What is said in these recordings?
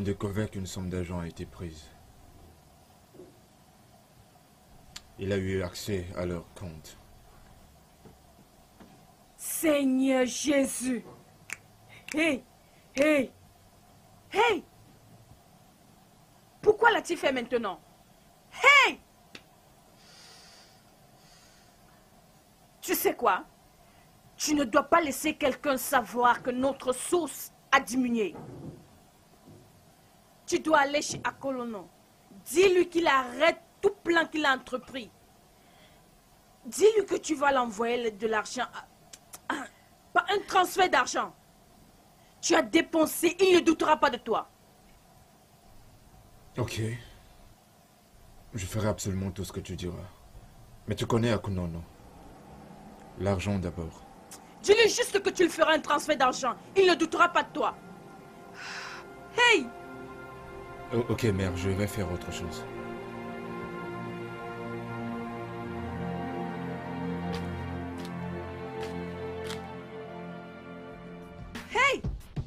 découvert qu'une somme d'argent a été prise. Il a eu accès à leur compte. Seigneur Jésus! Hey! Hey! Hey! Pourquoi l'a-t-il fait maintenant? Hey! Tu sais quoi? Tu ne dois pas laisser quelqu'un savoir que notre source a diminué. Tu dois aller chez Akolono. Dis-lui qu'il arrête tout plan qu'il a entrepris. Dis-lui que tu vas l'envoyer de l'argent. Pas un transfert d'argent. Tu as dépensé, il ne doutera pas de toi. Ok. Je ferai absolument tout ce que tu diras. Mais tu connais Akunono. L'argent d'abord. Dis-lui juste que tu lui feras un transfert d'argent. Il ne doutera pas de toi. Hey! Ok, mère, je vais faire autre chose. Hey!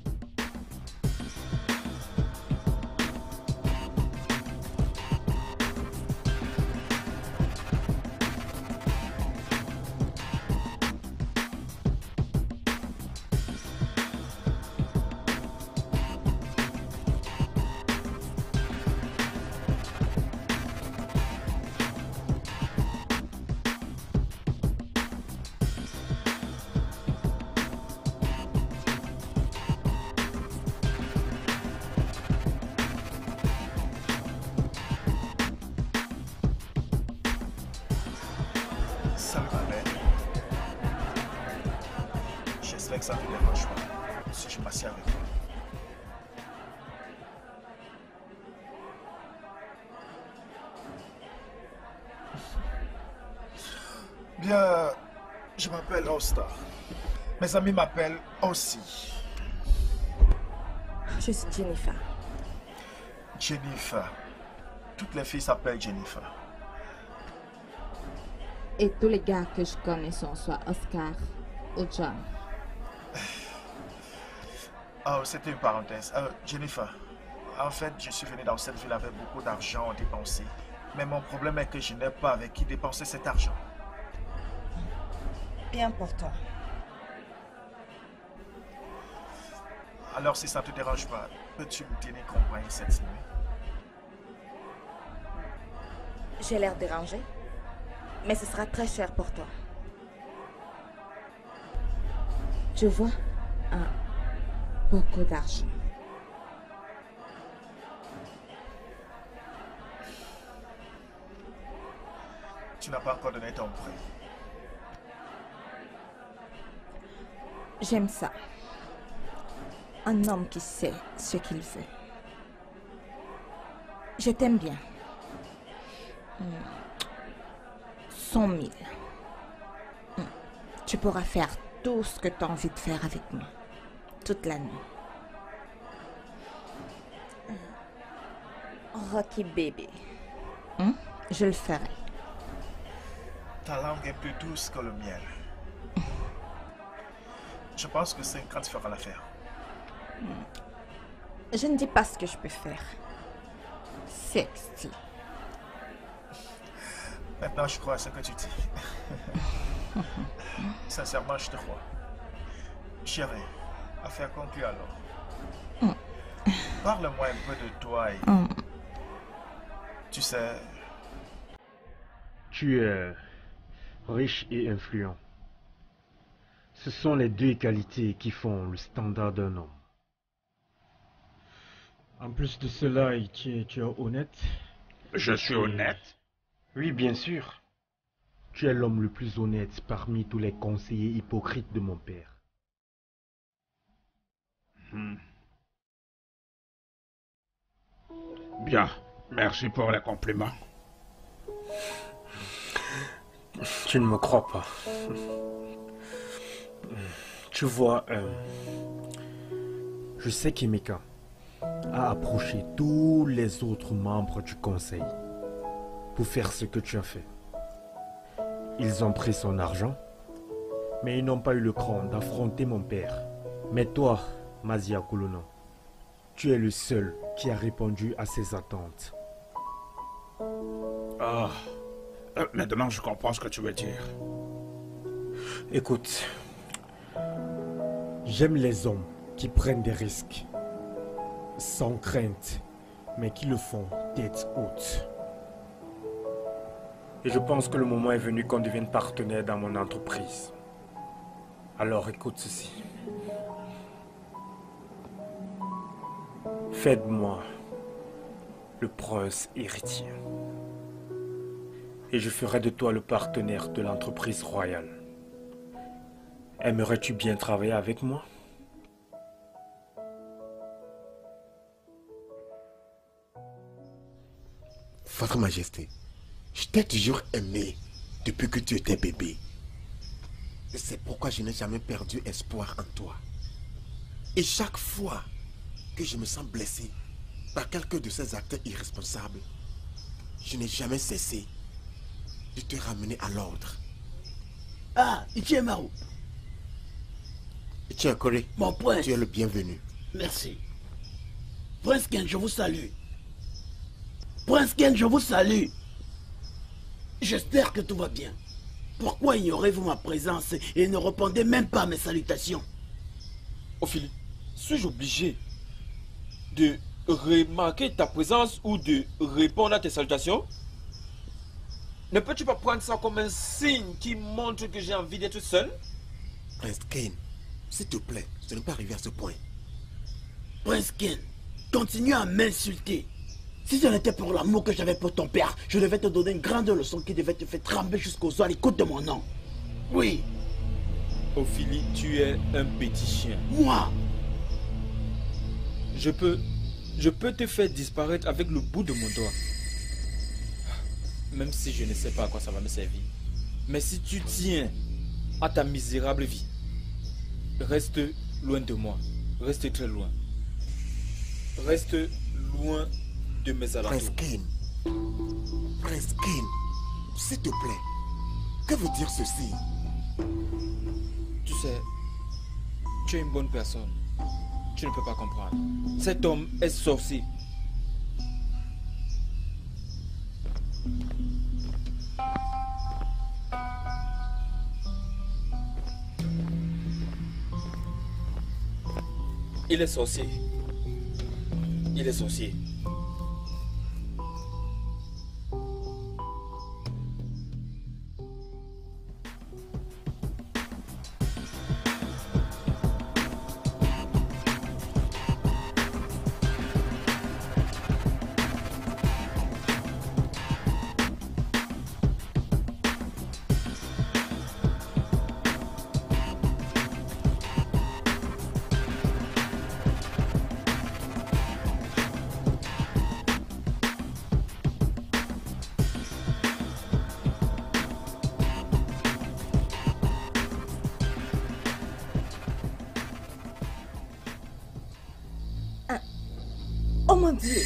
Salut ma belle. J'espère que ça ne te dérange pas si je m'assieds avec toi. Bien, je m'appelle All-Star. Mes amis m'appellent aussi. Je suis Jennifer. Jennifer. Toutes les filles s'appellent Jennifer. Et tous les gars que je connais sont soit Oscar ou John. Oh, c'était une parenthèse. Jennifer, en fait, je suis venu dans cette ville avec beaucoup d'argent dépensé. Mais mon problème est que je n'ai pas avec qui dépenser cet argent. Bien pour toi. Alors, si ça ne te dérange pas, peux-tu me tenir compagnie cette nuit? J'ai l'air dérangé, mais ce sera très cher pour toi. Je vois beaucoup d'argent. Tu n'as pas encore donné ton prêt. J'aime ça. Un homme qui sait ce qu'il veut. Je t'aime bien. 100 000. Tu pourras faire tout ce que tu as envie de faire avec moi. Toute la nuit. Rocky baby. Je le ferai. Ta langue est plus douce que le miel. Je pense que 50 fera l'affaire. Je ne dis pas ce que je peux faire. 60. Maintenant, je crois à ce que tu dis. Sincèrement, je te crois. Chérie, affaire conclue alors. Parle-moi un peu de toi et... Tu sais... Tu es riche et influent. Ce sont les deux qualités qui font le standard d'un homme. En plus de cela, tu es honnête. Je suis honnête. Oui, bien sûr. Tu es l'homme le plus honnête parmi tous les conseillers hypocrites de mon père. Bien, merci pour les compliments. Tu ne me crois pas. Tu vois, Je sais qu'Emeka a approché tous les autres membres du conseil pour faire ce que tu as fait. Ils ont pris son argent, mais ils n'ont pas eu le cran d'affronter mon père. Mais toi, Mazia Koulono, Tu es le seul qui a répondu à ses attentes. Ah, maintenant je comprends ce que tu veux dire. Écoute, J'aime les hommes qui prennent des risques, sans crainte, mais qui le font tête haute. et je pense que le moment est venu qu'on devienne partenaire dans mon entreprise. Alors écoute ceci. Fais-moi le prince héritier. Et je ferai de toi le partenaire de l'entreprise royale. Aimerais-tu bien travailler avec moi? Votre Majesté, je t'ai toujours aimé depuis que tu étais bébé. Et c'est pourquoi je n'ai jamais perdu espoir en toi. Et chaque fois que je me sens blessé par quelqu'un de ces actes irresponsables, je n'ai jamais cessé de te ramener à l'ordre. Ah, Ichiemaru. Tiens, Corée, Mon prince. tu es le bienvenu. Merci. Prince Ken, je vous salue. Prince Ken, je vous salue. J'espère que tout va bien. Pourquoi ignorez-vous ma présence et ne répondez même pas à mes salutations? Ophélie, suis-je obligé de remarquer ta présence ou de répondre à tes salutations? Ne peux-tu pas prendre ça comme un signe qui montre que j'ai envie d'être seul? Prince Ken, s'il te plaît, ce n'est pas arrivé à ce point. Prince Ken, continue à m'insulter. Si ce n'était pour l'amour que j'avais pour ton père, je devais te donner une grande leçon qui devait te faire trembler jusqu'aux os à l'écoute de mon nom. Oui. Ophélie, tu es un petit chien. Moi? Je peux te faire disparaître avec le bout de mon doigt. Même si je ne sais pas à quoi ça va me servir. Mais si tu tiens à ta misérable vie, reste loin de moi. Reste très loin. Reste loin de mes alentours. Prince Ken, s'il te plaît, que veut dire ceci? Tu sais, tu es une bonne personne. Tu ne peux pas comprendre. Cet homme est sorcier. Il est sorcier. Il est sorcier. Oh mon Dieu!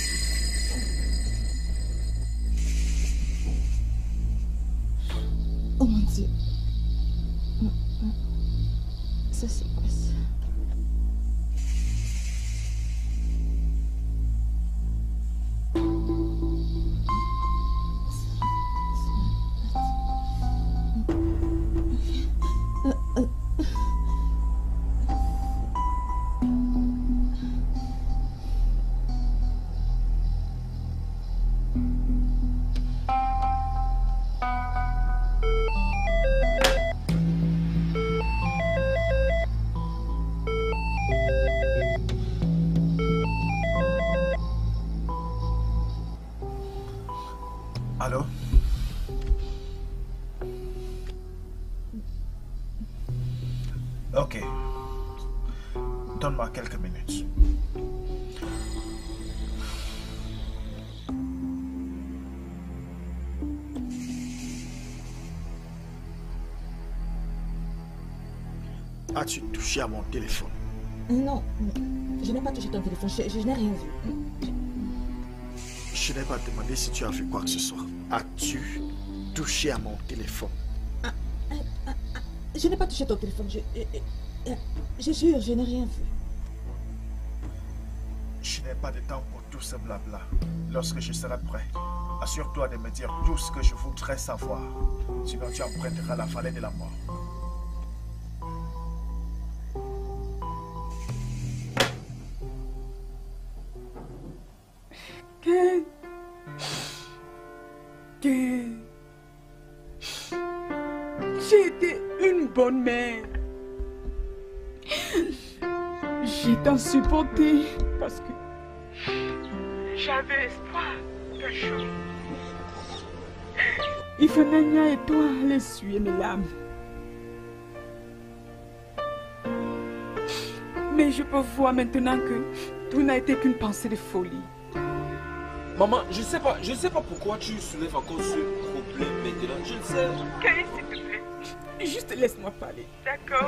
Oh mon Dieu! Ça c'est quoi ça? Allô? Ok. Donne-moi quelques minutes. As-tu touché à mon téléphone? Non, je n'ai pas touché ton téléphone, je n'ai rien vu. Je n'ai pas demandé si tu as fait quoi que ce soit. As-tu touché à mon téléphone? Je n'ai pas touché ton téléphone, je jure, je n'ai rien vu. Je n'ai pas de temps pour tout ce blabla. Lorsque je serai prêt, assure-toi de me dire tout ce que je voudrais savoir. Sinon tu emprunteras la vallée de la mort. J'ai été une bonne mère. J'ai tant supporté parce que j'avais espoir d'un jour. Ifanania et toi allez essuyer mes larmes. Mais je peux voir maintenant que tout n'a été qu'une pensée de folie. Maman, je sais pas pourquoi tu soulèves encore ce problème maintenant. Je le sais. Kay, s'il te plaît, juste laisse-moi parler, d'accord?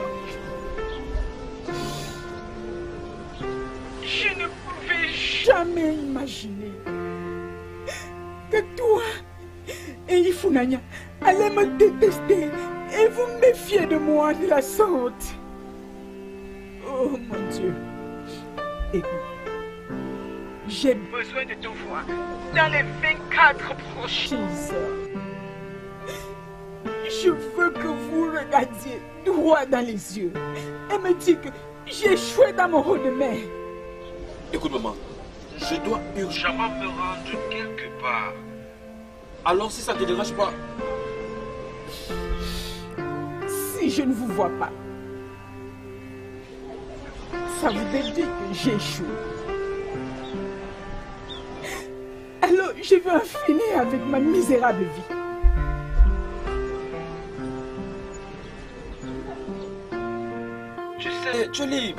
Je ne pouvais jamais imaginer que toi et Ifunanya allez me détester et vous méfier de moi de la sorte. Oh mon Dieu. Écoute, j'ai besoin de te voir dans les 24 prochaines heures. Je veux que vous regardiez droit dans les yeux et me dites que j'ai échoué dans mon rôle de mère. Écoute maman, je dois urgemment me rendre quelque part. Alors si ça ne te dérange pas... Si je ne vous vois pas, ça vous dit que j'ai échoué. Alors je vais en finir avec ma misérable vie. Je sais, tu es libre.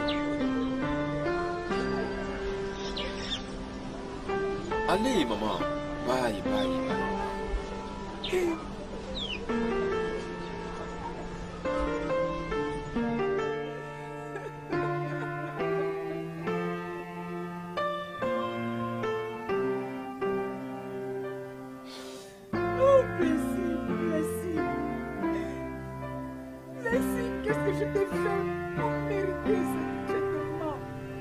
Allez, maman. Bye, bye, bye. Oh, merci. Merci, qu'est-ce que je t'ai fait pour mériter ce traitement?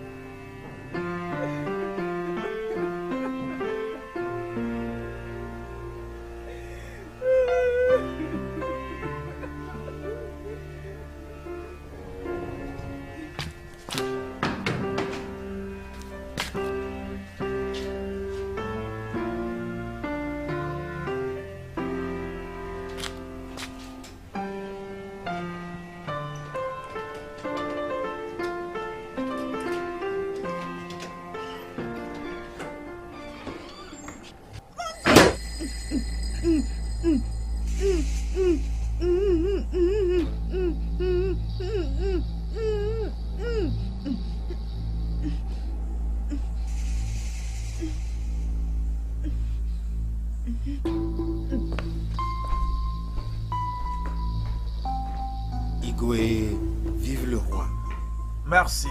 Igwe, vive le roi. Merci.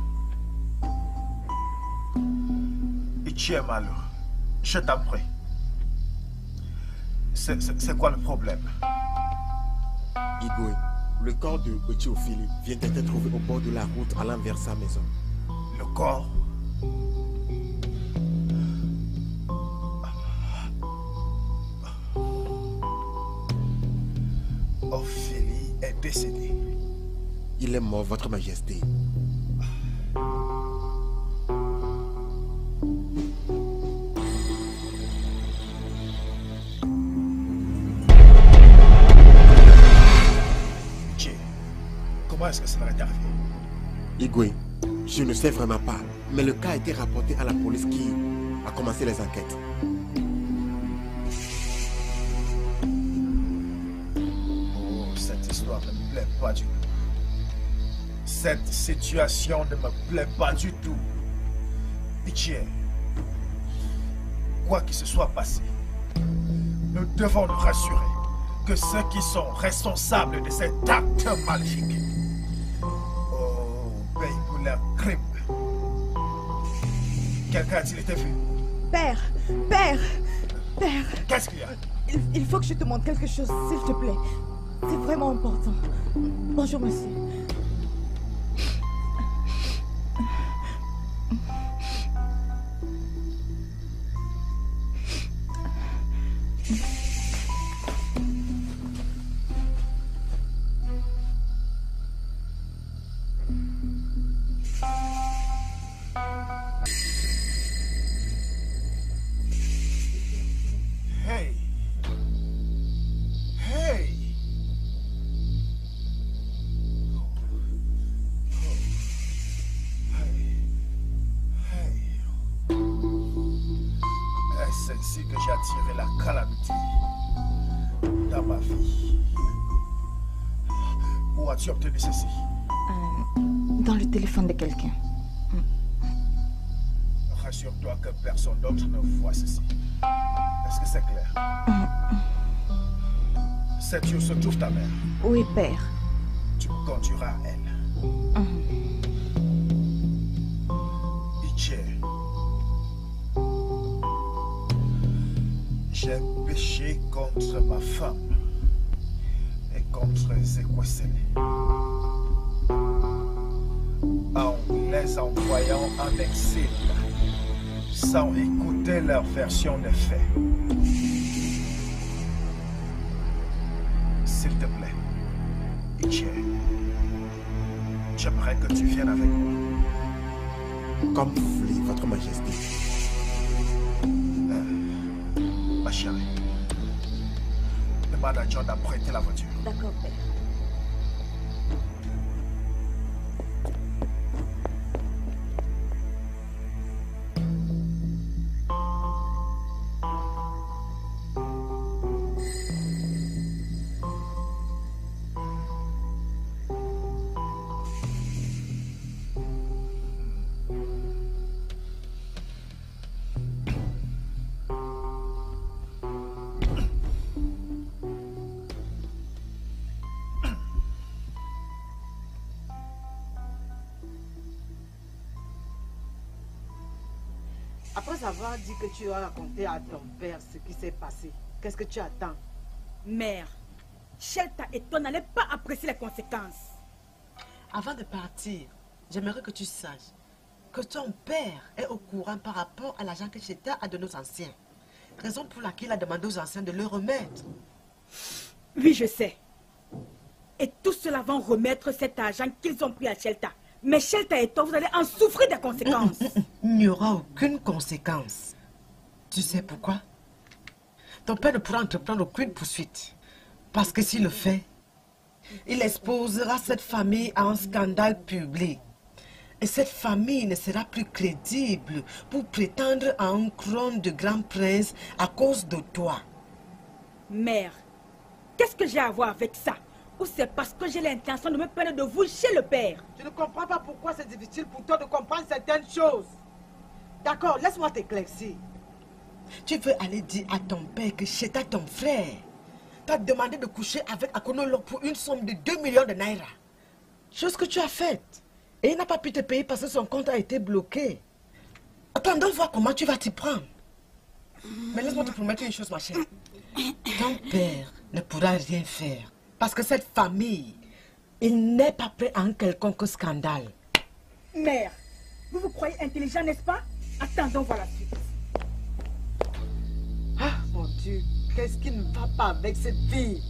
Et tu es malheureux. Je t'en prie. C'est quoi le problème? Igwe, le corps de Ochiofili vient d'être trouvé au bord de la route allant vers sa maison. Le corps? Ophélie est décédée. Il est mort, Votre Majesté. Comment est-ce que ça m'est arrivé? Igwe, je ne sais vraiment pas, mais le cas a été rapporté à la police qui a commencé les enquêtes. Oh, cette histoire ne me plaît pas du tout. Cette situation ne me plaît pas du tout. Pitié, quoi qu'il se soit passé, nous devons nous rassurer que ceux qui sont responsables de cet acte maléfique payent pour leur crime. Quelqu'un a-t-il été vu? Père. Qu'est-ce qu'il y a? Il faut que je te montre quelque chose, s'il te plaît. C'est vraiment important. Bonjour, monsieur. ici que j'ai attiré la calamité dans ma vie. Où as-tu obtenu ceci? Dans le téléphone de quelqu'un. Rassure-toi que personne d'autre ne voit ceci. Est-ce que c'est clair? Sais-tu où se trouve ta mère? Oui, père. Tu me conduiras à elle. Iché, j'ai péché contre ma femme et contre Zekwesele en les envoyant en exil sans écouter leur version des faits. S'il te plaît, Iché, j'aimerais que tu viennes avec moi. Comme vous voulez, votre majesté. Ma chérie, demande à John d'apprêter la voiture. D'accord, père. Après avoir dit que tu as raconté à ton père ce qui s'est passé, qu'est-ce que tu attends? Mère, Shelta et toi n'allez pas apprécier les conséquences. Avant de partir, j'aimerais que tu saches que ton père est au courant par rapport à l'argent que Shelta a de nos anciens. Raison pour laquelle il a demandé aux anciens de le remettre. Oui, je sais. Et tous ceux-là vont remettre cet argent qu'ils ont pris à Shelta. Mais Shelta et toi, vous allez en souffrir des conséquences. Il n'y aura aucune conséquence. Tu sais pourquoi? Ton père ne pourra entreprendre aucune poursuite. Parce que s'il le fait, il exposera cette famille à un scandale public. Et cette famille ne sera plus crédible pour prétendre à un trône de grand prince à cause de toi. Mère, qu'est-ce que j'ai à voir avec ça? Ou c'est parce que j'ai l'intention de me prendre de vous chez le père? Je ne comprends pas pourquoi c'est difficile pour toi de comprendre certaines choses. D'accord, laisse-moi t'éclaircir. Tu veux aller dire à ton père que Shelta, ton frère, t'a demandé de coucher avec Akonolo pour une somme de 2 millions de naira. Chose que tu as faite. Et il n'a pas pu te payer parce que son compte a été bloqué. Attendons voir comment tu vas t'y prendre. Mais laisse-moi te promettre une chose, ma chère. Ton père ne pourra rien faire. Parce que cette famille, il n'est pas prêt à un quelconque scandale. Mère, vous vous croyez intelligent, n'est-ce pas? Attendons voir la suite. Ah, mon Dieu, qu'est-ce qui ne va pas avec cette fille?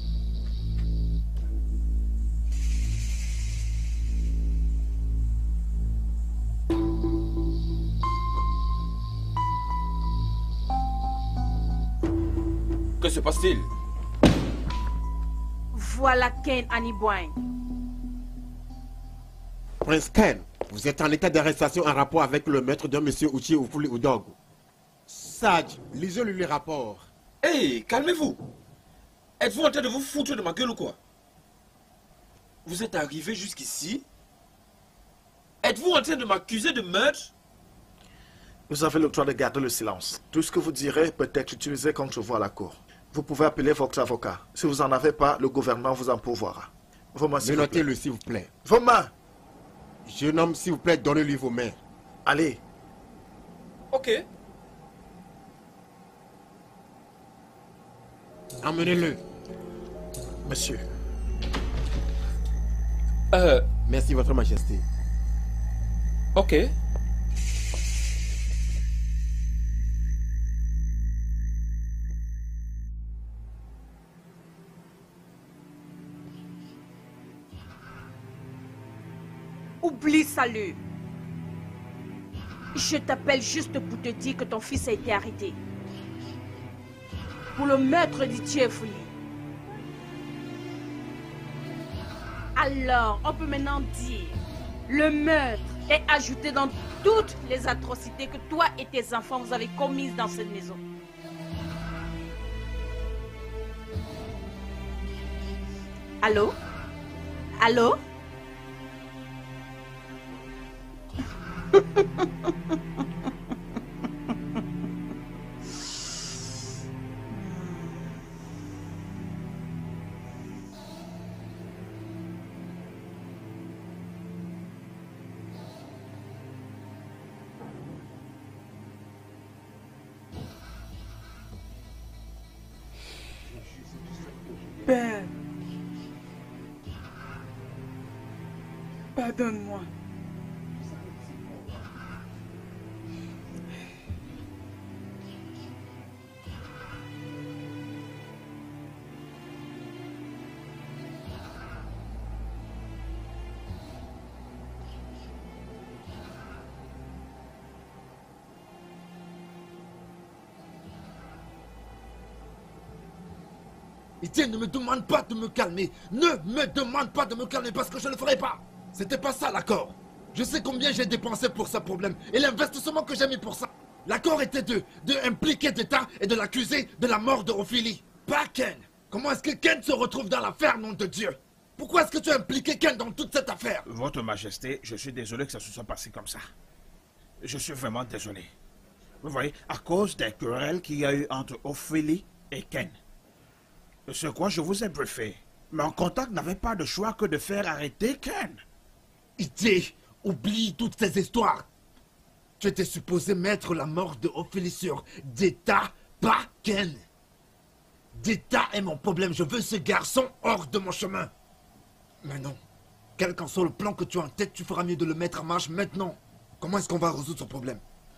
Que se passe-t-il? Voilà Ken Anibouin. Prince Ken, vous êtes en état d'arrestation en rapport avec le meurtre d'un monsieur Uchi Ufuli Udog. Sage, lisez-lui les rapports. Hey, calmez-vous. Êtes-vous en train de vous foutre de ma gueule ou quoi? Vous êtes arrivé jusqu'ici? Êtes-vous en train de m'accuser de meurtre? Vous avez le droit de garder le silence. Tout ce que vous direz peut être utilisé contre vous à la cour. Vous pouvez appeler votre avocat. Si vous n'en avez pas, le gouvernement vous en pourvoira. Vos mains, s'il vous plaît. Notez-le, s'il vous plaît. Vos mains! Jeune homme, s'il vous plaît, donnez-lui vos mains. Allez. Ok. Emmenez-le. Monsieur. Merci, votre majesté. Ok. Oublie salut. Je t'appelle juste pour te dire que ton fils a été arrêté. Pour le meurtre d'Itchefuli. Alors, on peut maintenant dire, le meurtre est ajouté dans toutes les atrocités que toi et tes enfants vous avez commises dans cette maison. Allô? Allô? Père, pardonne-moi. Etienne, ne me demande pas de me calmer. Ne me demande pas de me calmer parce que je ne le ferai pas. C'était pas ça l'accord. Je sais combien j'ai dépensé pour ce problème et l'investissement que j'ai mis pour ça. L'accord était de impliquer Deta et de l'accuser de la mort de Ophélie. Pas Ken. Comment est-ce que Ken se retrouve dans l'affaire, nom de Dieu? Pourquoi est-ce que tu as impliqué Ken dans toute cette affaire? Votre Majesté, je suis désolé que ça se soit passé comme ça. Je suis vraiment désolé. Vous voyez, à cause des querelles qu'il y a eu entre Ophélie et Ken. C'est quoi je vous ai briefé. Mon contact n'avait pas de choix que de faire arrêter Ken. Idée, oublie toutes ces histoires. Tu étais supposé mettre la mort de Ophélie sur Deta, pas Ken. Deta est mon problème. Je veux ce garçon hors de mon chemin. Mais non. Quel qu'en soit le plan que tu as en tête, tu feras mieux de le mettre en marche maintenant. Comment est-ce qu'on va résoudre ce problème?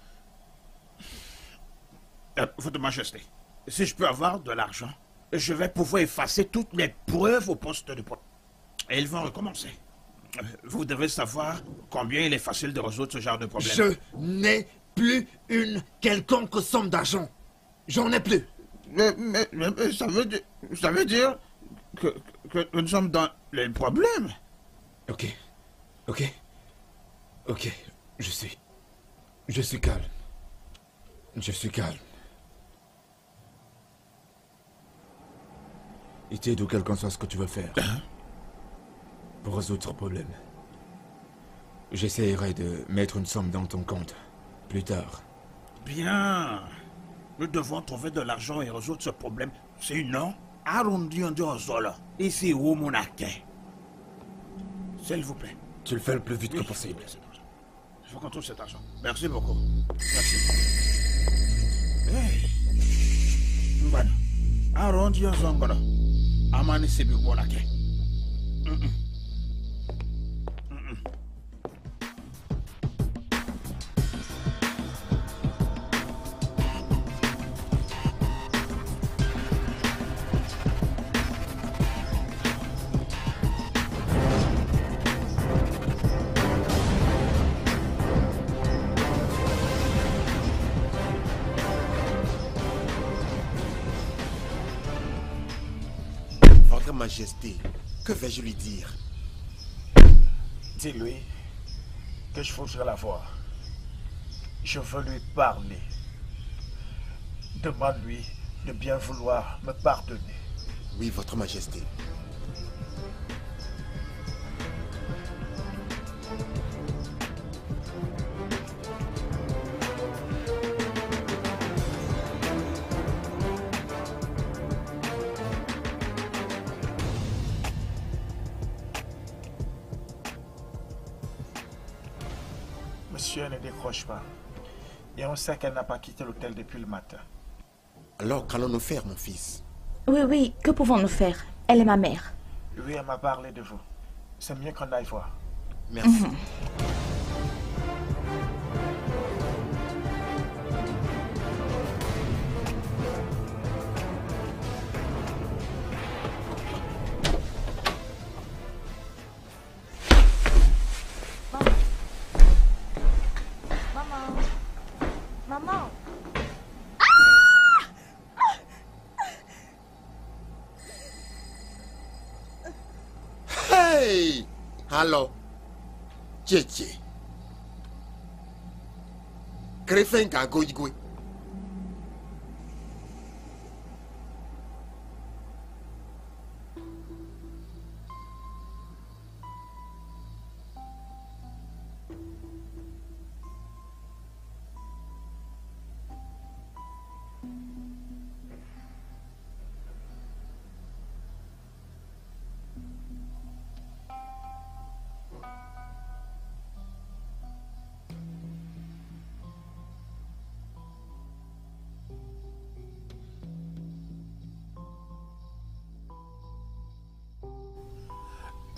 Votre Majesté, si je peux avoir de l'argent, je vais pouvoir effacer toutes les preuves au poste de poids. Et ils vont recommencer. Vous devez savoir combien il est facile de résoudre ce genre de problème. Je n'ai plus une quelconque somme d'argent. J'en ai plus. Mais ça veut dire que nous sommes dans les problèmes. Ok. Je suis calme. Je suis calme. Il t'aide ou quelqu'un soit ce que tu veux faire. Pour résoudre ce problème. J'essaierai de mettre une somme dans ton compte. Plus tard. Bien. Nous devons trouver de l'argent et résoudre ce problème. Sinon, arrondi en solo. Ici où mon acquet. S'il vous plaît. Tu le fais le plus vite que possible. Il faut qu'on trouve cet argent. Merci beaucoup. Merci. Hey. Voilà. Arrondi en solo. Amani sebi mon acquet. Votre Majesté, que vais-je lui dire? Dis-lui que je voudrais la voir. Je veux lui parler. Demande-lui de bien vouloir me pardonner. Oui, Votre Majesté. Monsieur ne décroche pas. Et on sait qu'elle n'a pas quitté l'hôtel depuis le matin. Alors, qu'allons-nous faire, mon fils? Oui, que pouvons-nous faire? Elle est ma mère. Lui, elle m'a parlé de vous. C'est mieux qu'on aille voir. Merci. Maman. Hey! Alors, Tchétché. Créfin Kagoigwe.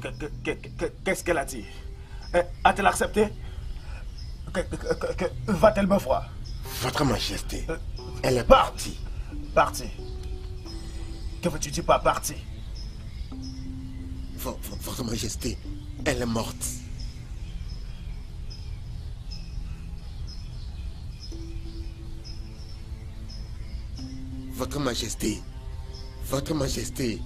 Qu'est-ce qu'elle a dit? A-t-elle accepté? Va-t-elle me voir? Votre Majesté, elle est partie. Partie? Que veux-tu dire par partie? Votre Majesté, elle est morte. Votre Majesté, Votre Majesté.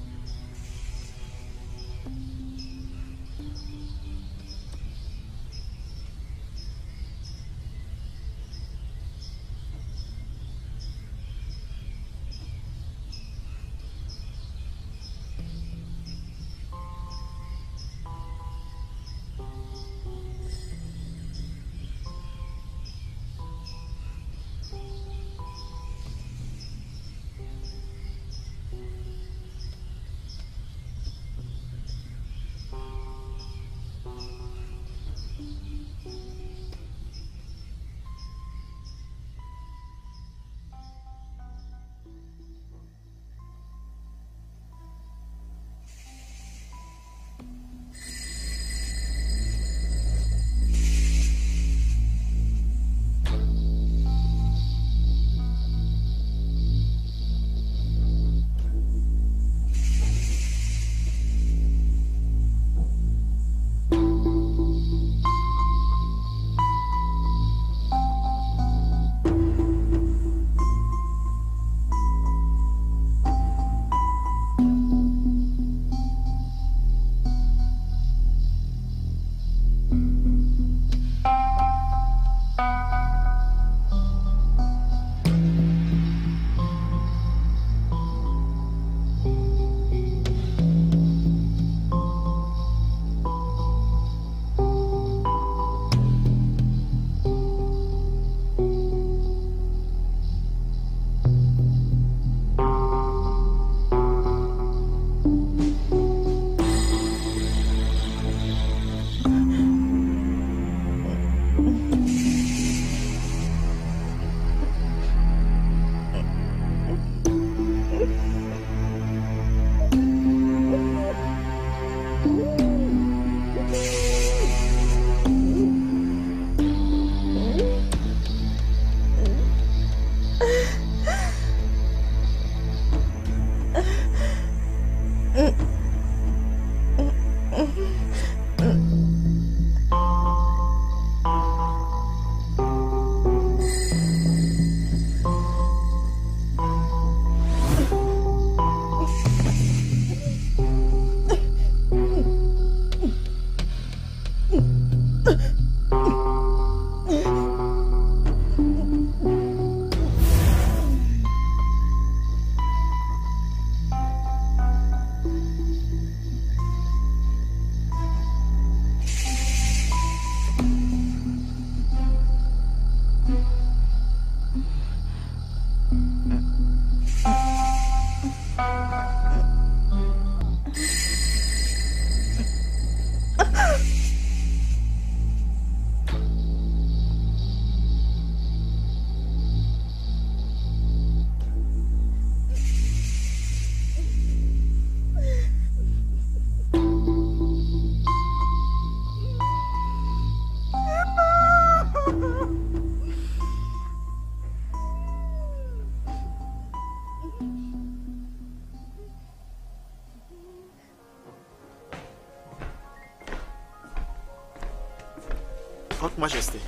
Votre Majesté.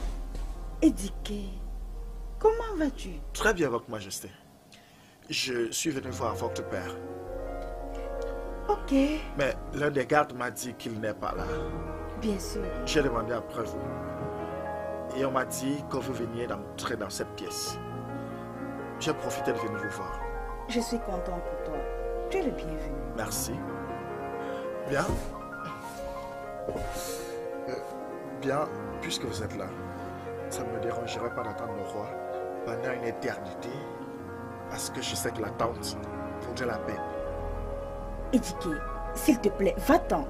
Édiqué, comment vas-tu? Très bien, Votre Majesté. Je suis venu voir votre père. Ok. Mais l'un des gardes m'a dit qu'il n'est pas là. Bien sûr. J'ai demandé après vous. Et on m'a dit que vous veniez d'entrer dans cette pièce. J'ai profité de venir vous voir. Je suis content pour toi. Tu es le bienvenu. Merci. Bien. Bien, puisque vous êtes là, ça ne me dérangerait pas d'attendre le roi pendant une éternité, parce que je sais que l'attente vaudrait la peine. Édiqué, s'il te plaît, va-t'en.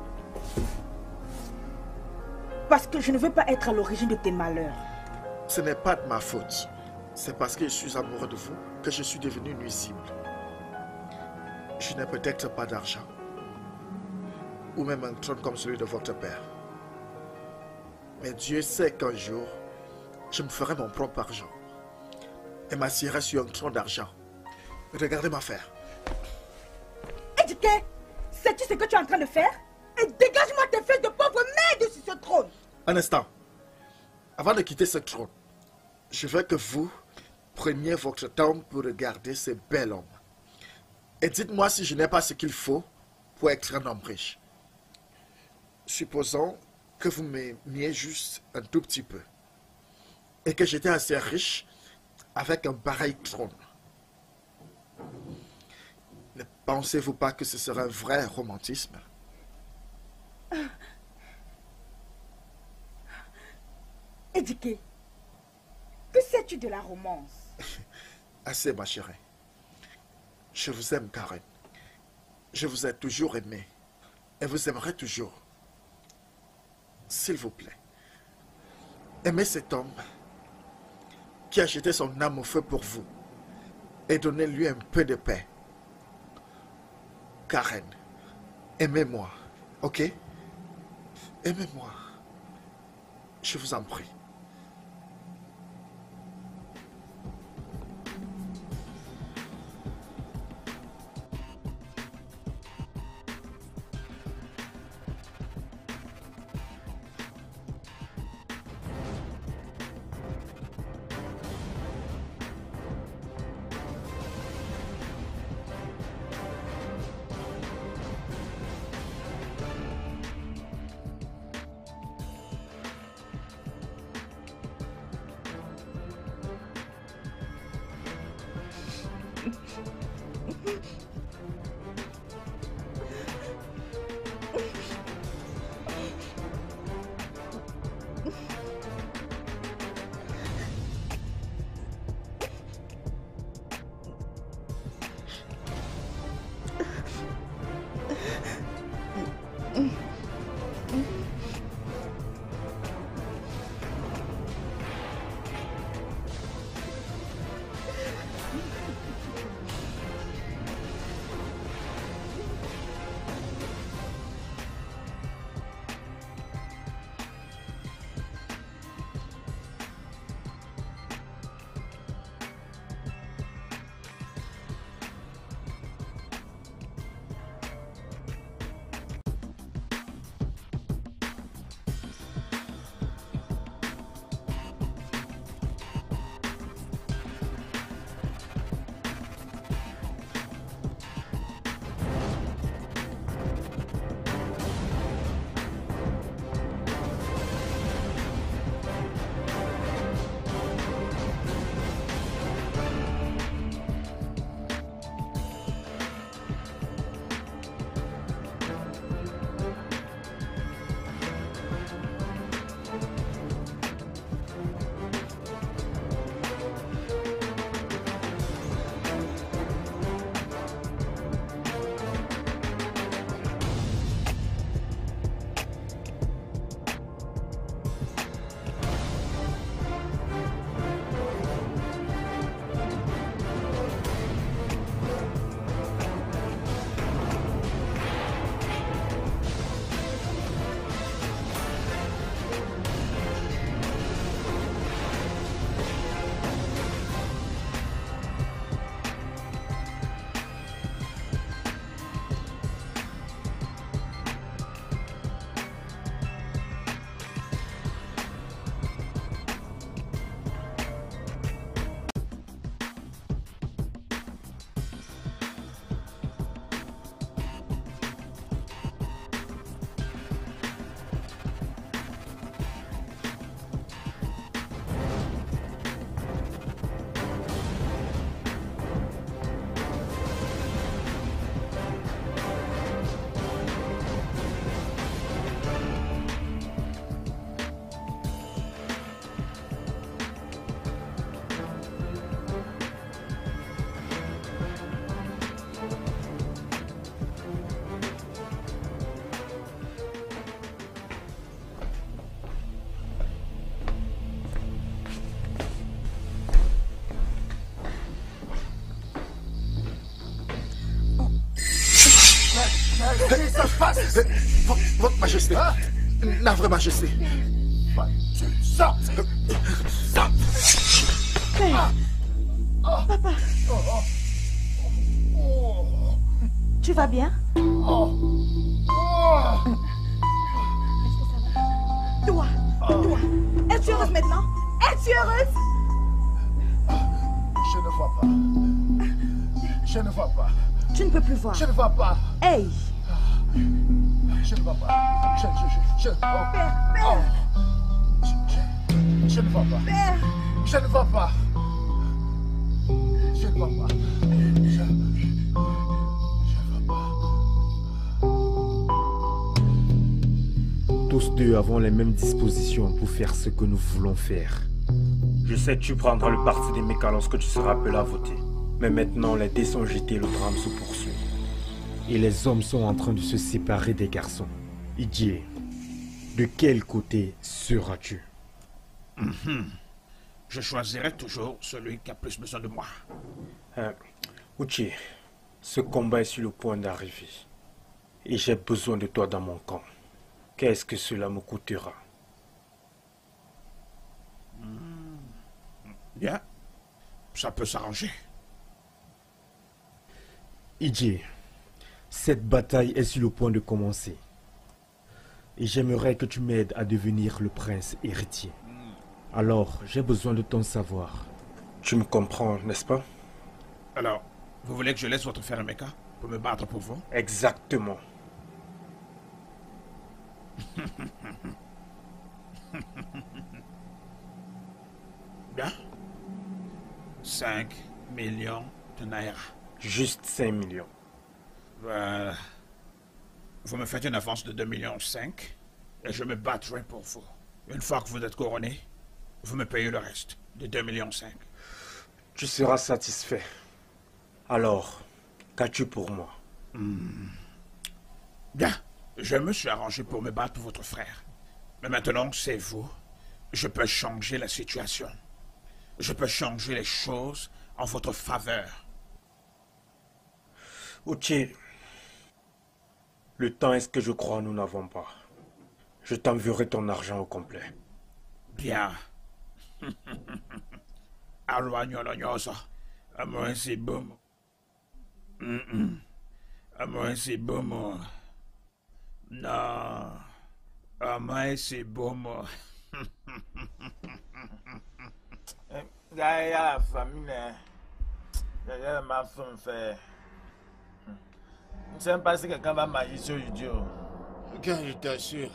Parce que je ne veux pas être à l'origine de tes malheurs. Ce n'est pas de ma faute. C'est parce que je suis amoureux de vous que je suis devenu nuisible. Je n'ai peut-être pas d'argent. ou même un trône comme celui de votre père. Mais Dieu sait qu'un jour, je me ferai mon propre argent et m'assierai sur un trône d'argent. Regardez m'affaire. Éduqué, sais-tu ce que tu es en train de faire? Et dégage-moi tes fils de pauvre merde sur ce trône. Un instant. Avant de quitter ce trône, je veux que vous preniez votre temps pour regarder ce bel homme. Et dites-moi si je n'ai pas ce qu'il faut pour être un homme riche. Supposons que vous m'aimiez juste un tout petit peu. Et que j'étais assez riche avec un pareil trône. Ne pensez-vous pas que ce serait un vrai romantisme? Éduqué, que sais-tu de la romance? Assez, ma chérie. Je vous aime, Karen. Je vous ai toujours aimé. Et vous aimerez toujours. S'il vous plaît, aimez cet homme qui a jeté son âme au feu pour vous et donnez-lui un peu de paix. Karen, aimez-moi, ok? Aimez-moi. Je vous en prie. Votre Majesté. Navré Majesté. Sors. Sors. Papa. Tu vas bien? Toi. Es-tu heureuse maintenant? Es-tu heureuse? Je ne vois pas. Je ne vois pas. Tu ne peux plus voir. Je ne vois pas. Hey! Je ne vois pas. Je ne vois pas. Père. Je ne vois pas. Je ne vois pas. Tous deux avons les mêmes dispositions pour faire ce que nous voulons faire. Je sais que tu prendras le parti des mécans lorsque tu seras appelé à voter. Mais maintenant, les dés sont jetés, le drame se poursuit. Et les hommes sont en train de se séparer des garçons. Idie, de quel côté seras-tu? Je choisirai toujours celui qui a plus besoin de moi. Uchi, ce combat est sur le point d'arriver. Et j'ai besoin de toi dans mon camp. Qu'est-ce que cela me coûtera? Bien, ça peut s'arranger. Idie, cette bataille est sur le point de commencer. Et j'aimerais que tu m'aides à devenir le prince héritier. Alors, j'ai besoin de ton savoir. Tu me comprends, n'est-ce pas? Alors, vous voulez que je laisse votre frère Emeka pour me battre pour vous? Exactement. Bien. 5 millions de naira. Juste 5 millions. Voilà. Vous me faites une avance de 2,5 millions et je me battrai pour vous. Une fois que vous êtes couronné, vous me payez le reste de 2,5 millions. Tu seras satisfait. Alors, qu'as-tu pour moi? Bien. Je me suis arrangé pour me battre pour votre frère. Mais maintenant que c'est vous, je peux changer la situation. Je peux changer les choses en votre faveur. Uchi, le temps est ce que je crois nous n'avons pas. Je t'enverrai ton argent au complet. Bien. Arwanyolonyosa. Amoin c'est bon. Amoin c'est bon. Non. Amoin c'est bon. La famille, ma femme fait. Je ne sais pas si quelqu'un va mailler sur idiot. Quand je t'assure.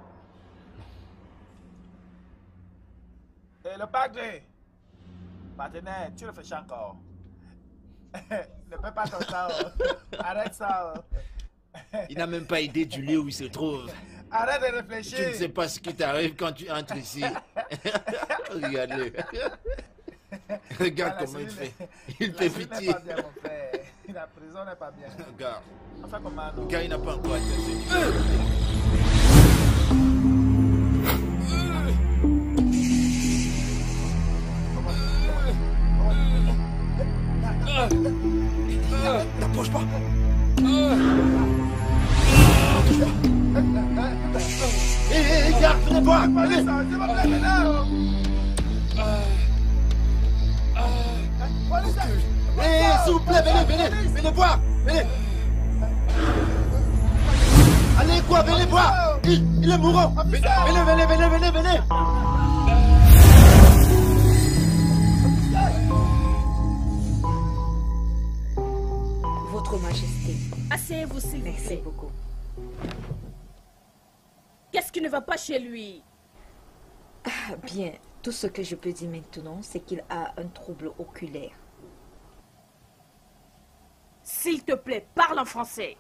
Et le padre, partenaire, tu le fais encore. Ne fais pas comme ça. Arrête ça. Il n'a même pas idée du lieu où il se trouve. Arrête de réfléchir. Tu ne sais pas ce qui t'arrive quand tu entres ici. Regarde-le. Regarde comment il fait. Il fait pitié. Pas bien, mon frère. La prison n'est pas bien. Regarde. Enfin, comment non? Car il n'a pas encore atteint ce niveau. N'approche pas. Hé, garde, venez voir. Venez. S'il vous plaît, venez voir. Venez. Allez, quoi, venez voir. Il est mourant. Venez. Votre Majesté. Asseyez-vous, s'il vous plaît. Merci beaucoup. Qu'est-ce qui ne va pas chez lui? Bien, tout ce que je peux dire maintenant, c'est qu'il a un trouble oculaire. S'il te plaît, parle en français.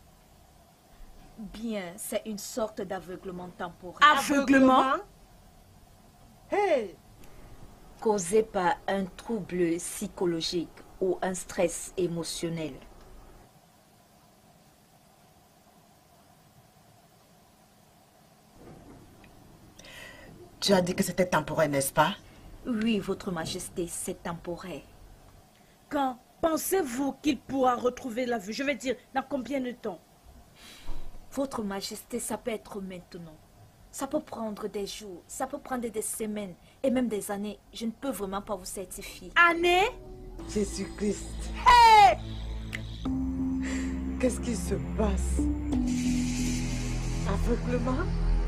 Bien, c'est une sorte d'aveuglement temporaire. Aveuglement? Hey! Causé par un trouble psychologique ou un stress émotionnel. Tu as dit que c'était temporaire, n'est-ce pas? Oui, Votre Majesté, c'est temporaire. Quand pensez-vous qu'il pourra retrouver la vue? Je veux dire, dans combien de temps? Votre Majesté, ça peut être maintenant. Ça peut prendre des jours, ça peut prendre des semaines et même des années. Je ne peux vraiment pas vous certifier. Année? Jésus-Christ. Hey! Qu'est-ce qui se passe? Aveuglement?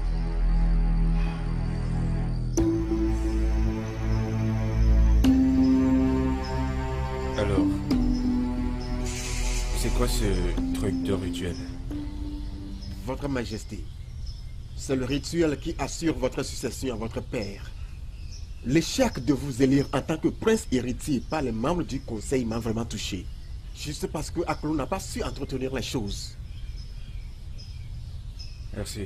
Alors, c'est quoi ce truc de rituel? Votre Majesté, c'est le rituel qui assure votre succession à votre père. L'échec de vous élire en tant que prince héritier par les membres du conseil m'a vraiment touché. Juste parce que Akolo n'a pas su entretenir les choses. Merci.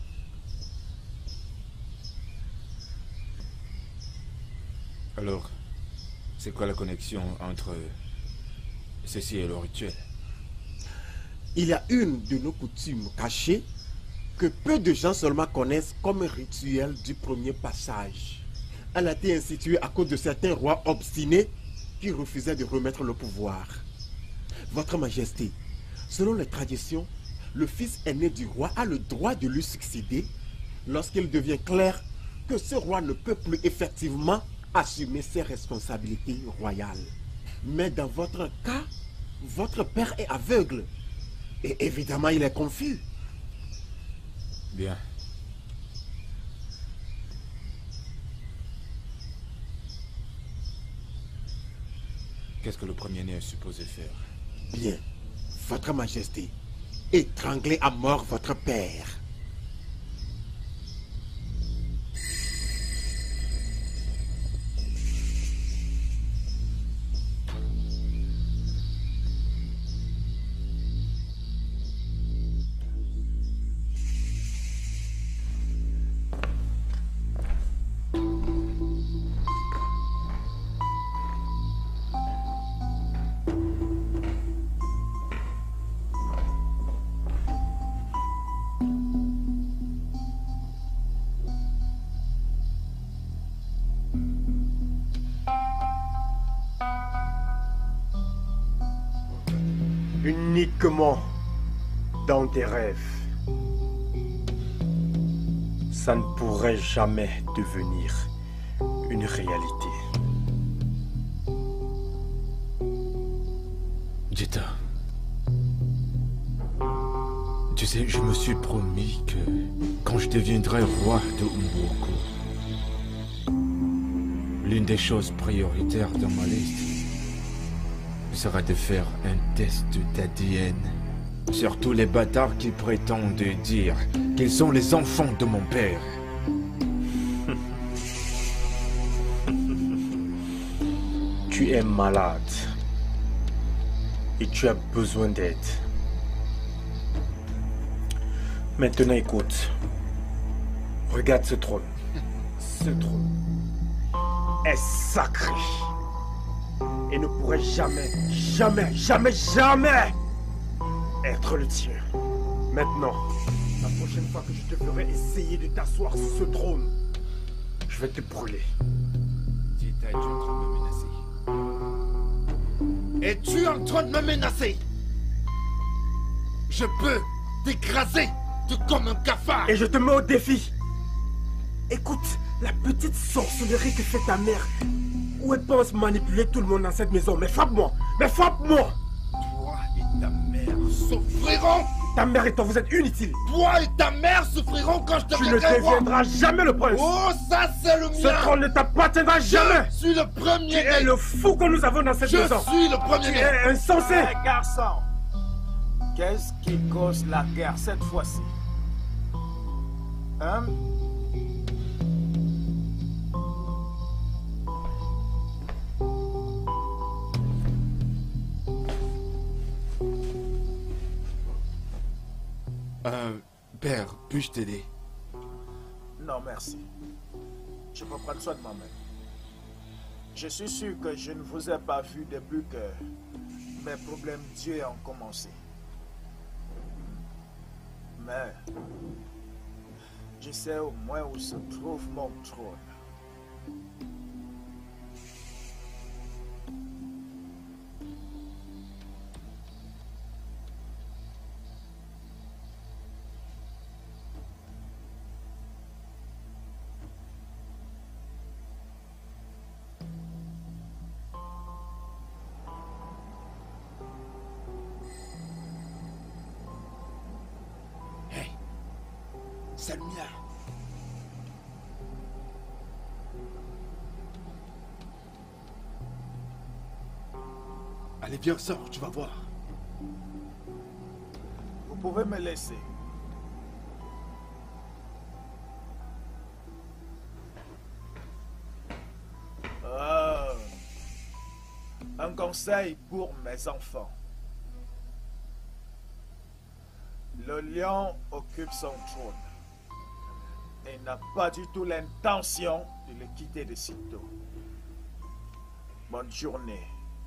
Alors, c'est quoi la connexion entre ceci et le rituel? Il y a une de nos coutumes cachées que peu de gens seulement connaissent comme rituel du premier passage. Elle a été instituée à cause de certains rois obstinés qui refusaient de remettre le pouvoir. Votre Majesté, selon les traditions, le fils aîné du roi a le droit de lui succéder lorsqu'il devient clair que ce roi ne peut plus effectivement assumer ses responsabilités royales. Mais dans votre cas, votre père est aveugle. Et évidemment, il est confus. Bien. Qu'est-ce que le premier-né est supposé faire? Bien, votre Majesté, étrangler à mort votre père. Uniquement dans tes rêves. Ça ne pourrait jamais devenir une réalité. Jetta, tu sais, je me suis promis que quand je deviendrai roi de Umburku, l'une des choses prioritaires dans ma liste sera de faire un test d'ADN sur tous les bâtards qui prétendent dire qu'ils sont les enfants de mon père. Tu es malade et tu as besoin d'aide. Maintenant écoute, regarde ce trône. Ce trône est sacré et ne pourrait jamais, jamais, jamais, jamais être le tien. Maintenant, la prochaine fois que je te ferai essayer de t'asseoir sur ce trône, je vais te brûler. Jetta, es-tu en train de me menacer? Es-tu en train de me menacer? Je peux t'écraser comme un cafard. Et je te mets au défi. Écoute, la petite sorcellerie que fait ta mère, où elle pense manipuler tout le monde dans cette maison. Mais frappe-moi! Mais frappe-moi! Toi et ta mère souffriront! Ta mère et toi, vous êtes inutiles! Toi et ta mère souffriront quand je deviendrai roi! Tu ne deviendras jamais le prince! Oh, ça c'est le mien! Ce trône ne t'appartiendra jamais! Je suis le premier! Tu es le fou que nous avons dans cette maison! Je suis le premier! Tu es insensé! Hey, garçon! Qu'est-ce qui cause la guerre cette fois-ci? Hein? Père, puis-je t'aider? Non, merci. Je peux prendre soin de moi-même. Je suis sûr que je ne vous ai pas vu depuis que mes problèmes d'yeux ont commencé. Mais je sais au moins où se trouve mon trône. C'est le mien. Allez, viens, sors, tu vas voir. Vous pouvez me laisser. Un conseil pour mes enfants. Le lion occupe son trône et n'a pas du tout l'intention de le quitter de sitôt. Bonne journée.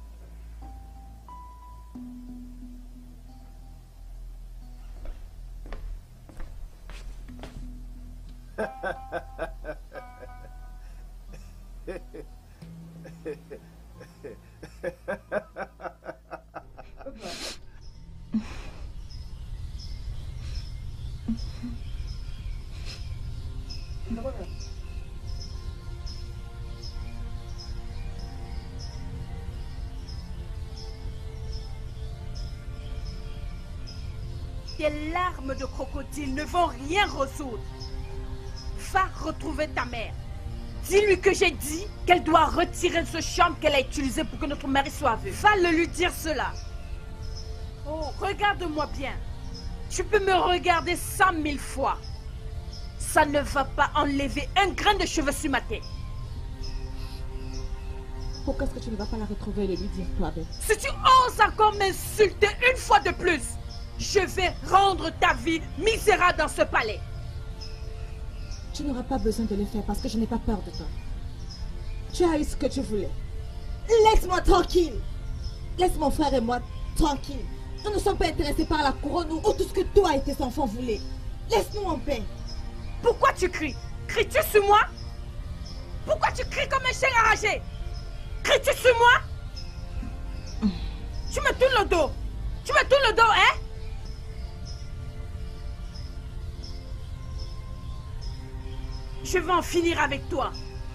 Tes larmes de crocodile ne vont rien résoudre. Va retrouver ta mère. Dis-lui que j'ai dit qu'elle doit retirer ce champ qu'elle a utilisé pour que notre mari soit aveugle. Va le lui dire cela. Oh, regarde-moi bien. Tu peux me regarder 100 000 fois. Ça ne va pas enlever un grain de cheveux sur ma tête. Pourquoi est-ce que tu ne vas pas la retrouver et le lui dire toi-même? Si tu oses encore m'insulter une fois de plus, je vais rendre ta vie misérable dans ce palais. Tu n'auras pas besoin de le faire parce que je n'ai pas peur de toi. Tu as eu ce que tu voulais. Laisse-moi tranquille. Laisse mon frère et moi tranquille. Nous ne sommes pas intéressés par la couronne ou tout ce que toi et tes enfants voulaient. Laisse-nous en paix. Pourquoi tu cries? Cries-tu sur moi? Pourquoi tu cries comme un chien enragé? Cries-tu sur moi? Tu me tournes le dos. Tu me tournes le dos, hein? Je vais en finir avec toi.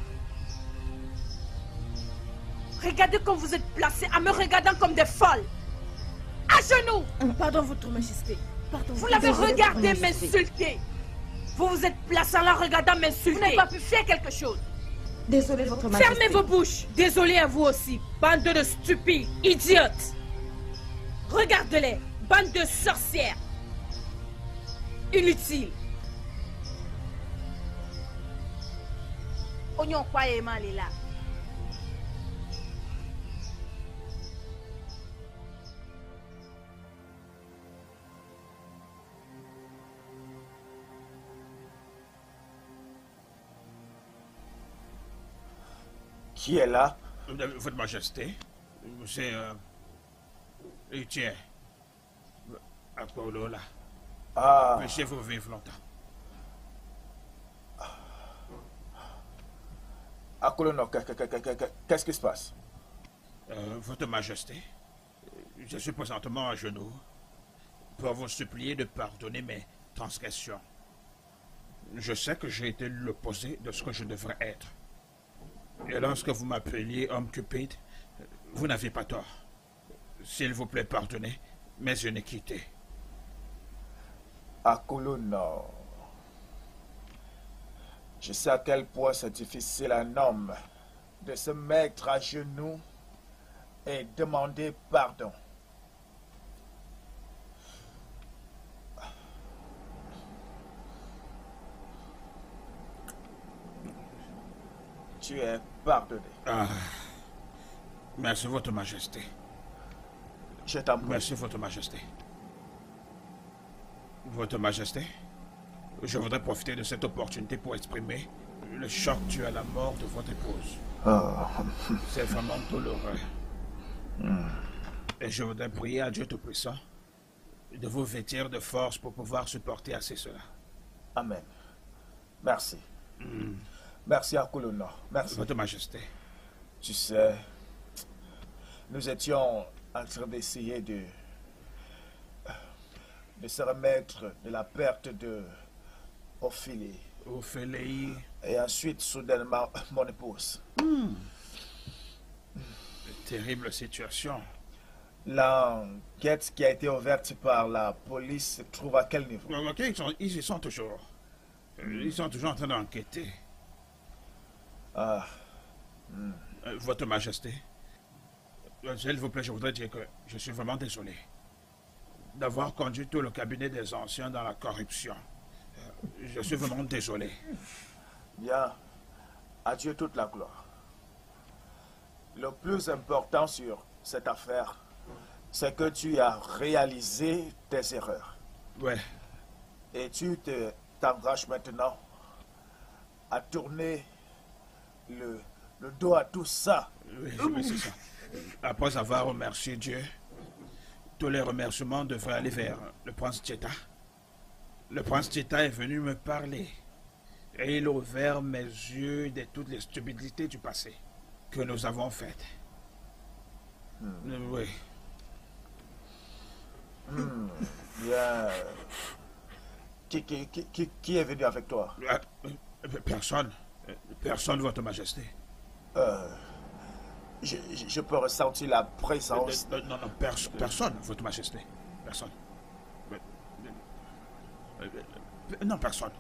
Regardez comme vous êtes placés en me regardant comme des folles. À genoux. Pardon, votre majesté. Pardon. Vous l'avez regardé m'insulter. Vous vous êtes placés en la regardant m'insulter. Vous n'avez pas pu faire quelque chose. Désolé, votre majesté. Fermez vos bouches. Désolé à vous aussi, bande de stupides, idiotes. Regardez-les, bande de sorcières. Inutiles. Oignon croyez mal est là. Qui est là? Votre Majesté, c'est... tiens, Apollo là. Ah. Monsieur vous vivre longtemps. Akolono, qu'est-ce qui se passe? Votre Majesté, je suis présentement à genoux pour vous supplier de pardonner mes transgressions. Je sais que j'ai été l'opposé de ce que je devrais être. Et lorsque vous m'appeliez homme cupide, vous n'avez pas tort. S'il vous plaît, pardonnez mes iniquités. Akolono. Je sais à quel point c'est difficile à un homme de se mettre à genoux et demander pardon. Tu es pardonné. Ah. Merci, Votre Majesté. Je t'en prie. Merci, Votre Majesté. Votre Majesté, je voudrais profiter de cette opportunité pour exprimer le choc dû à la mort de votre épouse. Oh. C'est vraiment douloureux. Et je voudrais prier à Dieu Tout-Puissant de vous vêtir de force pour pouvoir supporter assez cela. Amen. Merci. Merci Akolono. Merci. Votre Majesté. Tu sais, nous étions en train d'essayer de se remettre de la perte de Ophélie. Ophélie. Et ensuite, soudainement, mon épouse. Terrible situation. L'enquête qui a été ouverte par la police se trouve à quel niveau? Ok, ils y sont toujours. Ils sont toujours en train d'enquêter. Ah. Votre Majesté, s'il vous plaît, je voudrais dire que je suis vraiment désolé d'avoir conduit tout le cabinet des anciens dans la corruption. Je suis vraiment désolé. Bien. À Dieu toute la gloire. Le plus important sur cette affaire, c'est que tu as réalisé tes erreurs. Ouais. Et tu t'engages maintenant à tourner le dos à tout ça. Oui, c'est ça. Après avoir remercié Dieu, tous les remerciements devraient aller vers le prince Tcheta. Le prince Tcheta est venu me parler. Et il a ouvert mes yeux de toutes les stupidités du passé que nous avons faites. Oui. Bien. Qui est venu avec toi? Personne. Personne, Votre Majesté. Je peux ressentir la présence... Non, personne, Votre Majesté. Personne. Non, personne.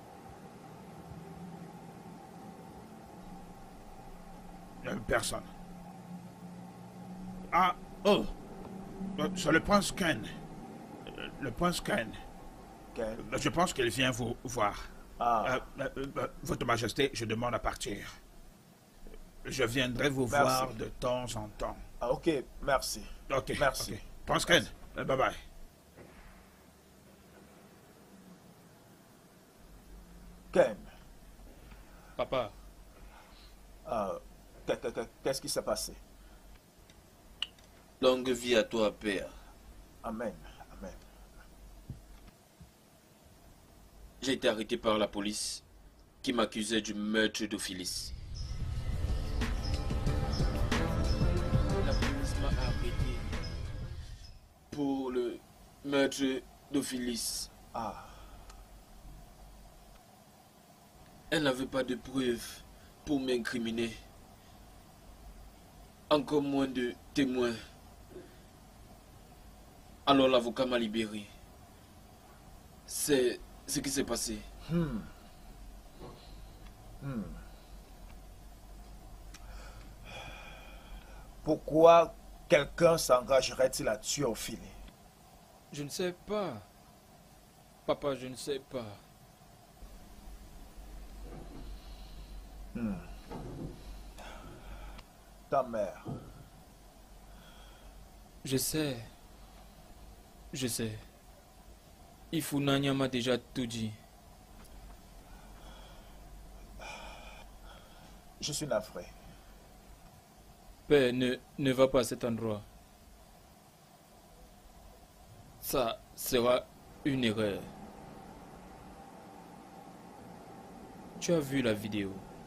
Personne. Ah, oh! C'est le prince Ken. Le prince Ken. Je pense qu'il vient vous voir. Votre Majesté, je demande à partir. Je viendrai vous voir de temps en temps. Ah, ok, merci. Ok, merci. Okay. Prince Ken, bye bye. Ken. Papa. Qu'est-ce qui s'est passé? Longue vie à toi, Père. Amen, amen. J'ai été arrêté par la police qui m'accusait du meurtre d'Ophilis. La police m'a arrêté pour le meurtre d'Ophilis. Ah. Elle n'avait pas de preuves pour m'incriminer. Encore moins de témoins. Alors l'avocat m'a libéré. C'est ce qui s'est passé. Pourquoi quelqu'un s'engagerait-il à tuer Ophélie? Je ne sais pas. Papa, je ne sais pas. Ta mère. Je sais. Je sais. Ifunanya m'a déjà tout dit. Je suis navré. Père, ne va pas à cet endroit. Ça sera une erreur. Tu as vu la vidéo.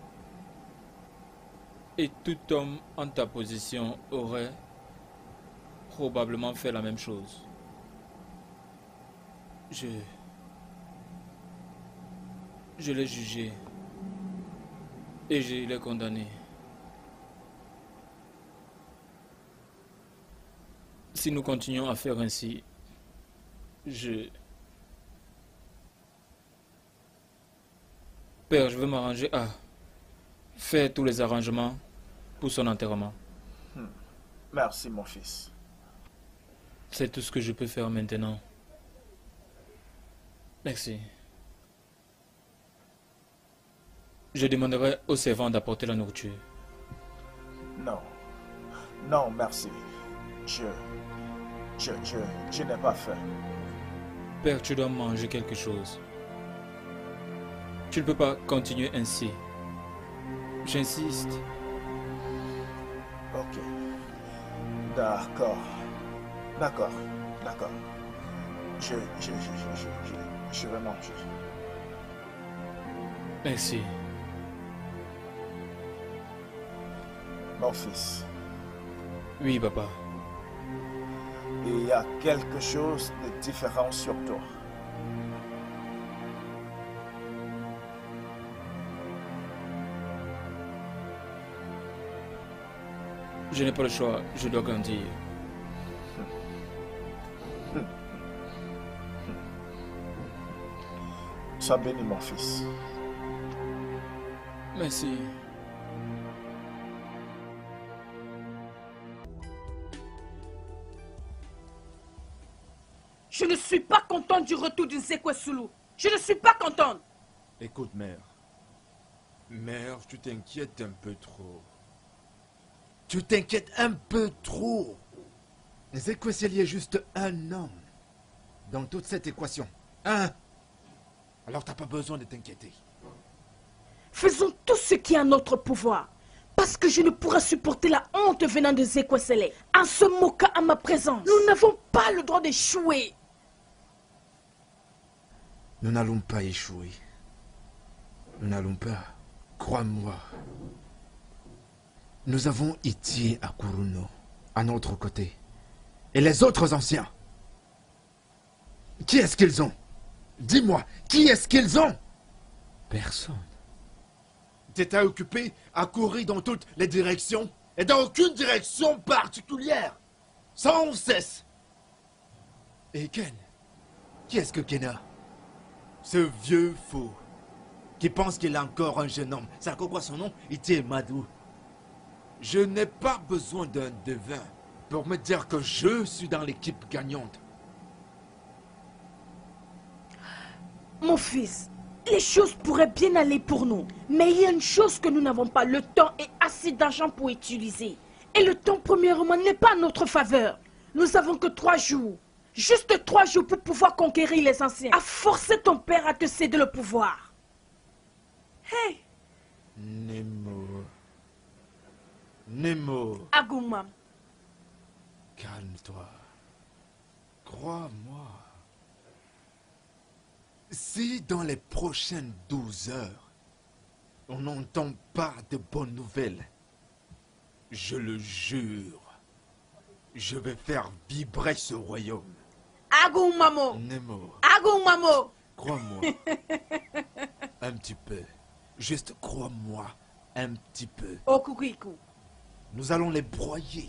Et tout homme en ta position aurait probablement fait la même chose. Je l'ai jugé. Et je l'ai condamné. Si nous continuons à faire ainsi, Père, je vais m'arranger à faire tous les arrangements pour son enterrement. Merci, mon fils. C'est tout ce que je peux faire maintenant. Merci. Je demanderai aux servants d'apporter la nourriture. Non. Non, merci. Je n'ai pas faim. Père, tu dois manger quelque chose. Tu ne peux pas continuer ainsi. J'insiste. Ok. D'accord. D'accord. D'accord. Je vais manger. Merci. Mon fils. Oui, papa. Il y a quelque chose de différent sur toi. Je n'ai pas le choix, je dois grandir. Sois béni, mon fils. Merci. Je ne suis pas contente du retour d'une Sulu. Je ne suis pas contente. Écoute, mère. Mère, tu t'inquiètes un peu trop. Tu t'inquiètes un peu trop. Ezekwesili est juste un homme dans toute cette équation. Alors t'as pas besoin de t'inquiéter. Faisons tout ce qui est en notre pouvoir. Parce que je ne pourrais supporter la honte venant de Ezekwesili. En se moquant à ma présence. Nous n'avons pas le droit d'échouer. Nous n'allons pas échouer. Nous n'allons pas. Crois-moi. Nous avons Itié Akuruno à notre côté. Et les autres anciens. Qui est-ce qu'ils ont? Dis-moi, qui est-ce qu'ils ont? Personne. T'étais occupé à courir dans toutes les directions et dans aucune direction particulière. Sans cesse. Et Ken? Qui est-ce que Ken a? Ce vieux fou qui pense qu'il est encore un jeune homme. C'est quoi son nom? Itié Madou. Je n'ai pas besoin d'un devin pour me dire que je suis dans l'équipe gagnante. Mon fils, les choses pourraient bien aller pour nous. Mais il y a une chose que nous n'avons pas, le temps et assez d'argent pour utiliser. Et le temps, premièrement, n'est pas en notre faveur. Nous n'avons que 3 jours. Juste 3 jours pour pouvoir conquérir les anciens. À forcer ton père à te céder le pouvoir. Hey! Nemo. Agumam. Calme-toi. Crois-moi. Si dans les prochaines 12 heures, on n'entend pas de bonnes nouvelles, je le jure, je vais faire vibrer ce royaume. Agumamo. Nemo. Agumamo. Crois-moi. Un petit peu. Juste crois-moi. Un petit peu. Okukiku. Nous allons les broyer.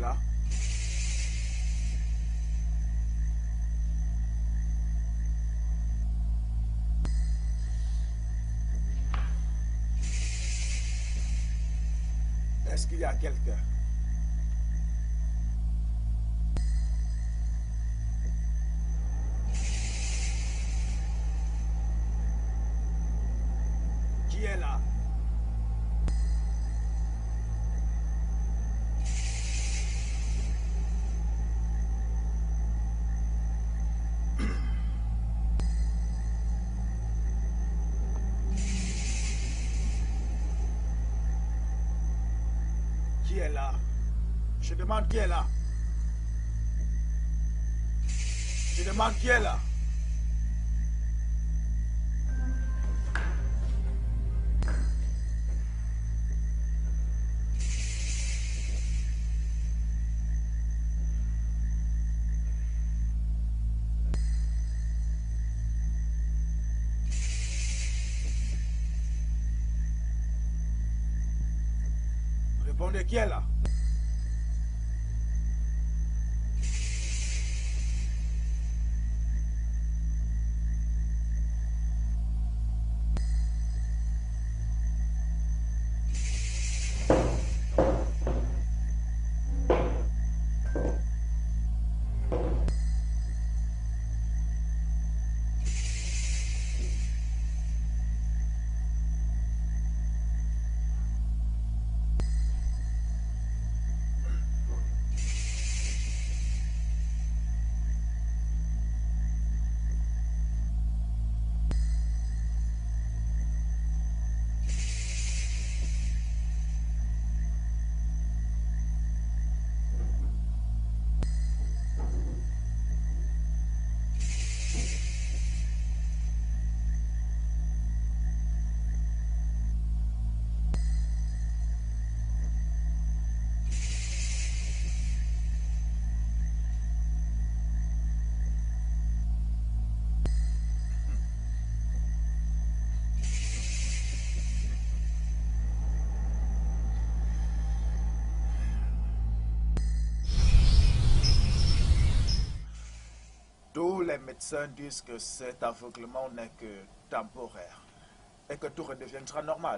là? Est-ce qu'il y a quelqu'un? Qui est là? Qui est là? Je demande qui est là? Je demande qui est là? Répondez, qui est là? Tous les médecins disent que cet aveuglement n'est que temporaire et que tout redeviendra normal.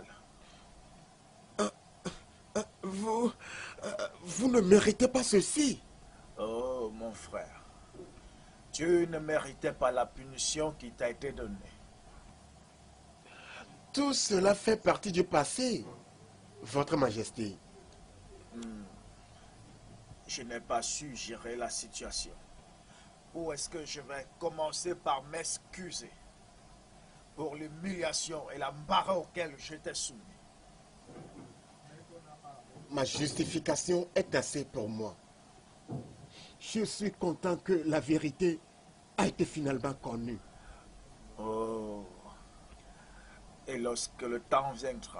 Vous ne méritez pas ceci. Oh, mon frère, tu ne méritais pas la punition qui t'a été donnée. Tout cela fait partie du passé, Votre Majesté. Je n'ai pas su gérer la situation. Ou est-ce que je vais commencer par m'excuser pour l'humiliation et l'embarras auquel j'étais soumis? Ma justification est assez pour moi. Je suis content que la vérité a été finalement connue. Oh. Et lorsque le temps viendra,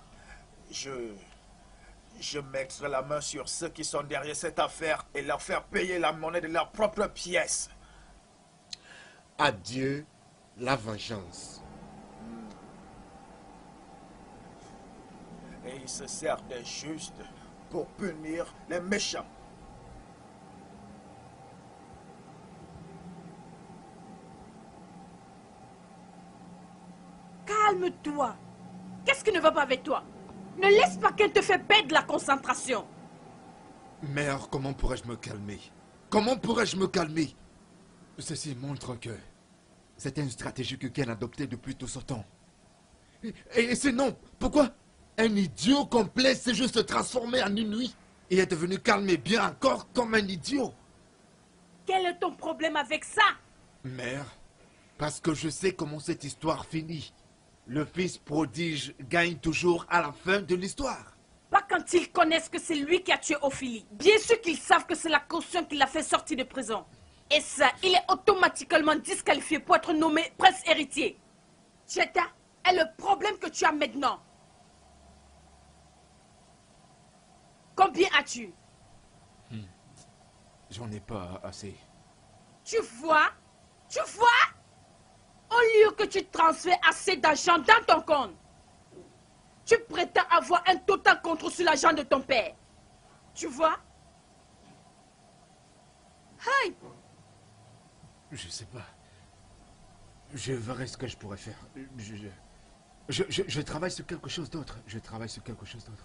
je mettrai la main sur ceux qui sont derrière cette affaire et leur faire payer la monnaie de leur propre pièce. Adieu la vengeance. Et ils se servent des justes pour punir les méchants. Calme-toi. Qu'est-ce qui ne va pas avec toi? Ne laisse pas qu'elle te fait perdre la concentration. Mère, comment pourrais-je me calmer? Comment pourrais-je me calmer? Ceci montre que c'était une stratégie que Ken adoptait depuis tout ce temps. Et sinon, pourquoi un idiot complet s'est juste se transformer en une nuit et est devenu calme et bien encore comme un idiot? Quel est ton problème avec ça? Mère, parce que je sais comment cette histoire finit. Le fils prodige gagne toujours à la fin de l'histoire. Pas quand ils connaissent que c'est lui qui a tué Ophélie. Bien sûr qu'ils savent que c'est la caution qui l'a fait sortir de prison. Et ça, il est automatiquement disqualifié pour être nommé prince héritier. Cheta est le problème que tu as maintenant. Combien as-tu? J'en ai pas assez. Tu vois? Tu vois? Au lieu que tu transfères assez d'argent dans ton compte, tu prétends avoir un total contrôle sur l'argent de ton père. Tu vois? Hey! Je sais pas. Je verrai ce que je pourrais faire. Je travaille sur quelque chose d'autre. Je travaille sur quelque chose d'autre.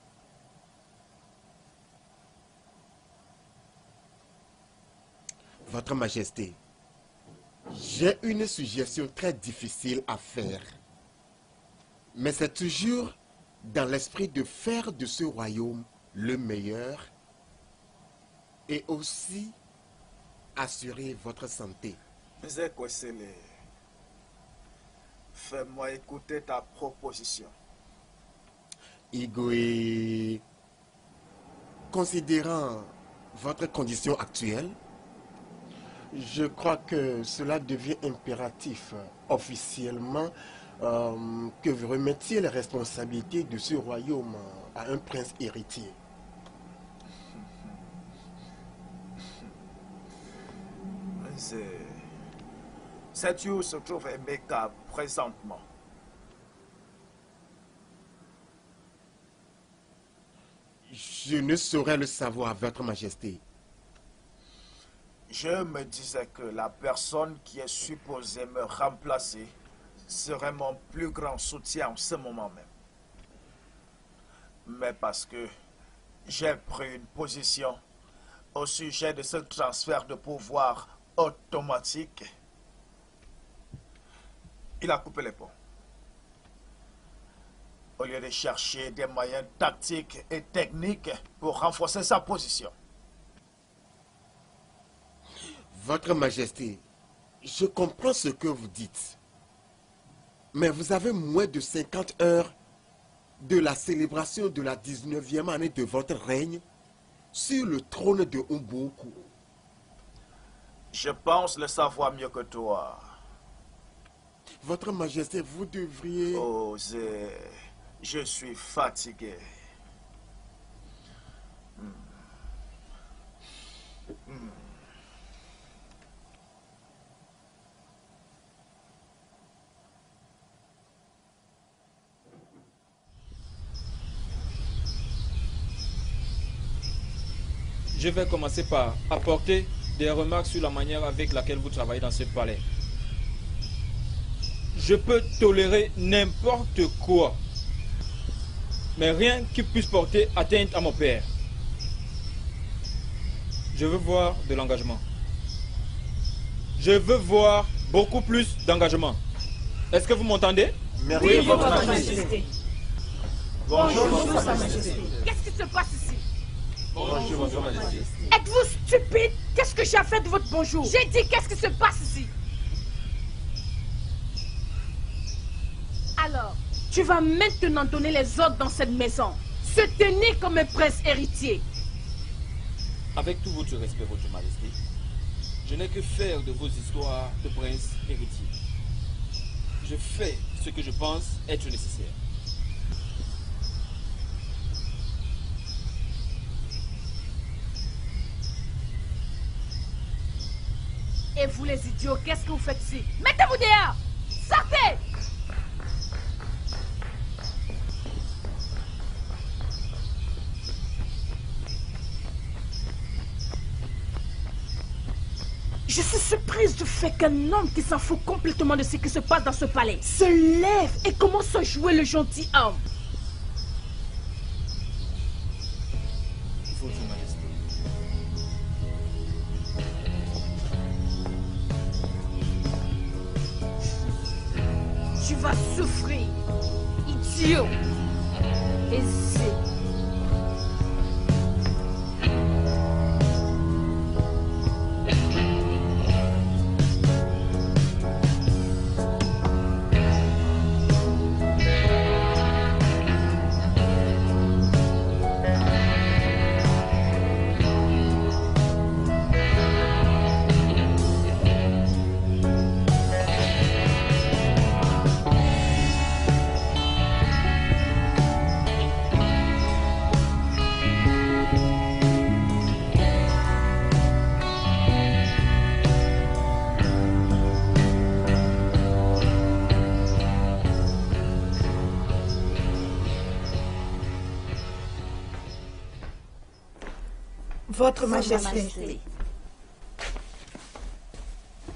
Votre Majesté, j'ai une suggestion très difficile à faire. Mais c'est toujours dans l'esprit de faire de ce royaume le meilleur et aussi assurer votre santé. Zekwesele, fais-moi écouter ta proposition. Igwe, considérant votre condition actuelle, je crois que cela devient impératif officiellement que vous remettiez les responsabilités de ce royaume à un prince héritier. Cette où se trouve Emeka présentement. Je ne saurais le savoir, Votre Majesté. Je me disais que la personne qui est supposée me remplacer serait mon plus grand soutien en ce moment même. Mais parce que j'ai pris une position au sujet de ce transfert de pouvoir automatique, il a coupé les ponts. Au lieu de chercher des moyens tactiques et techniques pour renforcer sa position. Votre Majesté, je comprends ce que vous dites. Mais vous avez moins de 50 heures de la célébration de la 19e année de votre règne sur le trône de Umboku. Je pense le savoir mieux que toi. Votre Majesté, vous devriez... Osez, je suis fatigué. Je vais commencer par apporter des remarques sur la manière avec laquelle vous travaillez dans ce palais. Je peux tolérer n'importe quoi, mais rien qui puisse porter atteinte à mon père. Je veux voir de l'engagement. Je veux voir beaucoup plus d'engagement. Est-ce que vous m'entendez? Merci, oui, Votre Majesté. Bonjour, Sa Majesté. Qu'est-ce qui se passe ici? Bonjour, Votre Majesté. Êtes-vous stupide? Qu'est-ce que j'ai fait de votre bonjour? J'ai dit qu'est-ce qui se passe ici? Alors, tu vas maintenant donner les ordres dans cette maison. Se tenir comme un prince héritier. Avec tout votre respect, Votre Majesté, je n'ai que faire de vos histoires de prince héritier. Je fais ce que je pense être nécessaire. Et vous les idiots, qu'est-ce que vous faites ici? Mettez-vous dehors! Sortez! Je suis surprise du fait qu'un homme qui s'en fout complètement de ce qui se passe dans ce palais se lève et commence à jouer le gentil homme. Votre Majesté. Tu vas souffrir, idiot. Aisé. Votre Majesté.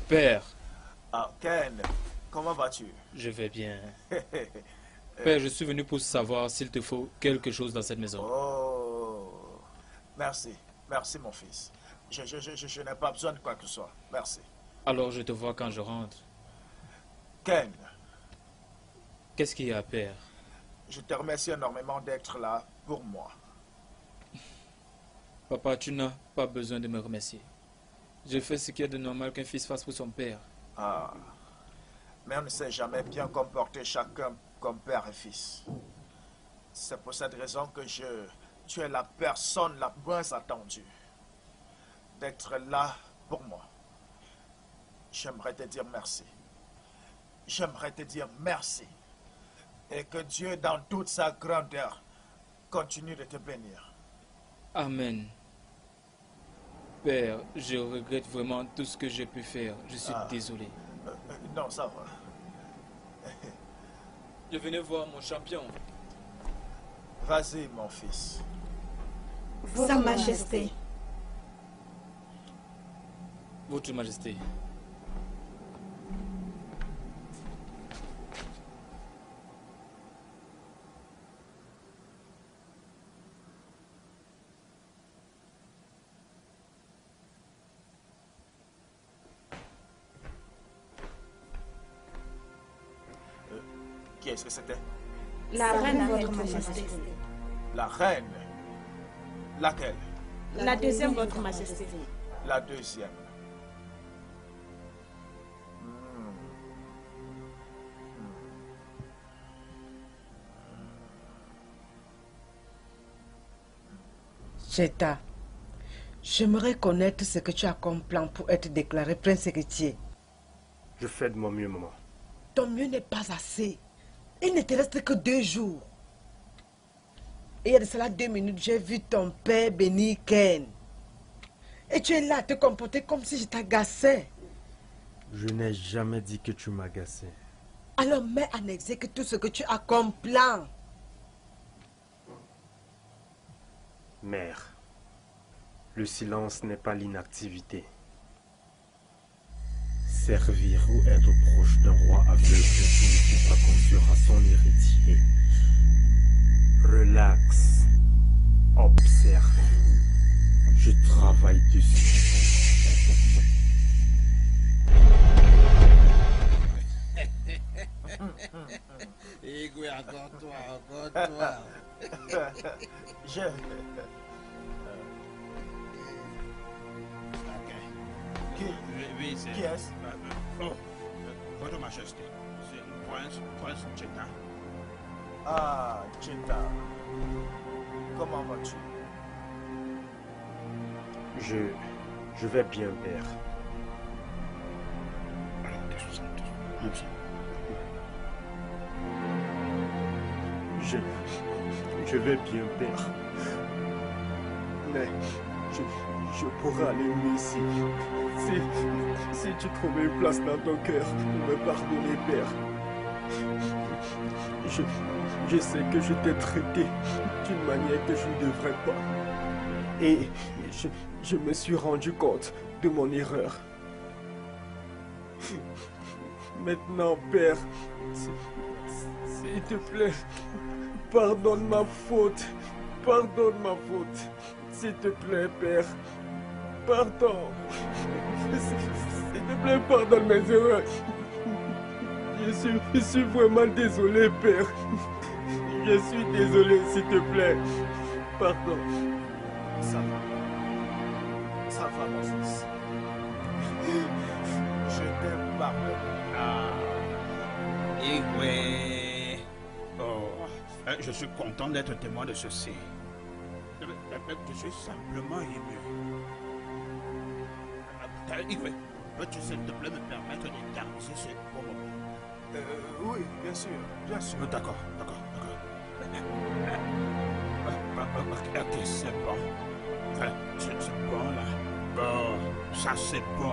Père. Ah, Ken, comment vas-tu? Je vais bien. Père, je suis venu pour savoir s'il te faut quelque chose dans cette maison. Oh, merci. Merci, mon fils. Je n'ai pas besoin de quoi que ce soit. Merci. Alors je te vois quand je rentre. Ken. Qu'est-ce qu'il y a, Père? Je te remercie énormément d'être là pour moi. Papa, tu n'as pas besoin de me remercier. Je fais ce qu'il y a de normal qu'un fils fasse pour son père. Ah, mais on ne s'est jamais bien comporté chacun comme père et fils. C'est pour cette raison que tu es la personne la moins attendue. D'être là pour moi. J'aimerais te dire merci. J'aimerais te dire merci. Et que Dieu, dans toute sa grandeur, continue de te bénir. Amen. Père, je regrette vraiment tout ce que j'ai pu faire. Je suis désolé. Non, ça va. Je venais voir mon champion. Vas-y, mon fils. Sa Majesté. Votre Majesté. Qui est-ce que c'était? La reine, votre Majesté. La reine? Laquelle? La deuxième, votre Majesté. La deuxième. Cheta, j'aimerais connaître ce que tu as comme plan pour être déclaré prince héritier. Je fais de mon mieux, maman. Ton mieux n'est pas assez. Il ne te reste que 2 jours. Et il y a de cela 2 minutes, j'ai vu ton père bénir Ken. Et tu es là à te comporter comme si je t'agaçais. Je n'ai jamais dit que tu m'agaçais. Alors mets en exécution tout ce que tu as comme plan. Mère, le silence n'est pas l'inactivité. Servir ou être proche d'un roi aveugle ne signifie pas qu'on sera son héritier. Relax. Observe. Je travaille dessus. Igwe, encore toi. Je... Oui, c'est... Qui est-ce? Votre Majesté, c'est le prince Cheta. Ah, Cheta. Comment vas-tu? Je vais bien, père. Je vais bien, père. Mais je pourrais aller mieux si tu trouvais une place dans ton cœur pour me pardonner, père. Je sais que je t'ai traité d'une manière que je ne devrais pas. Et je me suis rendu compte de mon erreur. Maintenant, père, s'il te plaît, pardonne ma faute. Pardonne ma faute. S'il te plaît, père. Pardon. S'il te plaît, pardonne mes erreurs. Je suis vraiment désolé, père. Je suis désolé, s'il te plaît. Pardon. Ça va. Ça va, mon fils. Je t'aime pardonné. Igwe. Oh, je suis content d'être témoin de ceci. Je suis simplement ému. Igwe, peux-tu s'il te plaît me permettre de terminer ce bon moment? Oui, bien sûr, bien sûr. D'accord. Ok, c'est bon. C'est bon là. Bon, ça c'est bon.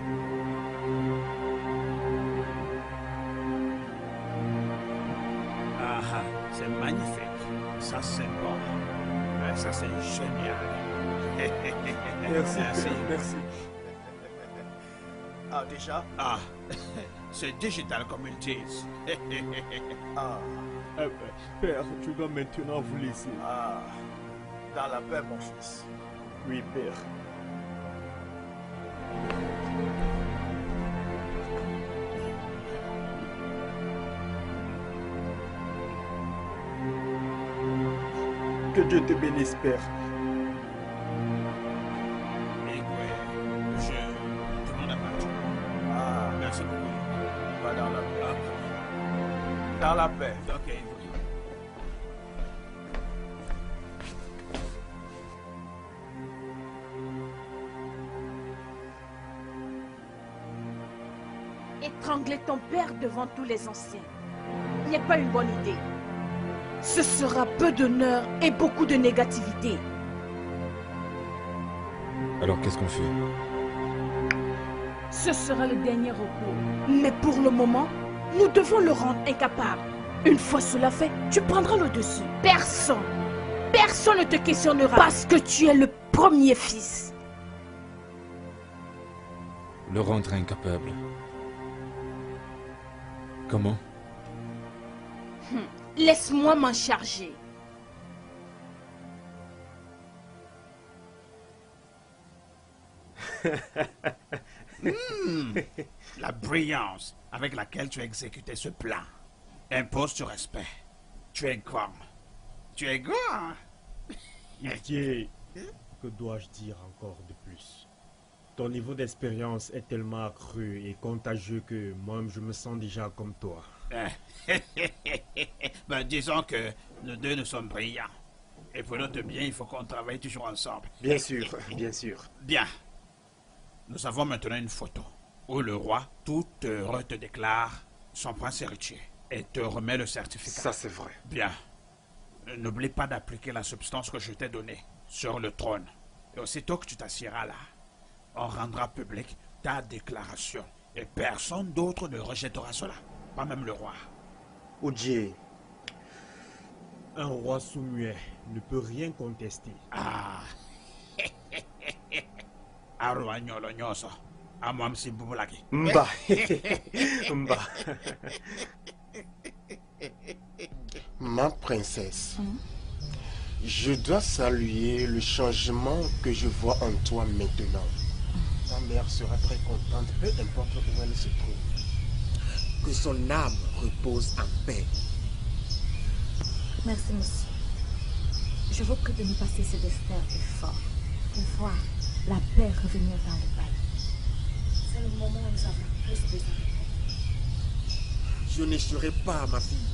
Ah, c'est magnifique. Ça c'est bon. Ça c'est génial. Merci. Ah, déjà? Ah, c'est Digital Communities. Ah. Père, tu dois maintenant vous laisser. Ah, dans la paix, mon fils. Oui, père. Que Dieu te bénisse, père. Je demande un match. Ah, merci beaucoup. Va dans la paix. Dans la paix. Ok. Étrangler ton père devant tous les anciens n'est pas une bonne idée. Ce sera peu d'honneur et beaucoup de négativité. Alors qu'est-ce qu'on fait? Ce sera le dernier recours. Mais pour le moment, nous devons le rendre incapable. Une fois cela fait, tu prendras le dessus. Personne ne te questionnera parce que tu es le premier fils. Le rendre incapable. Comment? Laisse-moi m'en charger. La brillance avec laquelle tu as exécuté ce plan impose du respect. Tu es grand. Tu es grand. Ildié, que dois-je dire encore de plus? Ton niveau d'expérience est tellement accru et contagieux que moi-même je me sens déjà comme toi. Ben, disons que nous deux nous sommes brillants. Et pour notre bien, il faut qu'on travaille toujours ensemble. Bien sûr, bien sûr. Bien. Nous avons maintenant une photo où le roi, tout heureux, te déclare son prince héritier et te remet le certificat. Ça, c'est vrai. Bien. N'oublie pas d'appliquer la substance que je t'ai donnée sur le trône. Et aussitôt que tu t'assieras là, on rendra public ta déclaration. Et personne d'autre ne rejettera cela. Pas même le roi. Odie, un roi sous-muet ne peut rien contester. Ah. Arwagnolo nyoso. Amam si bubulaki. Mba. Mba. Ma princesse, je dois saluer le changement que je vois en toi maintenant. Ta mère sera très contente, peu importe où elle se trouve. Que son âme repose en paix. Merci, monsieur. Je vous prie de nous passer ce destin fort pour voir la paix revenir dans le palais. C'est le moment où nous avons plus besoin de paix. Je n'échouerai pas, ma fille.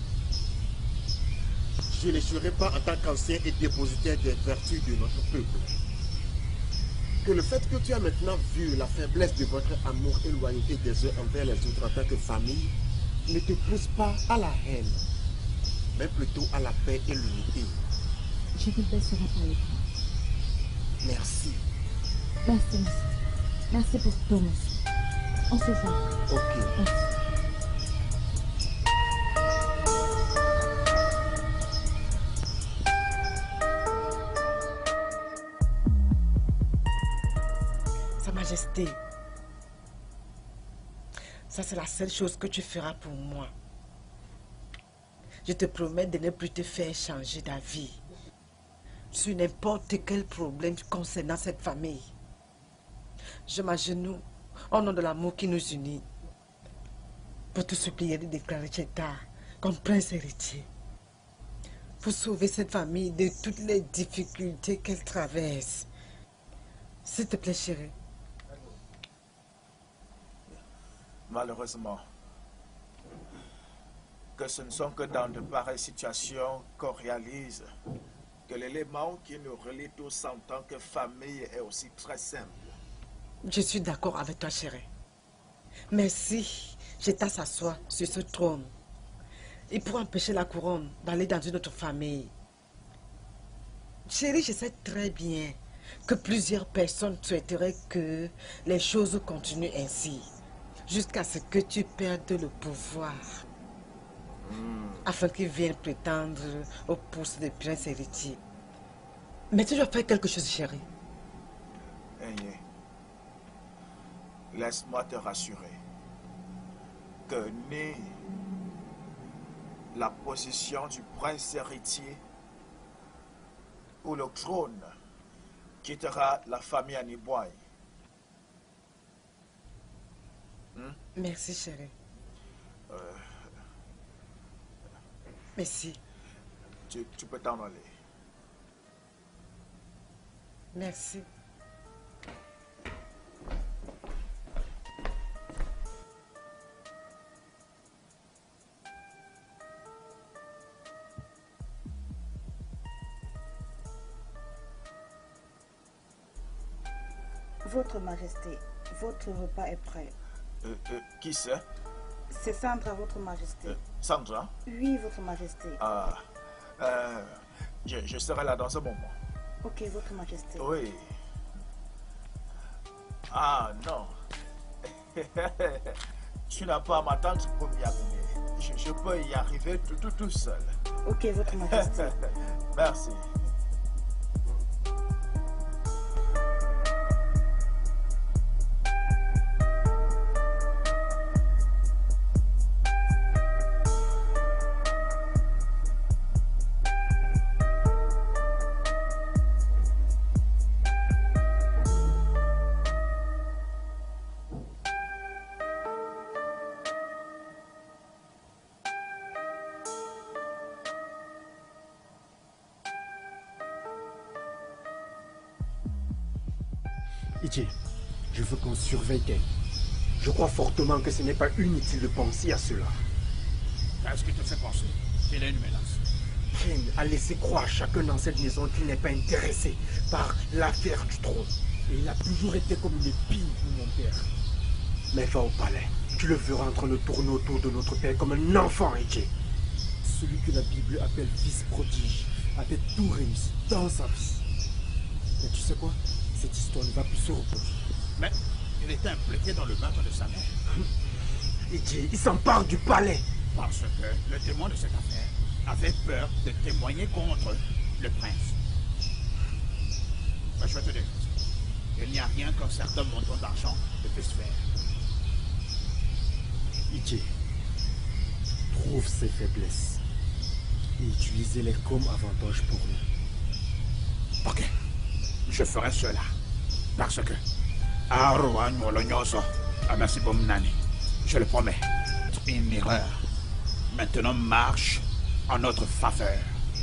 Je n'échouerai pas en tant qu'ancien et dépositaire des vertus de notre peuple. Que le fait que tu as maintenant vu la faiblesse de votre amour et loyauté des uns envers les autres en tant que famille ne te pousse pas à la haine, mais plutôt à la paix et l'unité. Je ne baisserai pas les bras. Merci. Merci, monsieur. Merci pour tout, monsieur. On se voit. Ok. Merci. Sa Majesté, ça c'est la seule chose que tu feras pour moi. Je te promets de ne plus te faire changer d'avis sur n'importe quel problème concernant cette famille. Je m'agenouille au nom de l'amour qui nous unit pour te supplier de déclarer Cheta comme prince héritier. Pour sauver cette famille de toutes les difficultés qu'elle traverse. S'il te plaît, chérie. Malheureusement, que ce ne sont que dans de pareilles situations qu'on réalise que l'élément qui nous relie tous en tant que famille est aussi très simple. Je suis d'accord avec toi, chérie. Mais si Cheta s'assoit sur ce trône, il pourra empêcher la couronne d'aller dans une autre famille. Chérie, je sais très bien que plusieurs personnes souhaiteraient que les choses continuent ainsi, jusqu'à ce que tu perdes le pouvoir, afin qu'ils viennent prétendre au poste de prince héritier. Mais tu dois faire quelque chose, chérie. laisse-moi te rassurer que ni la position du prince héritier ou le trône quittera la famille Aniboy. Merci, chérie. Merci. Tu peux t'en aller. Merci. Votre Majesté, votre repas est prêt. Qui c'est? C'est Sandra, votre Majesté. Sandra? Oui, votre Majesté. Ah, je serai là dans un moment. Ok, votre Majesté. Oui. Ah, non. Tu n'as pas à m'attendre pour m'y amener. Je peux y arriver tout seul. Ok, votre Majesté. Merci. Iji, je veux qu'on surveille Ken. Je crois fortement que ce n'est pas inutile de penser à cela. Qu'est-ce qui te fait penser qu'il est une menace? Ken a laissé croire à chacun dans cette maison qu'il n'est pas intéressé par l'affaire du trône. Et il a toujours été comme une épine pour mon père. Mais va au palais. Tu le verras en train de tourner autour de notre père comme un enfant, Iji. Celui que la Bible appelle fils prodige avait tout réussi dans sa vie. Mais tu sais quoi? Cette histoire ne va plus se reproduire. Mais il était impliqué dans le meurtre de sa mère. Il s'empare du palais. Parce que le témoin de cette affaire avait peur de témoigner contre le prince. Ben, je vais te dire, il n'y a rien qu'un certain montant d'argent ne puisse faire. Iji, trouve ses faiblesses et utilisez-les comme avantage pour nous. Ok, je ferai cela. Parce que Aroa Nolonyoso, merci Bomnani, je le promets, une erreur maintenant marche en notre faveur.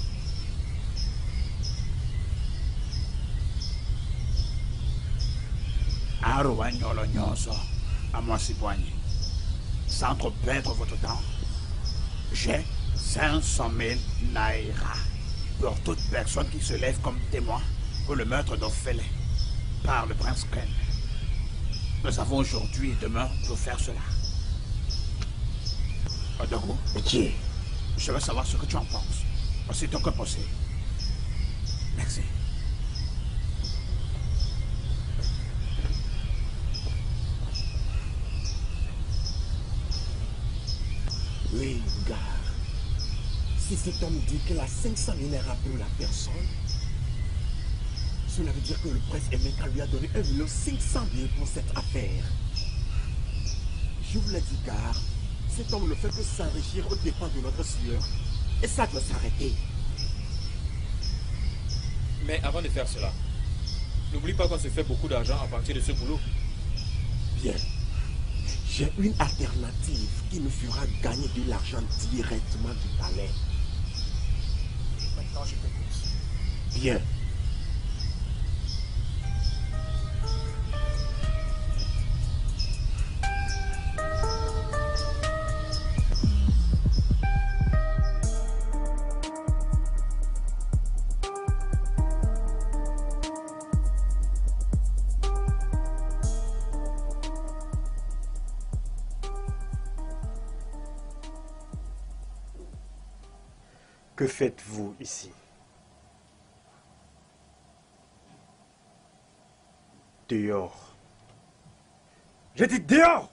Aroa Nolonyoso, à moi Sibouani, sans trop perdre votre temps, j'ai 500 000 naira pour toute personne qui se lève comme témoin pour le meurtre d'Ophélie par le prince Ken. Nous avons aujourd'hui et demain pour faire cela. Odogo, je veux savoir ce que tu en penses, aussitôt que possible. Merci. Oui, gars. Si cet homme dit qu'il a 500 000 naira pour la personne, cela veut dire que le prince Emeka lui a donné 1 500 000 pour cette affaire. Je vous l'ai dit, car cet homme ne fait que s'enrichir aux dépens de notre sueur. Et ça doit s'arrêter. Mais avant de faire cela, n'oublie pas qu'on se fait beaucoup d'argent à partir de ce boulot. Bien. J'ai une alternative qui nous fera gagner de l'argent directement du palais. Maintenant, je t'écoute. Bien. Que faites-vous ici? Dehors. J'ai dit dehors!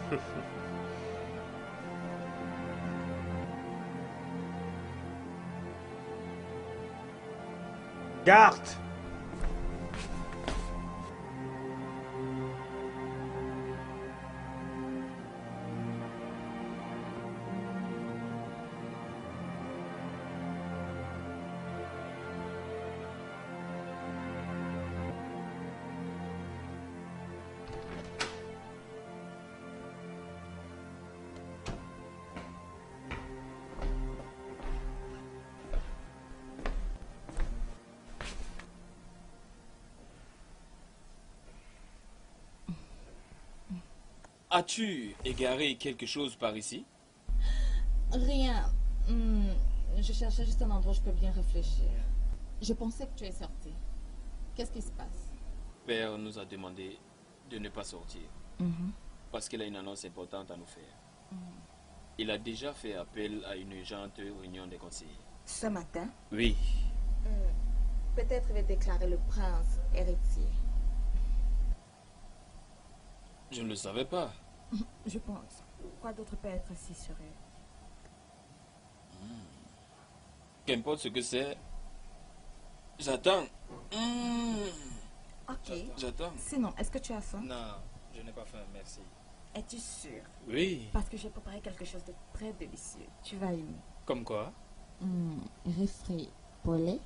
Garde! As-tu égaré quelque chose par ici? Rien. Je cherchais juste un endroit où je peux bien réfléchir. Je pensais que tu es sorti. Qu'est-ce qui se passe? Père nous a demandé de ne pas sortir. Parce qu'il a une annonce importante à nous faire. Il a déjà fait appel à une urgente réunion des conseillers. Ce matin? Oui. Peut-être il va déclarer le prince héritier. Je ne le savais pas. Je pense. Quoi d'autre peut être si serait? Qu'importe ce que c'est. J'attends. Ok. J'attends. Sinon, est-ce que tu as faim? Non, je n'ai pas faim, merci. Es-tu sûr? Oui. Parce que j'ai préparé quelque chose de très délicieux. Tu vas aimer. Comme quoi? Refrain poulet.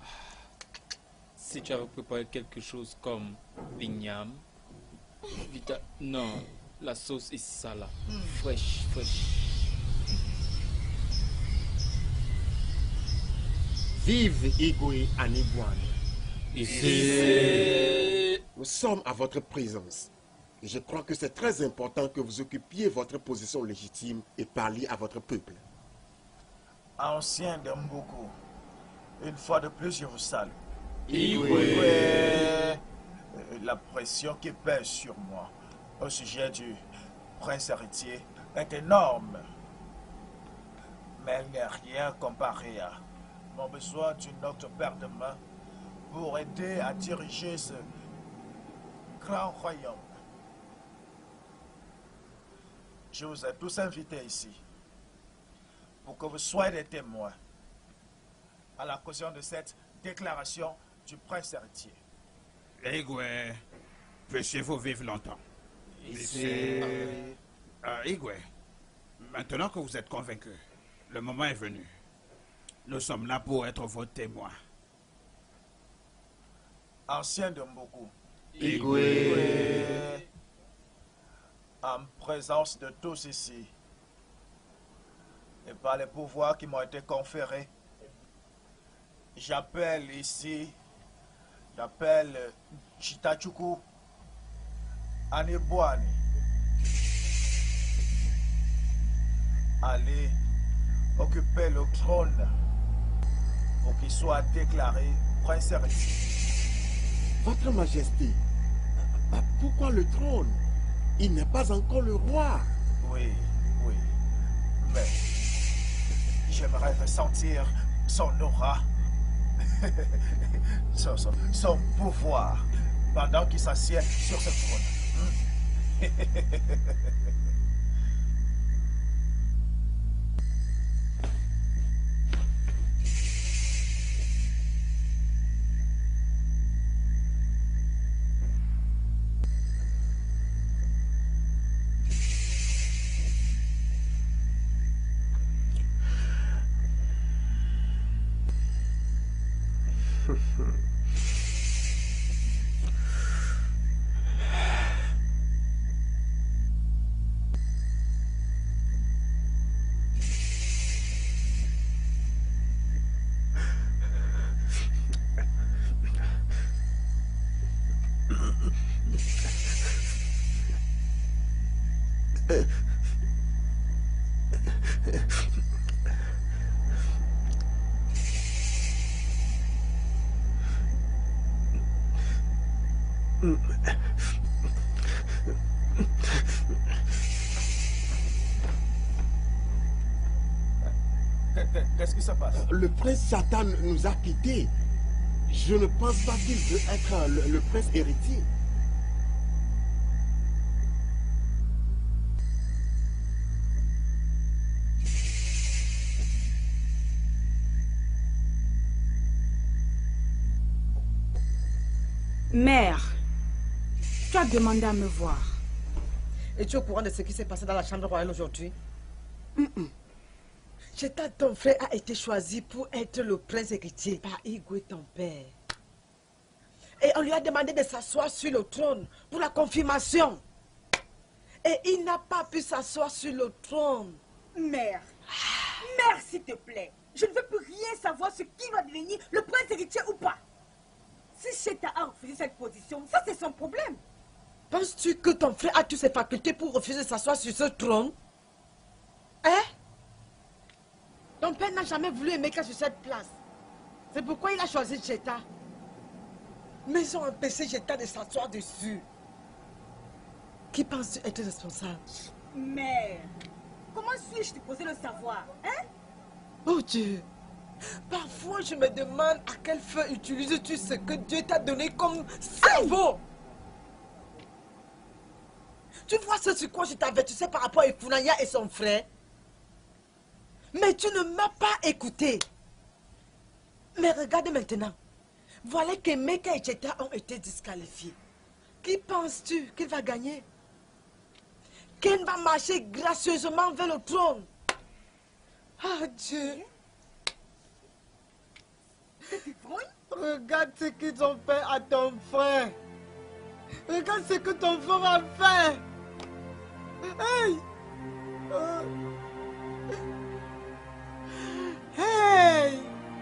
Si tu avais préparé quelque chose comme vignam, non, la sauce est salade, fraîche. Vive Igwe Anibouane. Ici. Nous sommes à votre présence. Et je crois que c'est très important que vous occupiez votre position légitime et parliez à votre peuple. Ancien de Mboko, une fois de plus, je vous salue. Igwe. La pression qui pèse sur moi au sujet du prince héritier est énorme. Mais elle n'est rien comparé à mon besoin d'une autre paire de mains pour aider à diriger ce grand royaume. Je vous ai tous invités ici pour que vous soyez des témoins à la caution de cette déclaration du prince héritier. Igwe, puissiez-vous vivre longtemps. Igwe, maintenant que vous êtes convaincu, le moment est venu. Nous sommes là pour être vos témoins. Ancien de Mboko, Igwe. En présence de tous ici, et par les pouvoirs qui m'ont été conférés, j'appelle Chitachuku Anibouane. Allez occuper le trône pour qu'il soit déclaré prince héritier. Votre Majesté, pourquoi le trône? Il n'est pas encore le roi. Oui, mais j'aimerais ressentir son aura, son pouvoir, pendant qu'il s'assied sur ce trône. Qu'est-ce qui se passe? Le prince Satan nous a quittés. Je ne pense pas qu'il veut être le prince héritier. Mère, tu as demandé à me voir. Et tu es au courant de ce qui s'est passé dans la chambre royale aujourd'hui? Cheta, ton frère a été choisi pour être le prince héritier par Igwe, ton père. Et on lui a demandé de s'asseoir sur le trône pour la confirmation. Et il n'a pas pu s'asseoir sur le trône. Mère, mère, s'il te plaît. Je ne veux plus rien savoir ce qui va devenir le prince héritier ou pas. Si Cheta a refusé cette position, ça c'est son problème. Penses-tu que ton frère a toutes ses facultés pour refuser de s'asseoir sur ce trône? Hein? Ton père n'a jamais voulu Emeka sur cette place. C'est pourquoi il a choisi Cheta. Mais ils ont empêché Cheta de s'asseoir dessus. Qui penses-tu être responsable? Mère, comment suis-je supposé le savoir, hein? Oh Dieu! Parfois je me demande à quel feu utilises-tu ce que Dieu t'a donné comme cerveau? Tu vois ce sur quoi je t'avertissais par rapport à Ifunanya et son frère? Mais tu ne m'as pas écouté. Mais regarde maintenant. Voilà que Emeka et Cheta ont été disqualifiés. Qui penses-tu qu'il va gagner? Ken va marcher gracieusement vers le trône. Ah Dieu. Regarde ce qu'ils ont fait à ton frère. Regarde ce que ton frère a fait. Hey! Hey!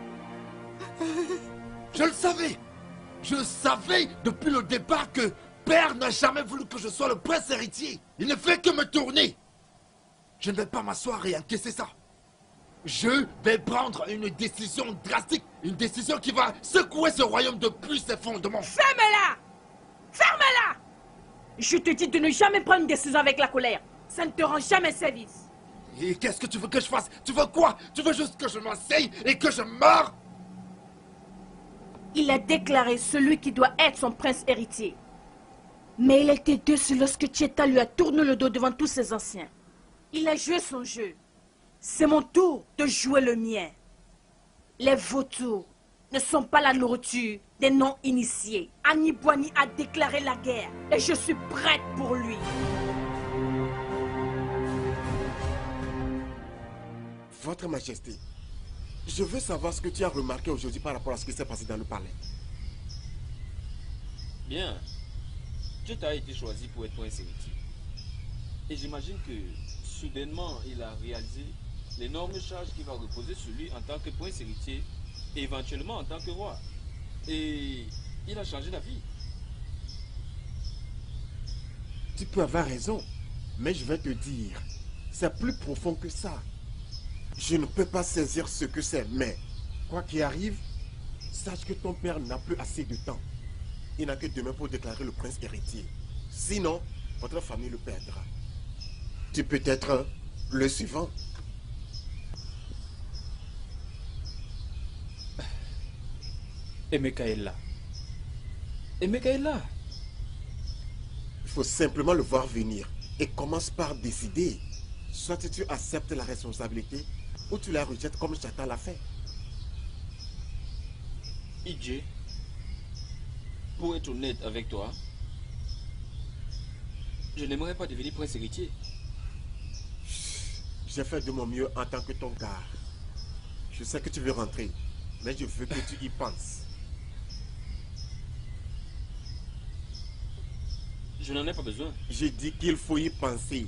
Je le savais. Je savais depuis le départ que Père n'a jamais voulu que je sois le prince héritier. Il ne fait que me tourner. Je ne vais pas m'asseoir et encaisser ça. Je vais prendre une décision drastique. Une décision qui va secouer ce royaume depuis ses fondements. Ferme-la! Ferme-la! Je te dis de ne jamais prendre une décision avec la colère. Ça ne te rend jamais service. Et qu'est-ce que tu veux que je fasse? Tu veux quoi? Tu veux juste que je m'asseye et que je meure? Il a déclaré celui qui doit être son prince héritier. Mais il a été déçu lorsque Cheta lui a tourné le dos devant tous ses anciens. Il a joué son jeu. C'est mon tour de jouer le mien. Les vautours ne sont pas la nourriture des non-initiés. Anibwani a déclaré la guerre et je suis prête pour lui. Votre Majesté, je veux savoir ce que tu as remarqué aujourd'hui par rapport à ce qui s'est passé dans le palais. Bien. Cheta a été choisi pour être prince héritier. Et j'imagine que, soudainement, il a réalisé l'énorme charge qui va reposer sur lui en tant que prince héritier et éventuellement en tant que roi. Et il a changé d'avis. Tu peux avoir raison, mais je vais te dire, c'est plus profond que ça. Je ne peux pas saisir ce que c'est, mais quoi qu'il arrive, sache que ton père n'a plus assez de temps. Il n'a que demain pour déclarer le prince héritier. Sinon, votre famille le perdra. Tu peux être le suivant. Emeka est là. Emeka est là. Il faut simplement le voir venir. Et commence par décider. Soit tu acceptes la responsabilité, ou tu la rejettes comme Cheta l'a fait. Ije, pour être honnête avec toi, je n'aimerais pas devenir prince héritier. J'ai fait de mon mieux en tant que ton gars. Je sais que tu veux rentrer, mais je veux que tu y penses. Je n'en ai pas besoin. J'ai dit qu'il faut y penser.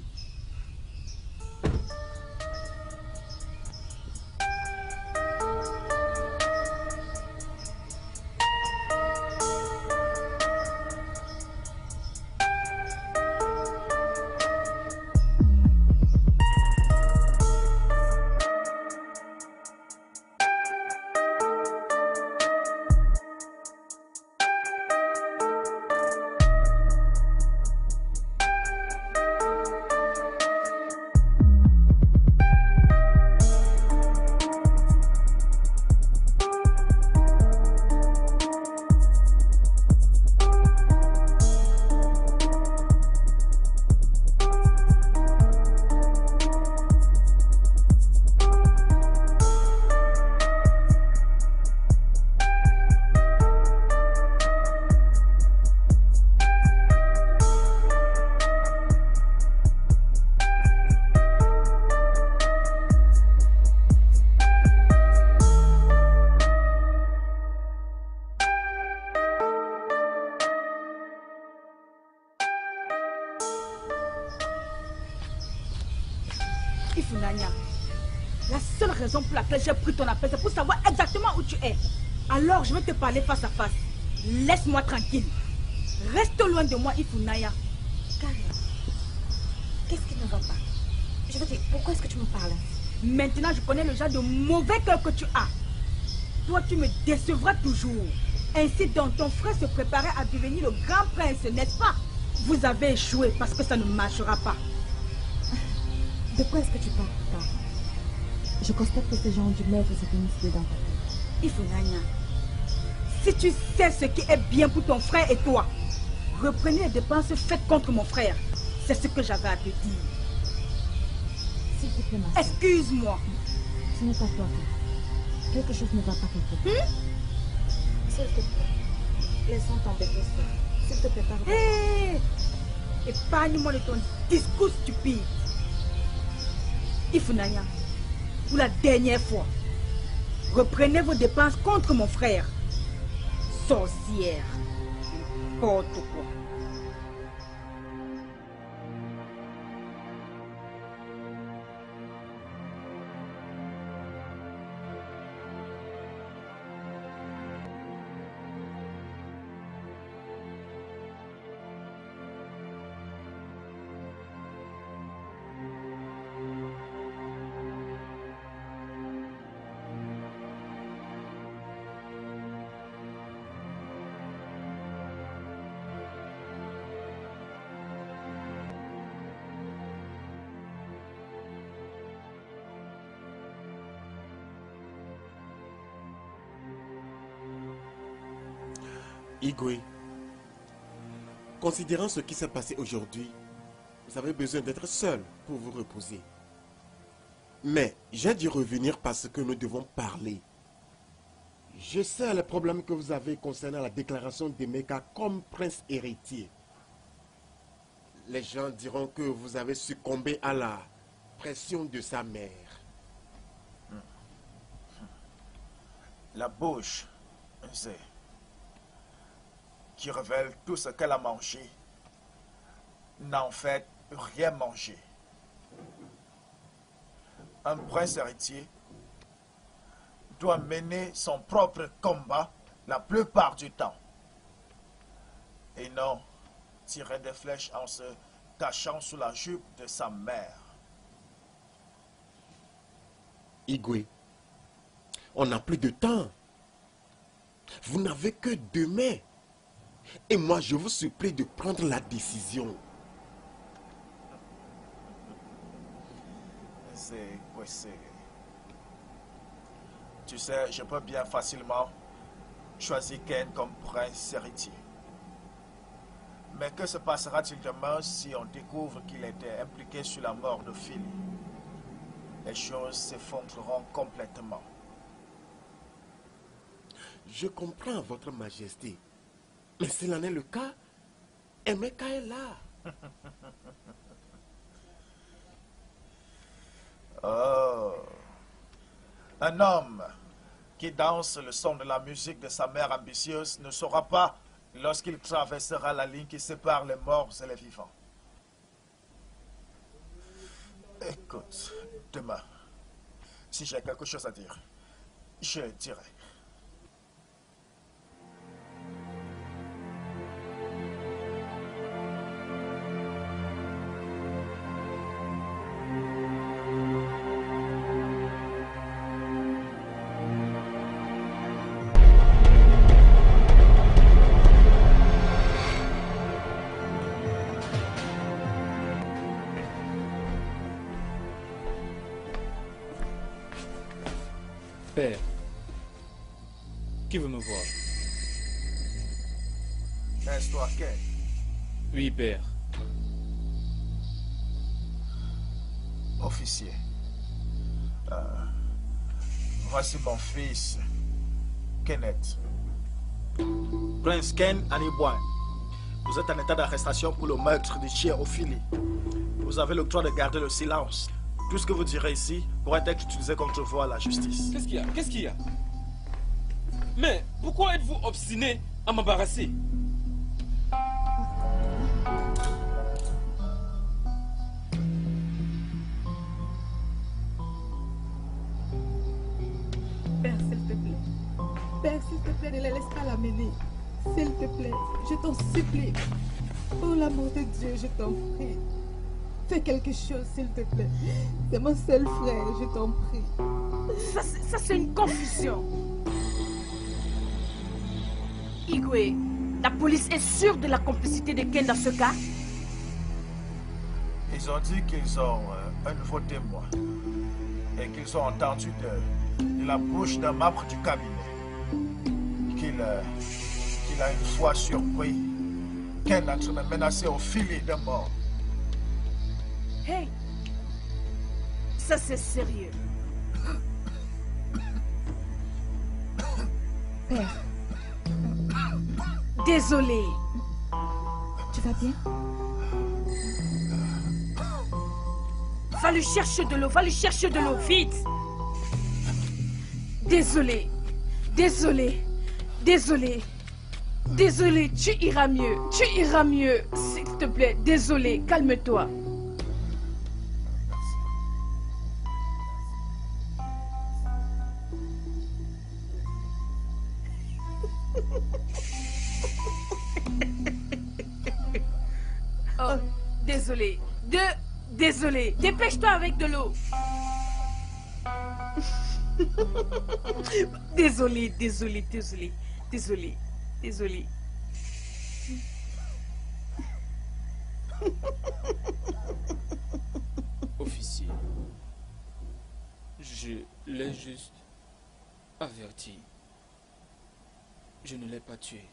Ifunanya, la seule raison pour laquelle j'ai pris ton appel, c'est pour savoir exactement où tu es. Alors, je vais te parler face à face. Laisse-moi tranquille. Reste loin de moi, Ifunanya. Karia, qu'est-ce qui ne va pas? Je veux dire, pourquoi est-ce que tu me parles? Maintenant, je connais le genre de mauvais cœur que tu as. Toi, tu me décevras toujours. Ainsi donc, ton frère se préparait à devenir le grand prince, n'est-ce pas? Vous avez échoué parce que ça ne marchera pas. De quoi est-ce que tu parles, papa? Je constate que ces gens ont dû mettre cette idée dans ta tête. Ifunanya, si tu sais ce qui est bien pour ton frère et toi, reprenez les dépenses faites contre mon frère. C'est ce que j'avais à te dire. S'il te plaît, ma soeur. Excuse-moi. Ce n'est pas toi. Quelque chose ne va pas quelque part. S'il te plaît, laissons tomber tout ça. S'il te plaît, pardon. Hé! Épargne-moi de ton discours stupide. Ifunanya, pour la dernière fois, reprenez vos dépenses contre mon frère. Sorcière. N'importe quoi. Igwe, considérant ce qui s'est passé aujourd'hui, vous avez besoin d'être seul pour vous reposer. Mais j'ai dû revenir parce que nous devons parler. Je sais les problèmes que vous avez concernant la déclaration d'Emeka comme prince héritier. Les gens diront que vous avez succombé à la pression de sa mère. La bouche, c'est qui révèle tout ce qu'elle a mangé, n'a en fait rien mangé. Un prince héritier doit mener son propre combat la plupart du temps. Et non tirer des flèches en se cachant sous la jupe de sa mère. Igwe, on n'a plus de temps. Vous n'avez que demain. Et moi, je vous supplie de prendre la décision. Tu sais, je peux bien facilement choisir Ken comme prince héritier. Mais que se passera-t-il demain si on découvre qu'il était impliqué sur la mort de Philly? Les choses s'effondreront complètement. Je comprends, votre majesté. Mais s'il en est le cas, Emeka est là. Oh. Un homme qui danse le son de la musique de sa mère ambitieuse ne saura pas lorsqu'il traversera la ligne qui sépare les morts et les vivants. Écoute, demain, si j'ai quelque chose à dire, je dirai. Père, qui veut me voir? Est-ce toi, Ken? Oui, père. Officier, voici mon fils, Kenneth. Prince Ken Anibouan, vous êtes en état d'arrestation pour le meurtre du chien Ophélie. Vous avez le droit de garder le silence. Tout ce que vous direz ici pourrait être utilisé contre vous à la justice. Qu'est-ce qu'il y a? Qu'est-ce qu'il y a? Mais pourquoi êtes-vous obstiné à m'embarrasser? Père, s'il te plaît, ne les laisse pas l'amener. S'il te plaît, je t'en supplie. Pour l'amour de Dieu, je t'en prie. Fais quelque chose, s'il te plaît. C'est mon seul frère, je t'en prie. Ça c'est une confusion. Igwe, la police est sûre de la complicité de Ken dans ce cas? Ils ont dit qu'ils ont un nouveau témoin et qu'ils ont entendu de la bouche d'un membre du cabinet qu'il a une fois surpris Ken a menacé Ophélie de mort. Hey, ça c'est sérieux. Père. Désolé. Tu vas bien? Va lui chercher de l'eau, va lui chercher de l'eau, vite. Désolé, désolé, désolé, désolé, tu iras mieux, s'il te plaît, désolé, calme-toi. Oh, désolé, désolé, dépêche-toi avec de l'eau. Désolé, désolé, désolé, désolé, désolé. Officier, je l'ai juste averti. Je ne l'ai pas tué.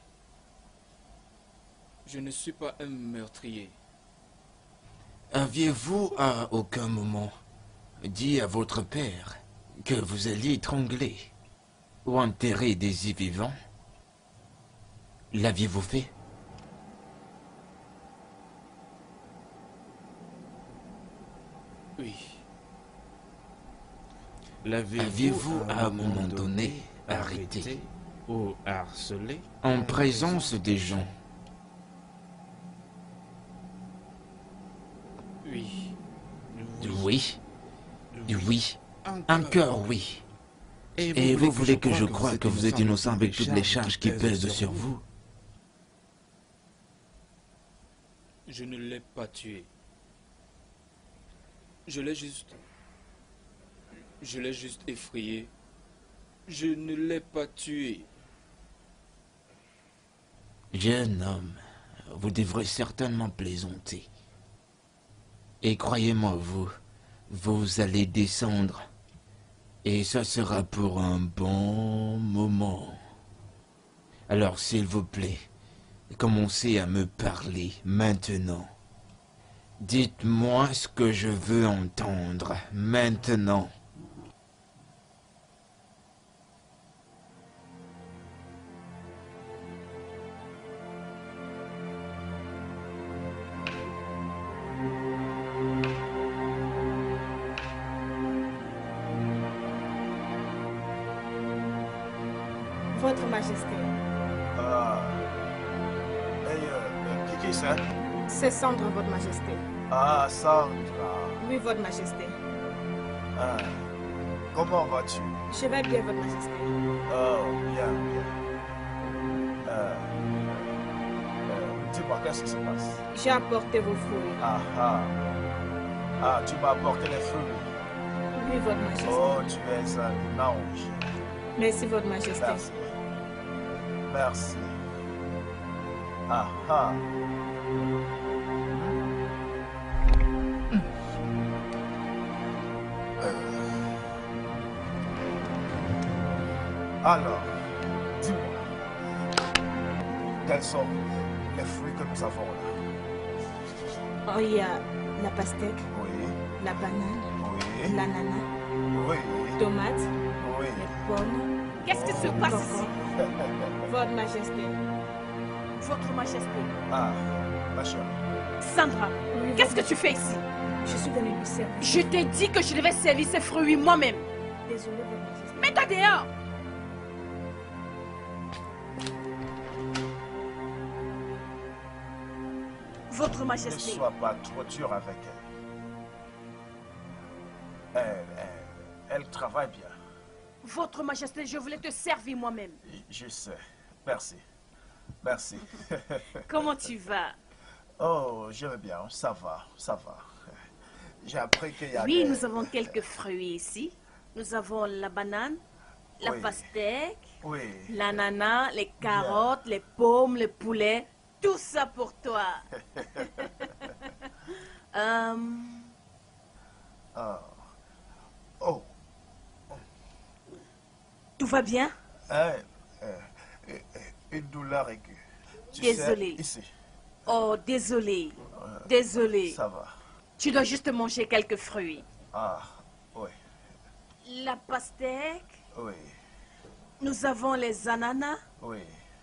Je ne suis pas un meurtrier. Aviez-vous à aucun moment dit à votre père que vous alliez étrangler ou enterrer des y-vivants? L'aviez-vous fait? Oui. Aviez-vous à un moment donné arrêté ou harcelé en présence des gens? Oui. Oui. Oui. Encore oui. Et vous voulez que je croie que vous êtes innocent avec toutes les charges qui pèsent sur vous? Je ne l'ai pas tué. Je l'ai juste effrayé. Je ne l'ai pas tué. Jeune homme, vous devrez certainement plaisanter. Et croyez-moi, vous allez descendre. Et ça sera pour un bon moment. Alors, s'il vous plaît, commencez à me parler maintenant. Dites-moi ce que je veux entendre maintenant. Votre Majesté. Qui est ça? C'est Sandra, Votre Majesté. Ah, Sandra. Oui, Votre Majesté. Ah, comment vas-tu? Je vais bien, Votre Majesté. Oh, bien, bien. Dis-moi, qu'est-ce qui se passe? J'ai apporté vos fruits. Ah, tu m'as apporté les fruits. Oui, Votre Majesté. Oh, tu es un ange. Merci, Votre Majesté. Merci. Merci. Alors, dis-moi, quels sont les fruits que nous avons là? Oh, il y a la pastèque. Oui. La banane. Oui. L'ananas. Oui. Tomate. Oui. Les pommes. Qu'est-ce qui se passe ici? Votre Majesté. Votre Majesté. Ah, ma chérie. Sandra, qu'est-ce que tu fais ici? Je suis venue lui servir. Je t'ai dit que je devais servir ces fruits moi-même. Désolée, Votre Majesté. Mets-toi dehors. Votre Majesté. Ne sois pas trop dur avec elle. Elle travaille bien. Votre Majesté, je voulais te servir moi-même. Je sais. Merci. Merci. Comment tu vas? Oh, je vais bien. Ça va, ça va. J'ai appris qu'il y a Oui, nous avons quelques fruits ici. Nous avons la banane, la Oui. pastèque, Oui. l'ananas, les carottes, les pommes, le poulet. Tout ça pour toi. Ah. Oh. Tout va bien? Une douleur aiguë. Tu Désolé. sais, ici. Oh, désolé. Désolé. Ça va. Tu dois juste manger quelques fruits. Ah, oui, La pastèque. oui, Nous avons les ananas. oui.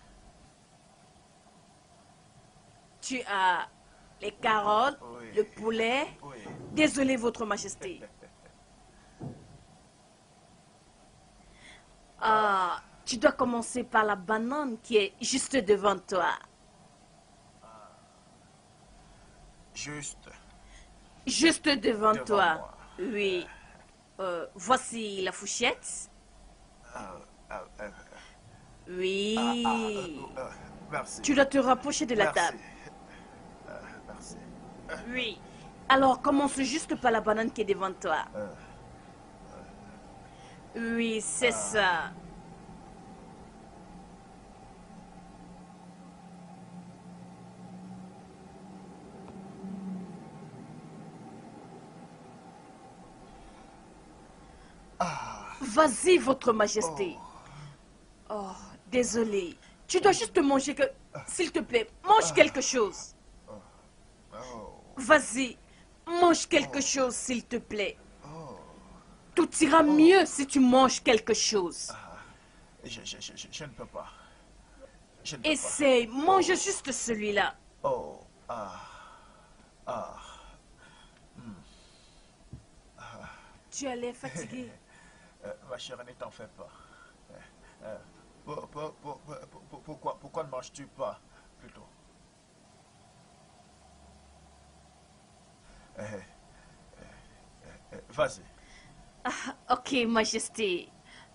Tu as les carottes, Oui. le poulet. Oui. Désolé, Votre Majesté. Ah, tu dois commencer par la banane qui est juste devant toi. Juste. Juste devant Devant toi. moi. Oui. Voici la fourchette. Oui. Merci. Tu dois te rapprocher de la Merci. table. Merci. Oui. Alors, commence juste par la banane qui est devant toi. Oui, c'est ça. Vas-y, Votre Majesté. Oh, désolé. Tu dois juste manger que... S'il te plaît, mange quelque chose. Vas-y, mange quelque chose, s'il te plaît. Tout ira mieux si tu manges quelque chose. Je ne peux pas. Je ne peux Essaye, mange juste celui-là. pas. Oh, ah. Tu as l'air fatigué. Ma chère, ne t'en fais pas. Pourquoi ne manges-tu pas, plutôt? Vas-y. Ah, ok, Majesté.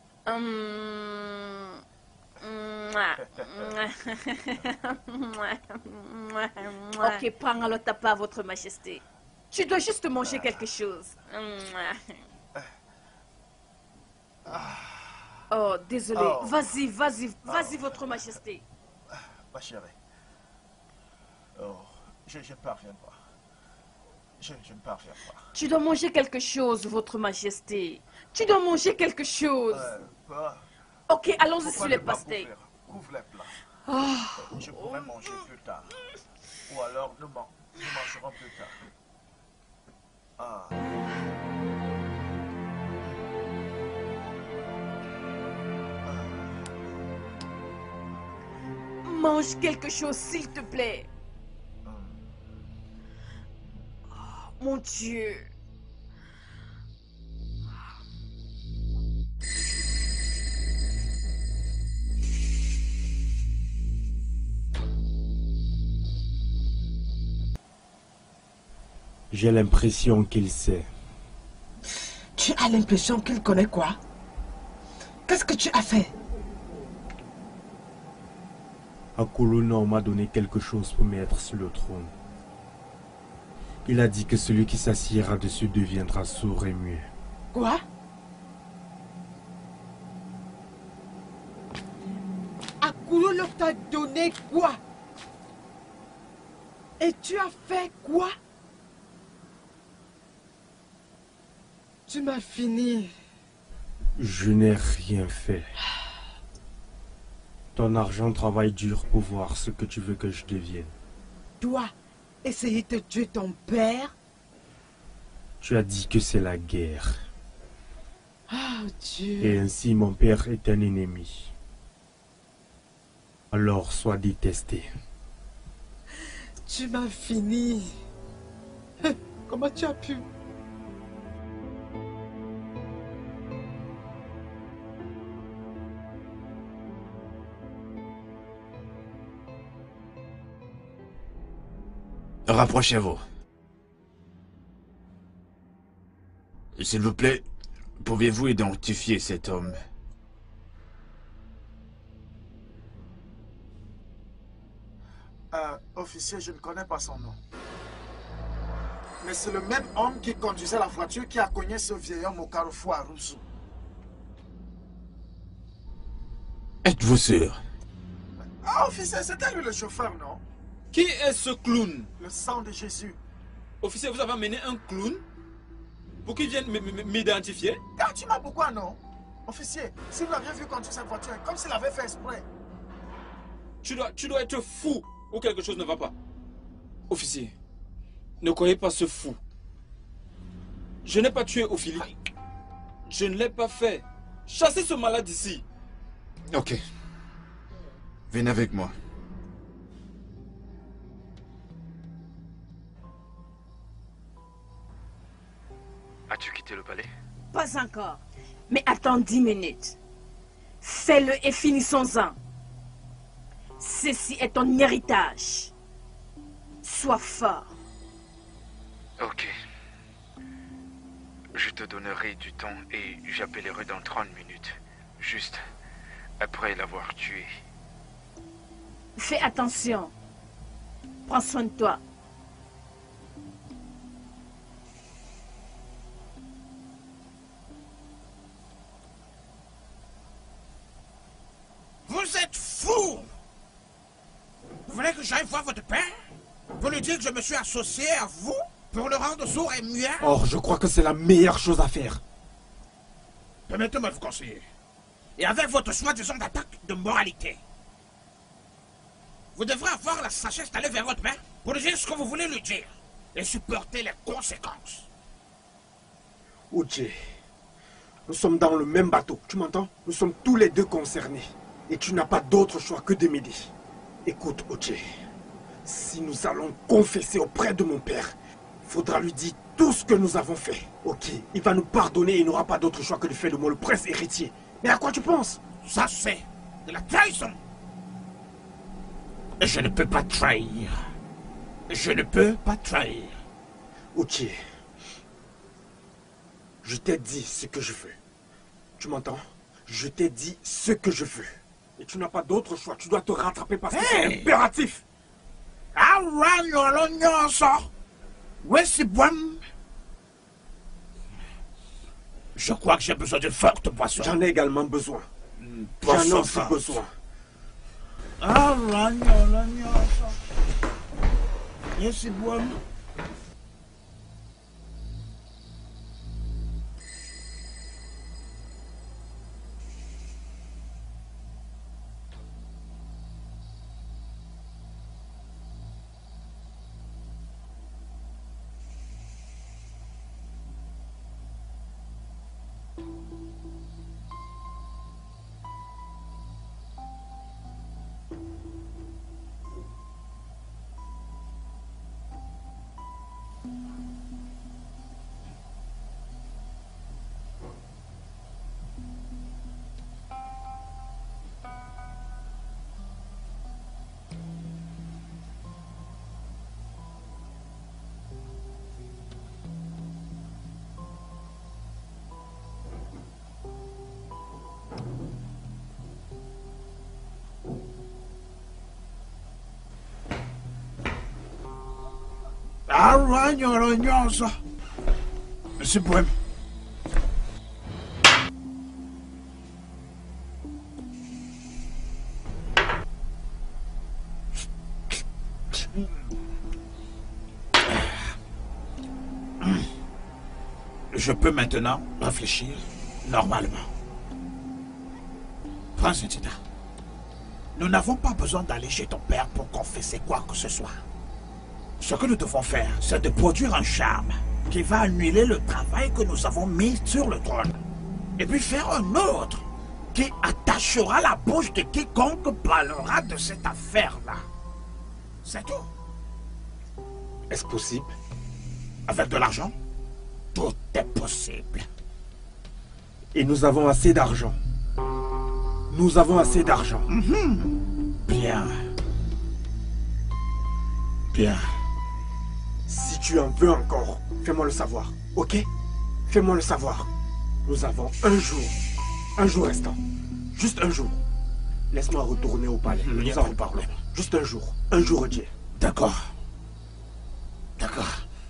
Ok, prends alors ta part, Votre Majesté. Tu dois juste manger quelque chose. Oh, désolé. Oh. Vas-y, vas-y, Votre Majesté. Ma chérie. Oh, je ne parviens pas. Je ne parviens pas. Tu dois manger quelque chose, Votre Majesté. Tu dois manger quelque chose. Ok, allons-y sur les pastèques. Couvre les plats. Ah. Je pourrais manger plus tard. Ou alors nous mangerons plus tard. Ah. Mange quelque chose, s'il te plaît. Oh, mon Dieu. J'ai l'impression qu'il sait. Tu as l'impression qu'il connaît quoi? Qu'est-ce que tu as fait? Akolono m'a donné quelque chose pour mettre sur le trône. Il a dit que celui qui s'assiera dessus deviendra sourd et muet. Quoi? Akolono t'a donné quoi? Et tu as fait quoi? Tu m'as fini. Je n'ai rien fait. Ton argent travaille dur pour voir ce que tu veux que je devienne. Toi, essayer de tuer ton père? Tu as dit que c'est la guerre. Oh Dieu. Et ainsi mon père est un ennemi. Alors sois détesté. Tu m'as fini. Comment tu as pu? Rapprochez-vous. S'il vous plaît, pouvez-vous identifier cet homme Officier, je ne connais pas son nom. Mais c'est le même homme qui conduisait la voiture qui a cogné ce vieil homme au carrefour à Rousseau. Êtes-vous sûr? Ah, officier, c'était lui le chauffeur, non? Qui est ce clown? Le sang de Jésus. Officier, vous avez amené un clown pour qu'il vienne m'identifier? Dis-moi pourquoi non? Officier, si vous l'aviez vu conduire cette voiture, comme s'il avait fait exprès. Tu dois être fou ou quelque chose ne va pas. Officier, ne croyez pas ce fou. Je n'ai pas tué Ophélie. Je ne l'ai pas fait. Chassez ce malade ici. Ok. Venez avec moi. As-tu quitté le palais? Pas encore. Mais attends 10 minutes. Fais-le et finissons-en. Ceci est ton héritage. Sois fort. Ok. Je te donnerai du temps et j'appellerai dans 30 minutes. Juste après l'avoir tué. Fais attention. Prends soin de toi. Vous êtes fou! Vous voulez que j'aille voir votre père? Pour lui dire que je me suis associé à vous? Pour le rendre sourd et muet? Or, je crois que c'est la meilleure chose à faire. Permettez-moi de vous conseiller. Et avec votre soi-disant attaque de moralité, vous devrez avoir la sagesse d'aller vers votre père pour lui dire ce que vous voulez lui dire et supporter les conséquences. Uche, nous sommes dans le même bateau, tu m'entends? Nous sommes tous les deux concernés. Et tu n'as pas d'autre choix que de m'aider. Écoute, Uche, si nous allons confesser auprès de mon père, il faudra lui dire tout ce que nous avons fait. Ok, il va nous pardonner et il n'aura pas d'autre choix que de faire de moi le prince héritier. Mais à quoi tu penses? Ça c'est de la trahison. Et je ne peux pas trahir. Je ne peux pas trahir. Uche, je t'ai dit ce que je veux. Tu m'entends? Je t'ai dit ce que je veux. Et tu n'as pas d'autre choix. Tu dois te rattraper parce que c'est impératif. Je crois que j'ai besoin de forte boisson. J'en ai également besoin. J'en ai aussi besoin. Monsieur Bohème. Je peux maintenant réfléchir normalement. Prince Ntida, nous n'avons pas besoin d'aller chez ton père pour confesser quoi que ce soit. Ce que nous devons faire, c'est de produire un charme qui va annuler le travail que nous avons mis sur le trône. Et puis faire un autre qui attachera la bouche de quiconque parlera de cette affaire-là. C'est tout. Est-ce possible? Avec de l'argent, tout est possible. Et nous avons assez d'argent. Nous avons assez d'argent. Bien. Bien. Si tu en veux encore, fais-moi le savoir, ok? Fais-moi le savoir. Nous avons un jour restant. Juste un jour. Laisse-moi retourner au palais. Nous en reparlons. Juste un jour, Dieu. D'accord. D'accord.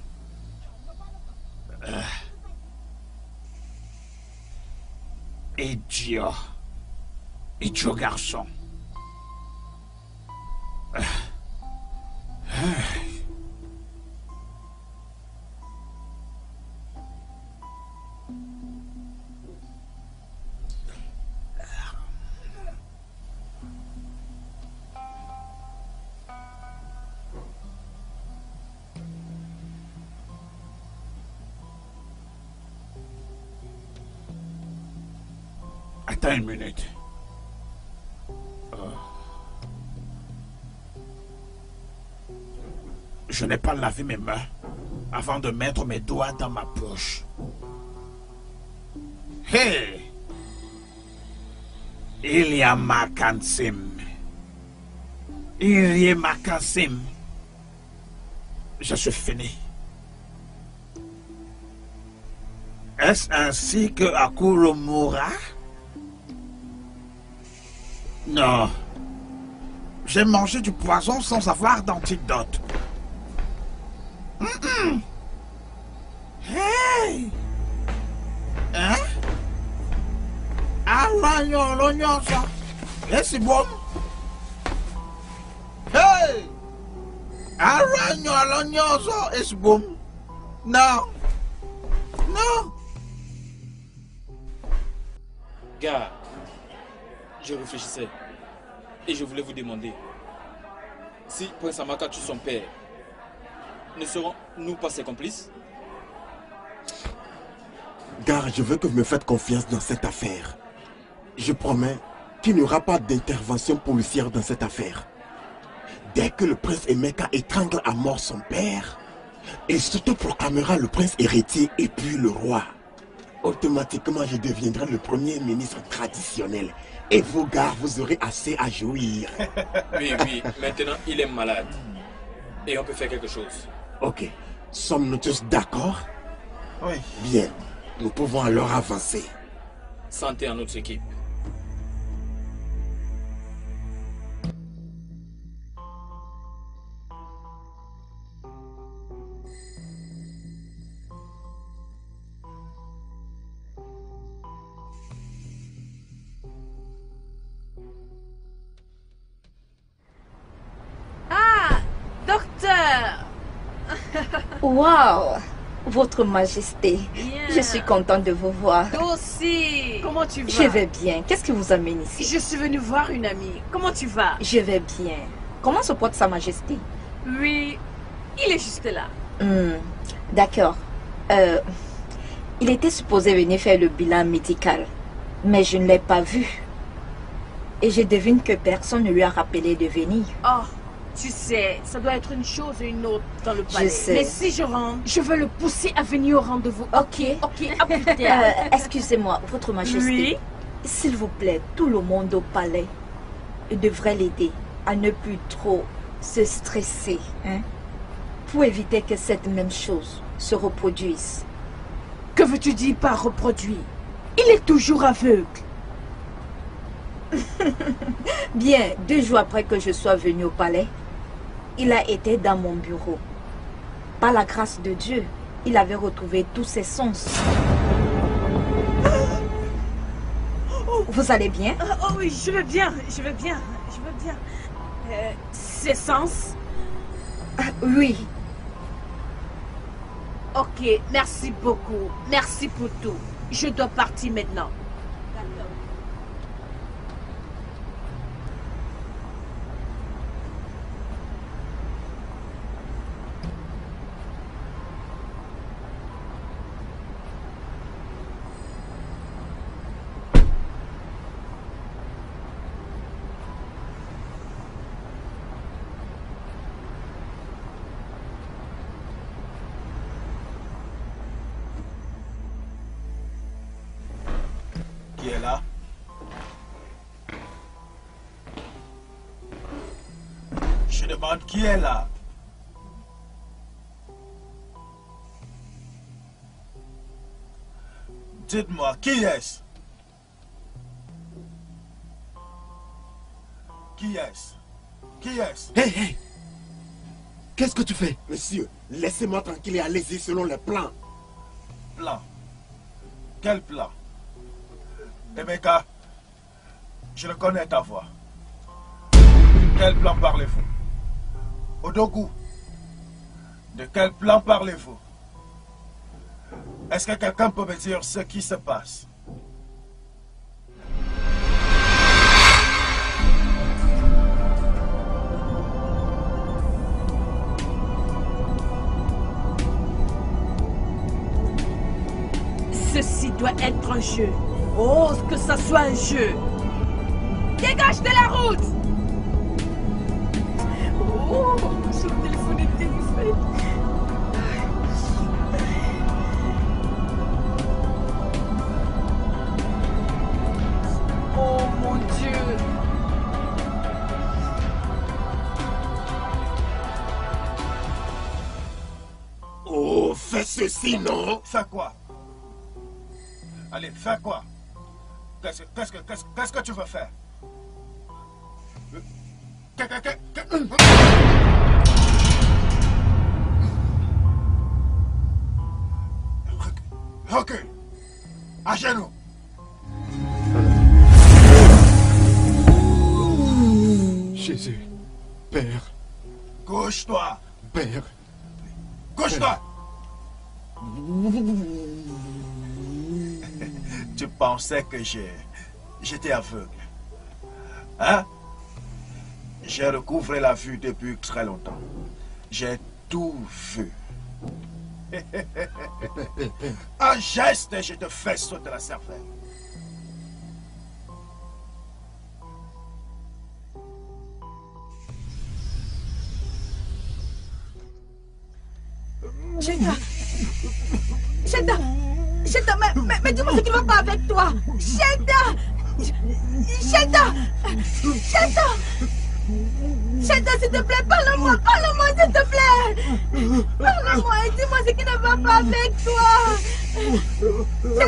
Idiot. Idiot garçon. Attends une minute. Je n'ai pas lavé mes mains avant de mettre mes doigts dans ma poche. Hey! Il y a Makansim. Il y a Makansim. Je suis fini. Est-ce ainsi que Akuro mourra? Non. J'ai mangé du poison sans avoir d'antidote. Hey! Hein? Arranho l'oignon ça. Et c'est bon. Hey! Arranho l'oignon ça. Et c'est bon. Non. Non. Gars, je réfléchissais. Et je voulais vous demander, si Prince Amaka tue son père, ne serons-nous pas ses complices? Gare, je veux que vous me faites confiance dans cette affaire. Je promets qu'il n'y aura pas d'intervention policière dans cette affaire. Dès que le prince Emeka étrangle à mort son père, il s'autoproclamera le prince héritier et puis le roi. Automatiquement, je deviendrai le premier ministre traditionnel. Et vous, gars, vous aurez assez à jouir. Oui, maintenant il est malade. Et on peut faire quelque chose. Ok, sommes-nous tous d'accord? Oui. Bien, nous pouvons alors avancer. Santé à notre équipe. Waouh, Votre Majesté, je suis contente de vous voir. Toi aussi. Comment tu vas? Je vais bien. Qu'est-ce qui vous amène ici? Je suis venue voir une amie. Comment tu vas? Je vais bien. Comment se porte Sa Majesté? Oui, il est juste là. D'accord. Il était supposé venir faire le bilan médical, mais je ne l'ai pas vu. Et je devine que personne ne lui a rappelé de venir. Oh, tu sais, ça doit être une chose ou une autre dans le palais. Je sais. Mais si je rentre, je veux le pousser à venir au rendez-vous. Ok. Ok, à plus tard. Excusez-moi, Votre Majesté. Oui? S'il vous plaît, tout le monde au palais devrait l'aider à ne plus trop se stresser, hein, pour éviter que cette même chose se reproduise. Que veux-tu dire par reproduire? Il est toujours aveugle. Bien, 2 jours après que je sois venue au palais, il a été dans mon bureau. Par la grâce de Dieu, il avait retrouvé tous ses sens. Vous allez bien? Oh oui, je vais bien, je vais bien, je vais bien. Ses sens? Oui. Ok, merci beaucoup. Merci pour tout. Je dois partir maintenant. Qui est là? Je demande qui est là? Dites-moi, qui est-ce? Qui est-ce? Qui est-ce? Hey, hey! Qu'est-ce que tu fais? Monsieur, laissez-moi tranquille et allez-y selon les plans. Plan? Quel plan? Emeka, je le connais ta voix. Quel plan parlez-vous? Odogu, de quel plan parlez-vous? Est-ce que quelqu'un peut me dire ce qui se passe? Ceci doit être un jeu. Oh, que ça soit un jeu. Dégage de la route. Oh, son téléphone est fait. Oh mon Dieu. Oh, fais ceci, non? Fais quoi? Allez, fais quoi? Qu'est-ce que tu veux faire? Recule. À genoux. Jésus, Père. Couche-toi. Père. Couche-toi. Tu pensais que j'étais aveugle. Hein? J'ai recouvré la vue depuis très longtemps. J'ai tout vu. Un geste et je te fais sauter la cervelle. Sheda, mais dis-moi ce qui ne va pas avec toi. Sheda, s'il te plaît, parle-moi, s'il te plaît. Parle-moi et dis-moi ce qui ne va pas avec toi.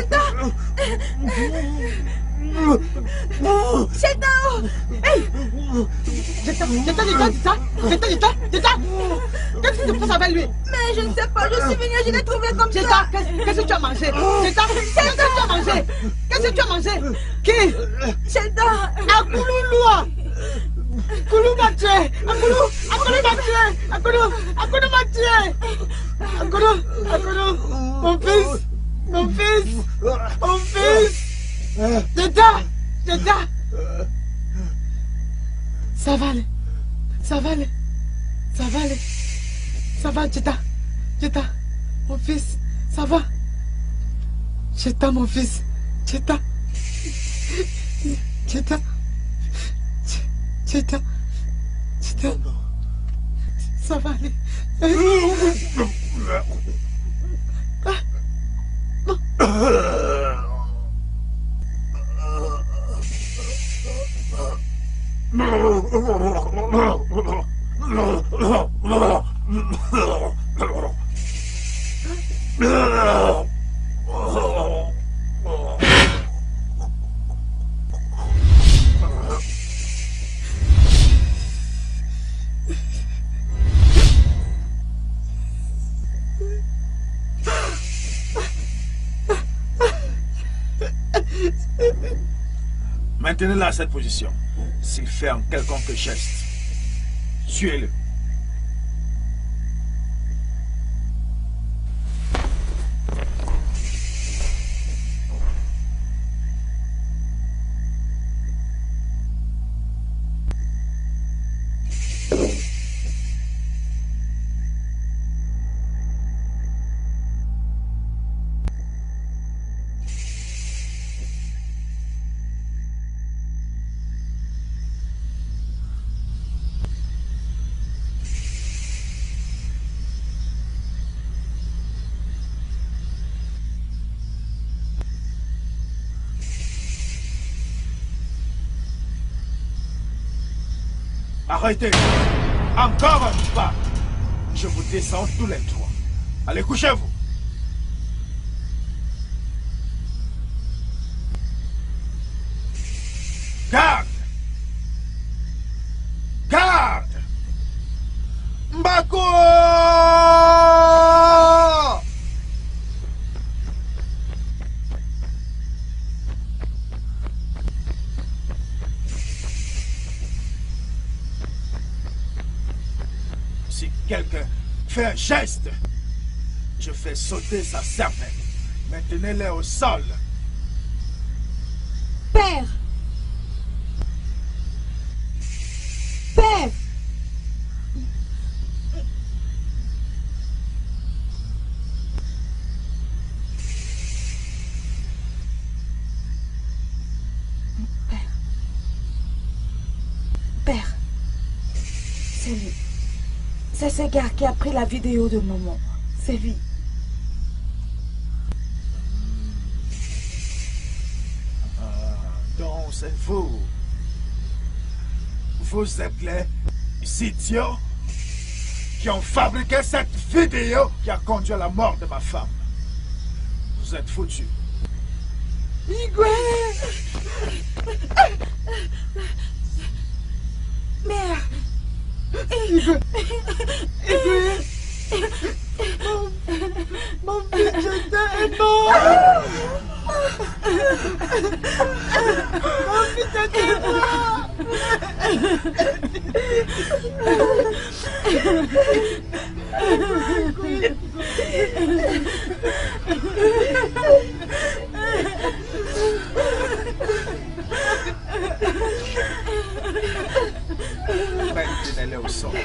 Sheda, hey, Jetta, dis ça. Qu'est-ce qui se passe avec lui? Mais je ne sais pas, je suis venue, je l'ai trouvé comme ça. Qu'est-ce que tu as mangé? Jetta, qu'est-ce que tu as mangé? Qui? Jetta, Akoulouloua. Akoulou m'a tué. Akoulou m'a tué. Akoulou, mon fils. Jetta. Ça va aller. Ça va, Jetta, mon fils, ça va. Jetta, mon fils, Jetta. Ça va aller. Maintenez-le à cette position. S'il fait un quelconque geste, tuez-le. Arrêtez! Encore un pas! Je vous descends tous les trois. Allez, couchez-vous! Garde! Mbako! quelqu'un fait un geste, je fais sauter sa cervelle. Maintenez-les au sol. Père! Père! Père, c'est lui. C'est ce gars qui a pris la vidéo de maman. C'est lui. Donc c'est vous. Vous êtes les idiots qui ont fabriqué cette vidéo qui a conduit à la mort de ma femme. Vous êtes foutus. Igwe! Mère! Igwe! Igwe! Mon fils, je t'aime! Mon fils, je Maintenez-les au sol.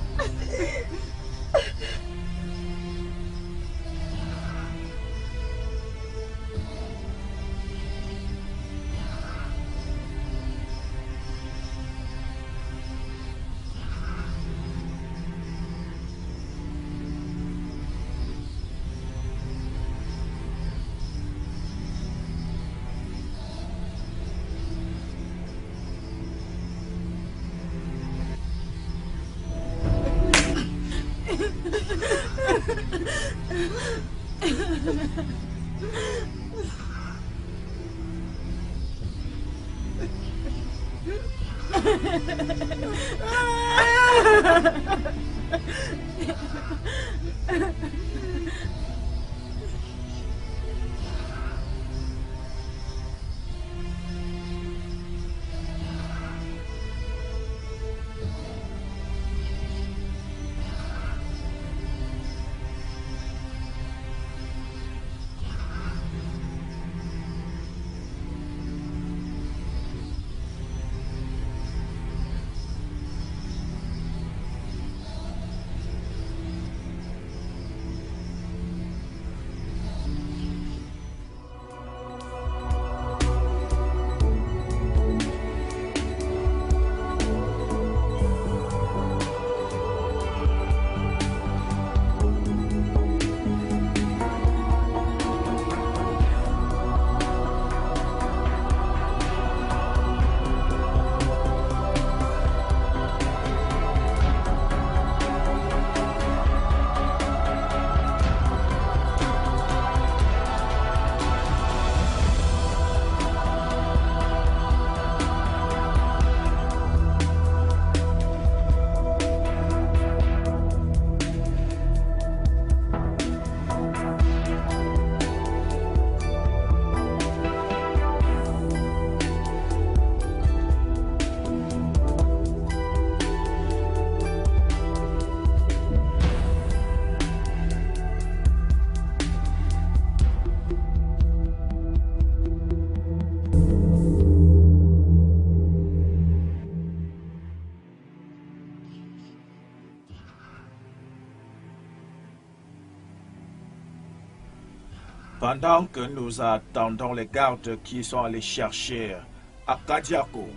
Pendant que nous attendons les gardes qui sont allés chercher Akadiako,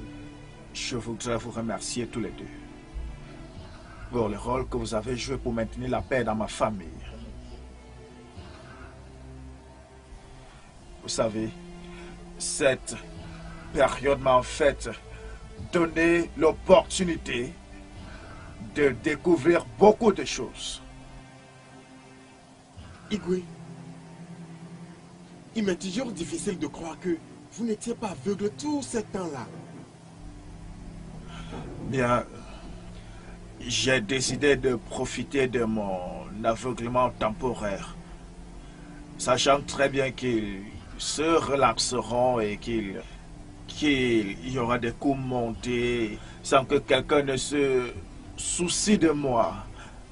je voudrais vous remercier tous les deux pour le rôle que vous avez joué pour maintenir la paix dans ma famille. Vous savez, cette période m'a en fait donné l'opportunité de découvrir beaucoup de choses. Igwe, il m'est toujours difficile de croire que vous n'étiez pas aveugle tout ce temps-là. Bien, j'ai décidé de profiter de mon aveuglement temporaire, sachant très bien qu'ils se relaxeront et qu'il y aura des coups montés sans que quelqu'un ne se soucie de moi.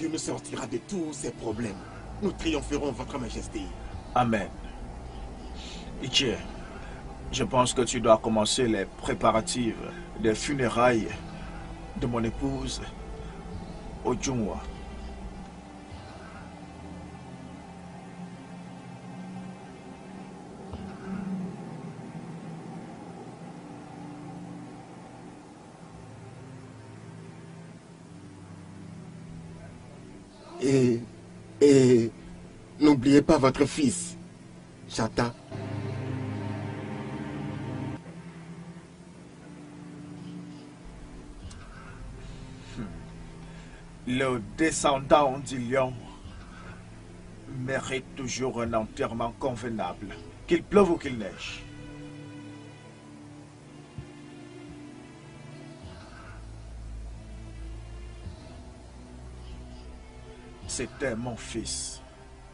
Dieu nous sortira de tous ces problèmes. Nous triompherons, Votre Majesté. Amen. Ichie, je pense que tu dois commencer les préparatifs des funérailles de mon épouse Ojungwa. Et n'oubliez pas votre fils, Chata. Le descendant du lion mérite toujours un enterrement convenable, qu'il pleuve ou qu'il neige. C'était mon fils.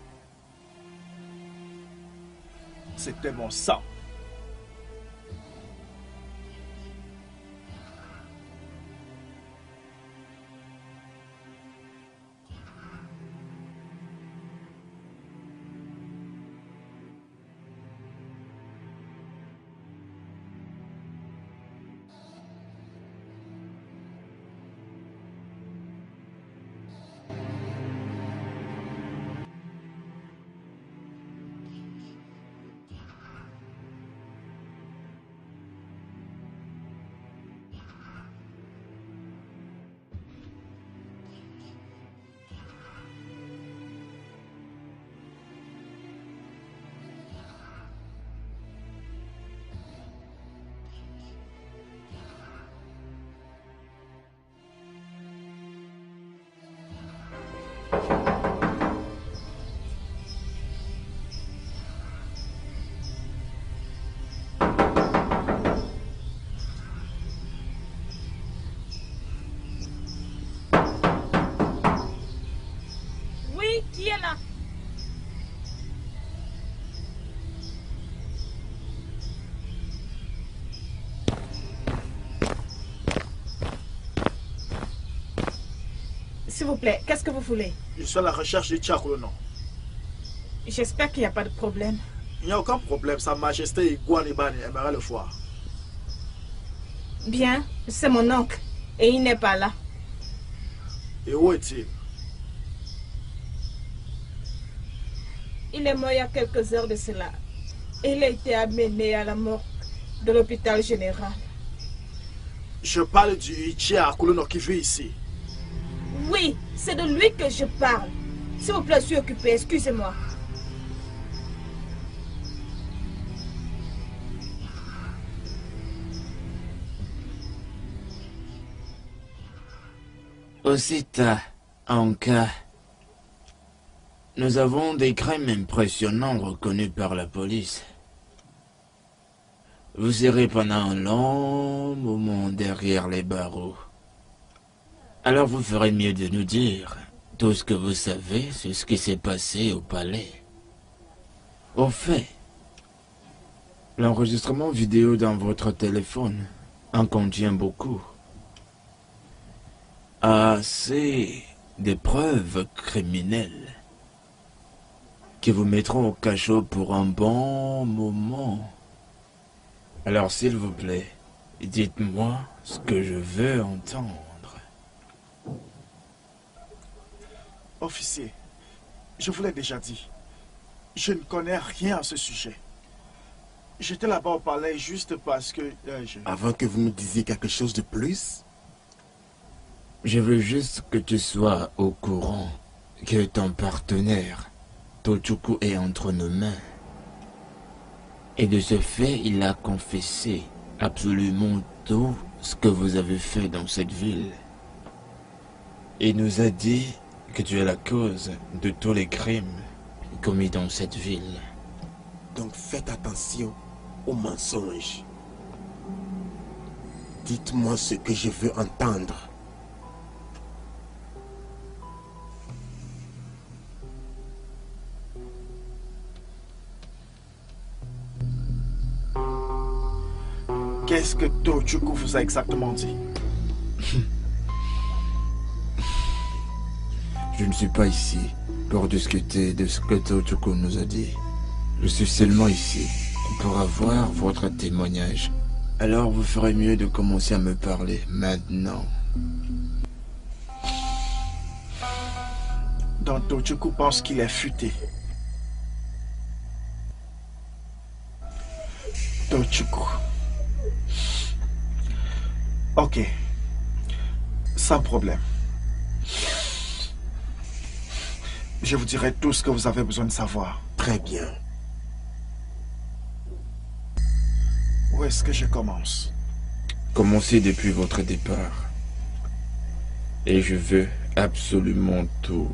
C'était mon sang. Oui, qui est là? S'il vous plaît, qu'est-ce que vous voulez? Je suis à la recherche de Tchakolono. J'espère qu'il n'y a pas de problème. Il n'y a aucun problème, Sa Majesté Iguanibani aimerait le voir. Bien, c'est mon oncle et il n'est pas là. Et où est-il? Il est mort il y a quelques heures de cela. Il a été amené à la mort de l'hôpital général. Je parle du Ichie Akolono qui vit ici. Oui, c'est de lui que je parle. S'il vous plaît, je suis occupé, excusez-moi. Osita, Anka, nous avons des crimes impressionnants reconnus par la police. Vous serez pendant un long moment derrière les barreaux. Alors vous ferez mieux de nous dire tout ce que vous savez sur ce qui s'est passé au palais. Au fait, l'enregistrement vidéo dans votre téléphone en contient beaucoup. Assez de preuves criminelles qui vous mettront au cachot pour un bon moment. Alors s'il vous plaît, dites-moi ce que je veux entendre. Officier, je vous l'ai déjà dit, je ne connais rien à ce sujet. J'étais là-bas au palais juste parce que... Avant que vous nous disiez quelque chose de plus? Je veux juste que tu sois au courant que ton partenaire, Tochukwu, est entre nos mains. Et de ce fait, il a confessé absolument tout ce que vous avez fait dans cette ville. Il nous a dit que tu es la cause de tous les crimes commis dans cette ville. Donc faites attention aux mensonges. Dites-moi ce que je veux entendre. Qu'est-ce que Tochukwu vous a exactement dit? Je ne suis pas ici pour discuter de ce que Tochiko nous a dit. Je suis seulement ici pour avoir votre témoignage. Alors vous ferez mieux de commencer à me parler maintenant. Donc Tochiko pense qu'il est futé. Tochiko. Ok. Sans problème. Je vous dirai tout ce que vous avez besoin de savoir. Très bien. Où est-ce que je commence? Commencez depuis votre départ. Et je veux absolument tout.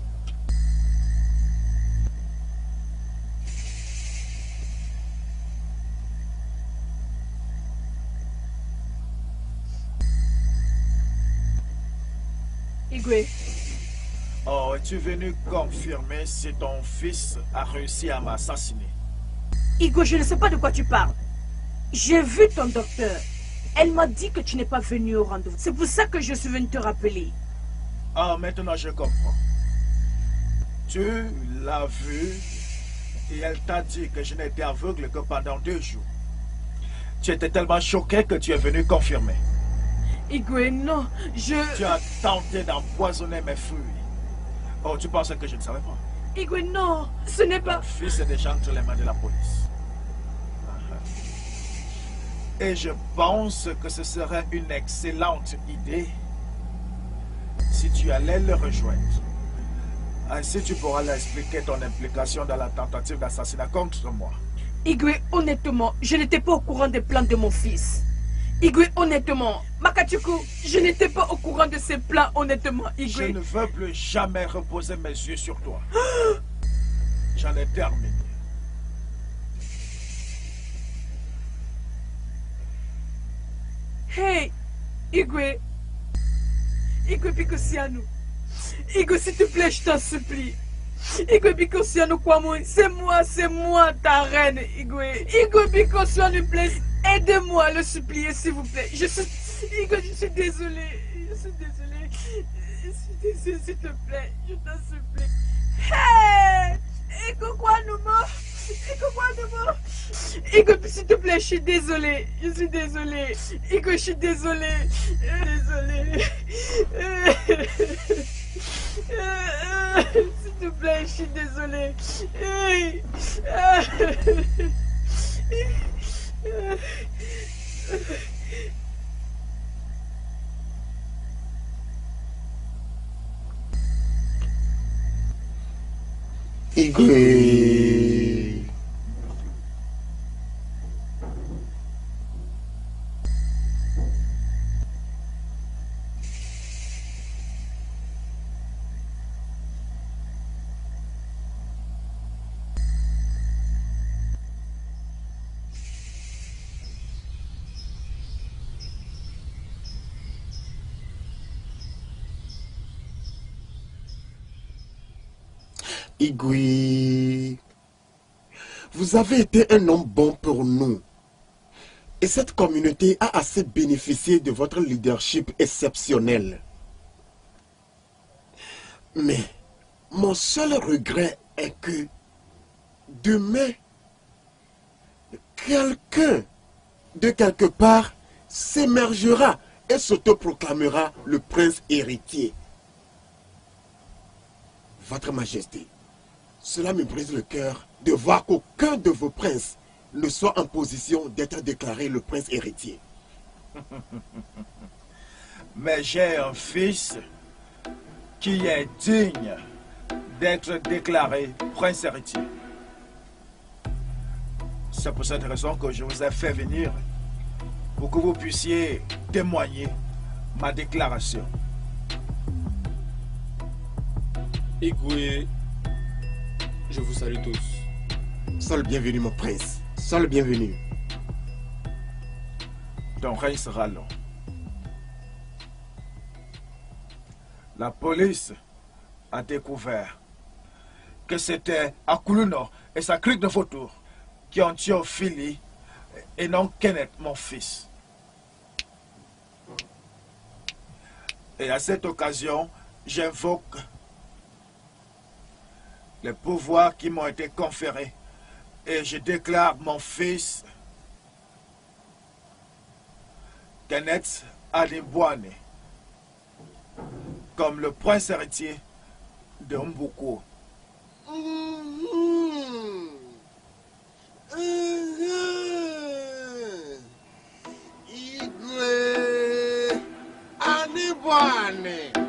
Igwe. Oh, es-tu venu confirmer si ton fils a réussi à m'assassiner? Igwe, je ne sais pas de quoi tu parles. J'ai vu ton docteur. Elle m'a dit que tu n'es pas venu au rendez-vous. C'est pour ça que je suis venu te rappeler. Ah, maintenant je comprends. Tu l'as vu et elle t'a dit que je n'étais aveugle que pendant 2 jours. Tu étais tellement choqué que tu es venu confirmer. Igwe, non, Tu as tenté d'empoisonner mes fruits. Oh, tu pensais que je ne savais pas? Igwe, non, ce n'est pas... Ton fils est déjà entre les mains de la police. Et je pense que ce serait une excellente idée si tu allais le rejoindre. Ainsi, tu pourras leur expliquer ton implication dans la tentative d'assassinat contre moi. Igwe, honnêtement, je n'étais pas au courant des plans de mon fils. Igwe, honnêtement, Makachuku, je n'étais pas au courant de ces plans, honnêtement, Igwe. Je ne veux plus jamais reposer mes yeux sur toi. J'en ai terminé. Hey, Igwe. Igwe Bikosiano. Igwe, s'il te plaît, je t'en supplie. Igwe Bikosiano, quoi-moi, c'est moi, ta reine, Igwe. Igwe Bikosiano, plaît, aide-moi à le supplier, s'il vous plaît. Igwe, je suis désolée. S'il te plaît, je t'en supplie. Hey! Igwe, quoi, nous mort? Igwe, s'il te plaît, je suis désolée. Igwe, je suis désolée. S'il te plaît, je suis désolée. Igwe. Igwe, vous avez été un homme bon pour nous. Et cette communauté a assez bénéficié de votre leadership exceptionnel. Mais mon seul regret est que demain, quelqu'un de quelque part s'émergera et s'autoproclamera le prince héritier. Votre Majesté, cela me brise le cœur de voir qu'aucun de vos princes ne soit en position d'être déclaré le prince héritier. Mais j'ai un fils qui est digne d'être déclaré prince héritier. C'est pour cette raison que je vous ai fait venir, pour que vous puissiez témoigner ma déclaration. Igwe, je vous salue tous. Sois le bienvenu, mon prince. Sois le bienvenu. Ton règne sera long. La police a découvert que c'était Akuluno et sa clique de vautours qui ont tué Ophélie et non Kenneth, mon fils. Et à cette occasion, j'invoque les pouvoirs qui m'ont été conférés et je déclare mon fils Kenneth Adibwane comme le prince héritier de Mbuko. Igwe Adibwane.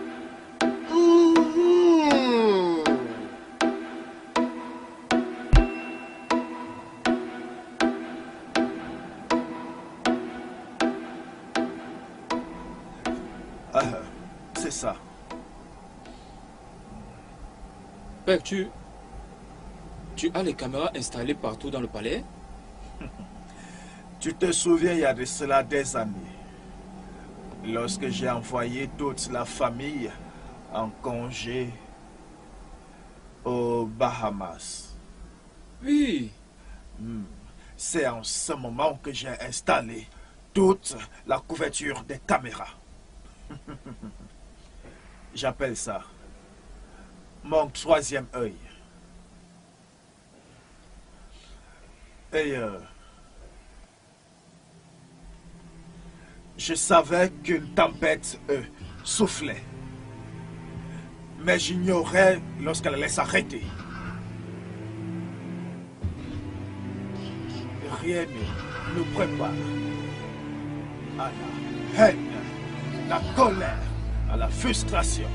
C'est ça. Père, tu as les caméras installées partout dans le palais? Tu te souviens, il y a de cela des années, lorsque j'ai envoyé toute la famille en congé aux Bahamas. Oui. C'est en ce moment que j'ai installé toute la couverture des caméras. J'appelle ça mon troisième œil. Et je savais qu'une tempête soufflait. Mais j'ignorais lorsqu'elle allait s'arrêter. Rien ne nous prépare à la haine, la colère, à la frustration,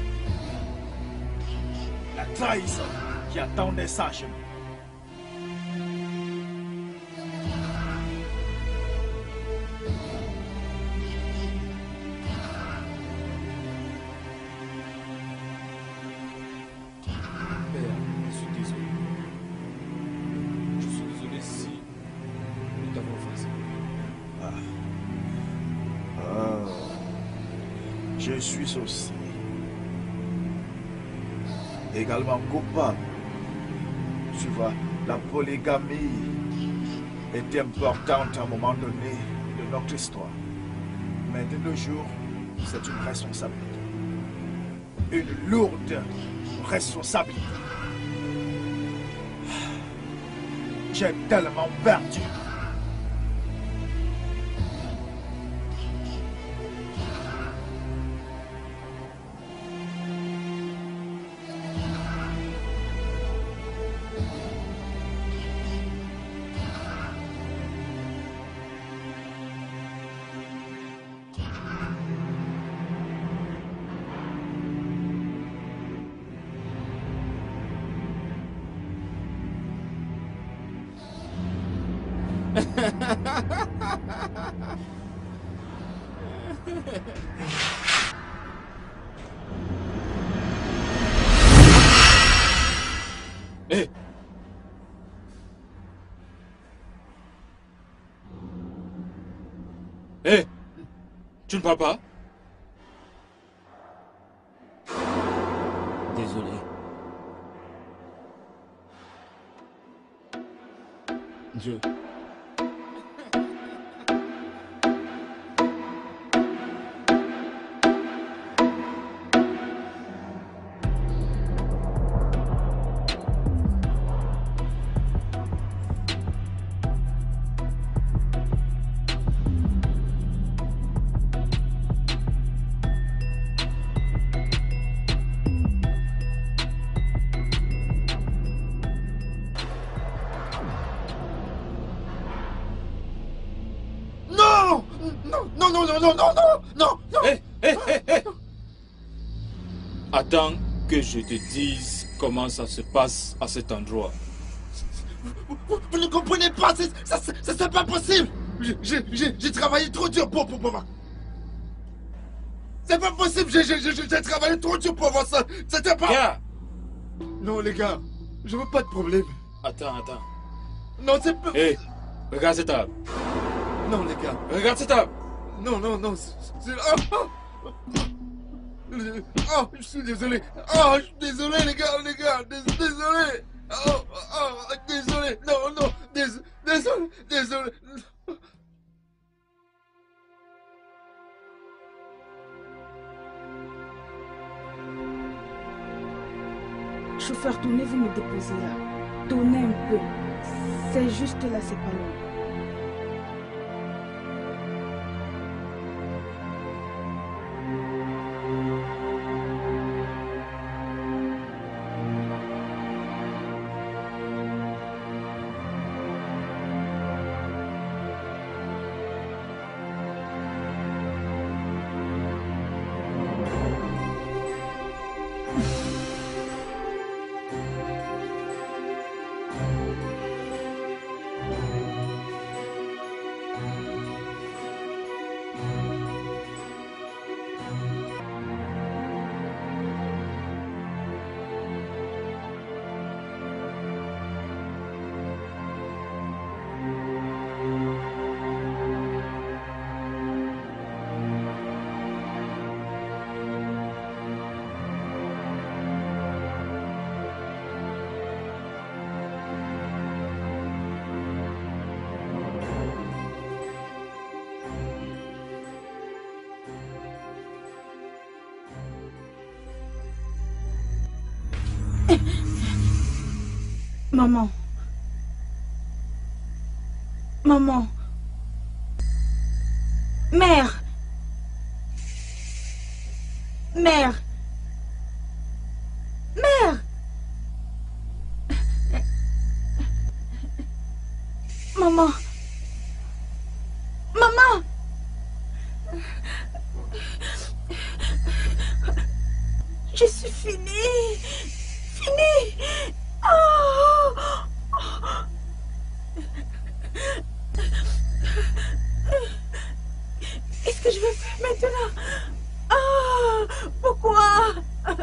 la trahison qui attendait sagement. Je suis aussi également coupable. Tu vois, la polygamie est importante à un moment donné de notre histoire. Mais de nos jours, c'est une responsabilité. Une lourde responsabilité. J'ai tellement perdu. Hé! Hé! Tu ne parles pas? Désolé. Dieu. Non. Hé! Attends que je te dise comment ça se passe à cet endroit. Vous ne comprenez pas, c'est pas possible. J'ai travaillé trop dur pour voir. C'est pas possible, j'ai travaillé trop dur pour voir ça. C'était pas... Gars! Non les gars, je veux pas de problème. Attends. Non, c'est pas... Hé! Regarde cette table. Non les gars. Regarde cette table. Non. Oh, je suis désolé. Oh, je suis désolé les gars. Désolé. Oh, désolé. Non. Désolé. Chauffeur, tournez-vous me déposer là. Tournez un peu. C'est juste là, c'est pas loin. Maman. Maman. Mère. Mère. Mère. Maman. Maman. Je suis finie. Finie. Oh. Qu'est-ce que je vais faire maintenant? Oh. Pourquoi?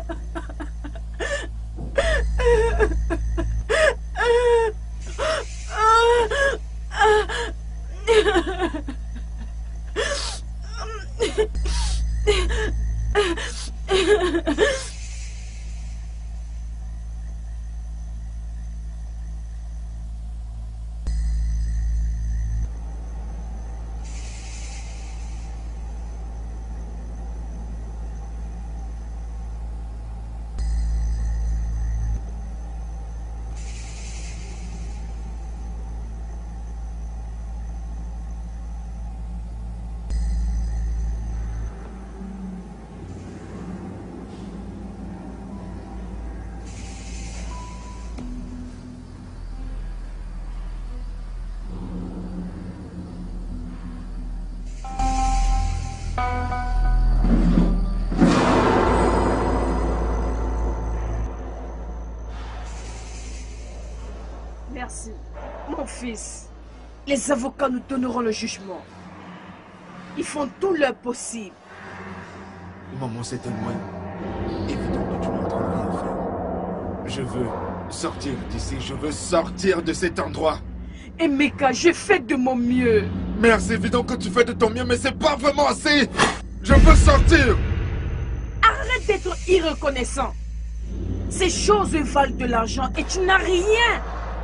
Merci, mon fils. Les avocats nous donneront le jugement. Ils font tout leur possible. Maman, c'est tellement évident que tu n'es en train de rien faire. Je veux sortir d'ici, je veux sortir de cet endroit. Emeka, je fais de mon mieux. Mère, c'est évident que tu fais de ton mieux, mais c'est pas vraiment assez. Je veux sortir. Arrête d'être irreconnaissant. Ces choses valent de l'argent et tu n'as rien.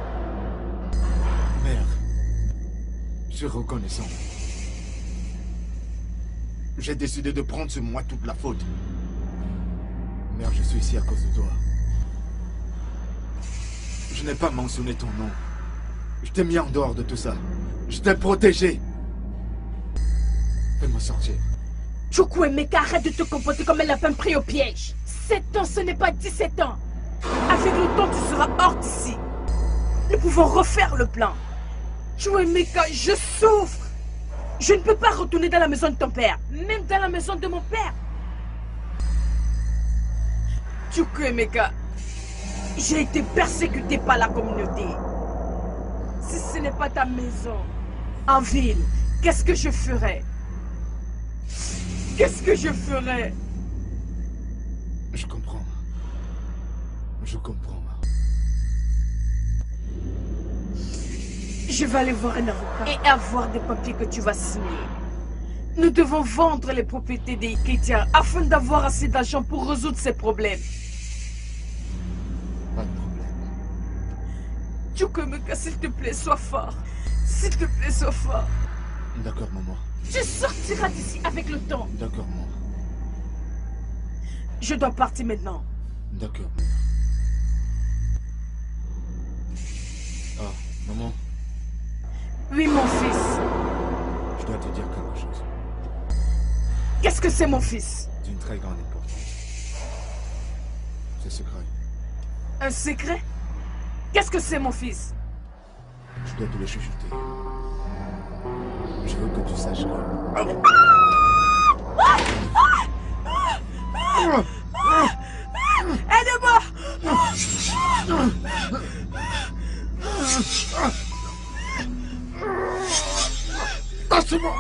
Mère, je suis reconnaissant. J'ai décidé de prendre sur moi toute la faute. Mère, je suis ici à cause de toi. Je n'ai pas mentionné ton nom. Je t'ai mis en dehors de tout ça. Je t'ai protégé. Fais-moi sortir. Chukwuemeka, arrête de te comporter comme un lapin pris au piège. 7 ans, ce n'est pas 17 ans. Avec le temps, tu seras hors d'ici. Nous pouvons refaire le plan. Chukwuemeka, je souffre. Je ne peux pas retourner dans la maison de ton père, même dans la maison de mon père. Chukwuemeka, j'ai été persécuté par la communauté. Si ce n'est pas ta maison, en ville, qu'est-ce que je ferais? Qu'est-ce que je ferais? Je comprends. Je comprends. Je vais aller voir un avocat et avoir des papiers que tu vas signer. Nous devons vendre les propriétés des Iketia afin d'avoir assez d'argent pour résoudre ces problèmes. Pas de problème. Chukwuemeka, s'il te plaît, sois fort. S'il te plaît, sois fort. D'accord, maman. Tu sortiras d'ici avec le temps. D'accord, maman. Je dois partir maintenant. D'accord, mère. que c'est mon fils? D'une très grande importance. C'est secret. Un secret? Qu'est-ce que c'est mon fils? Je dois te le chuchoter. Je veux que tu saches que... Aidez-moi! Ah, c'est bon!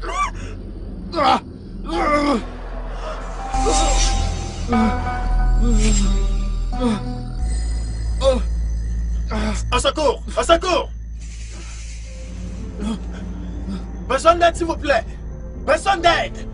Au secours! Au secours! Besoin d'aide, s'il vous plaît! Besoin d'aide!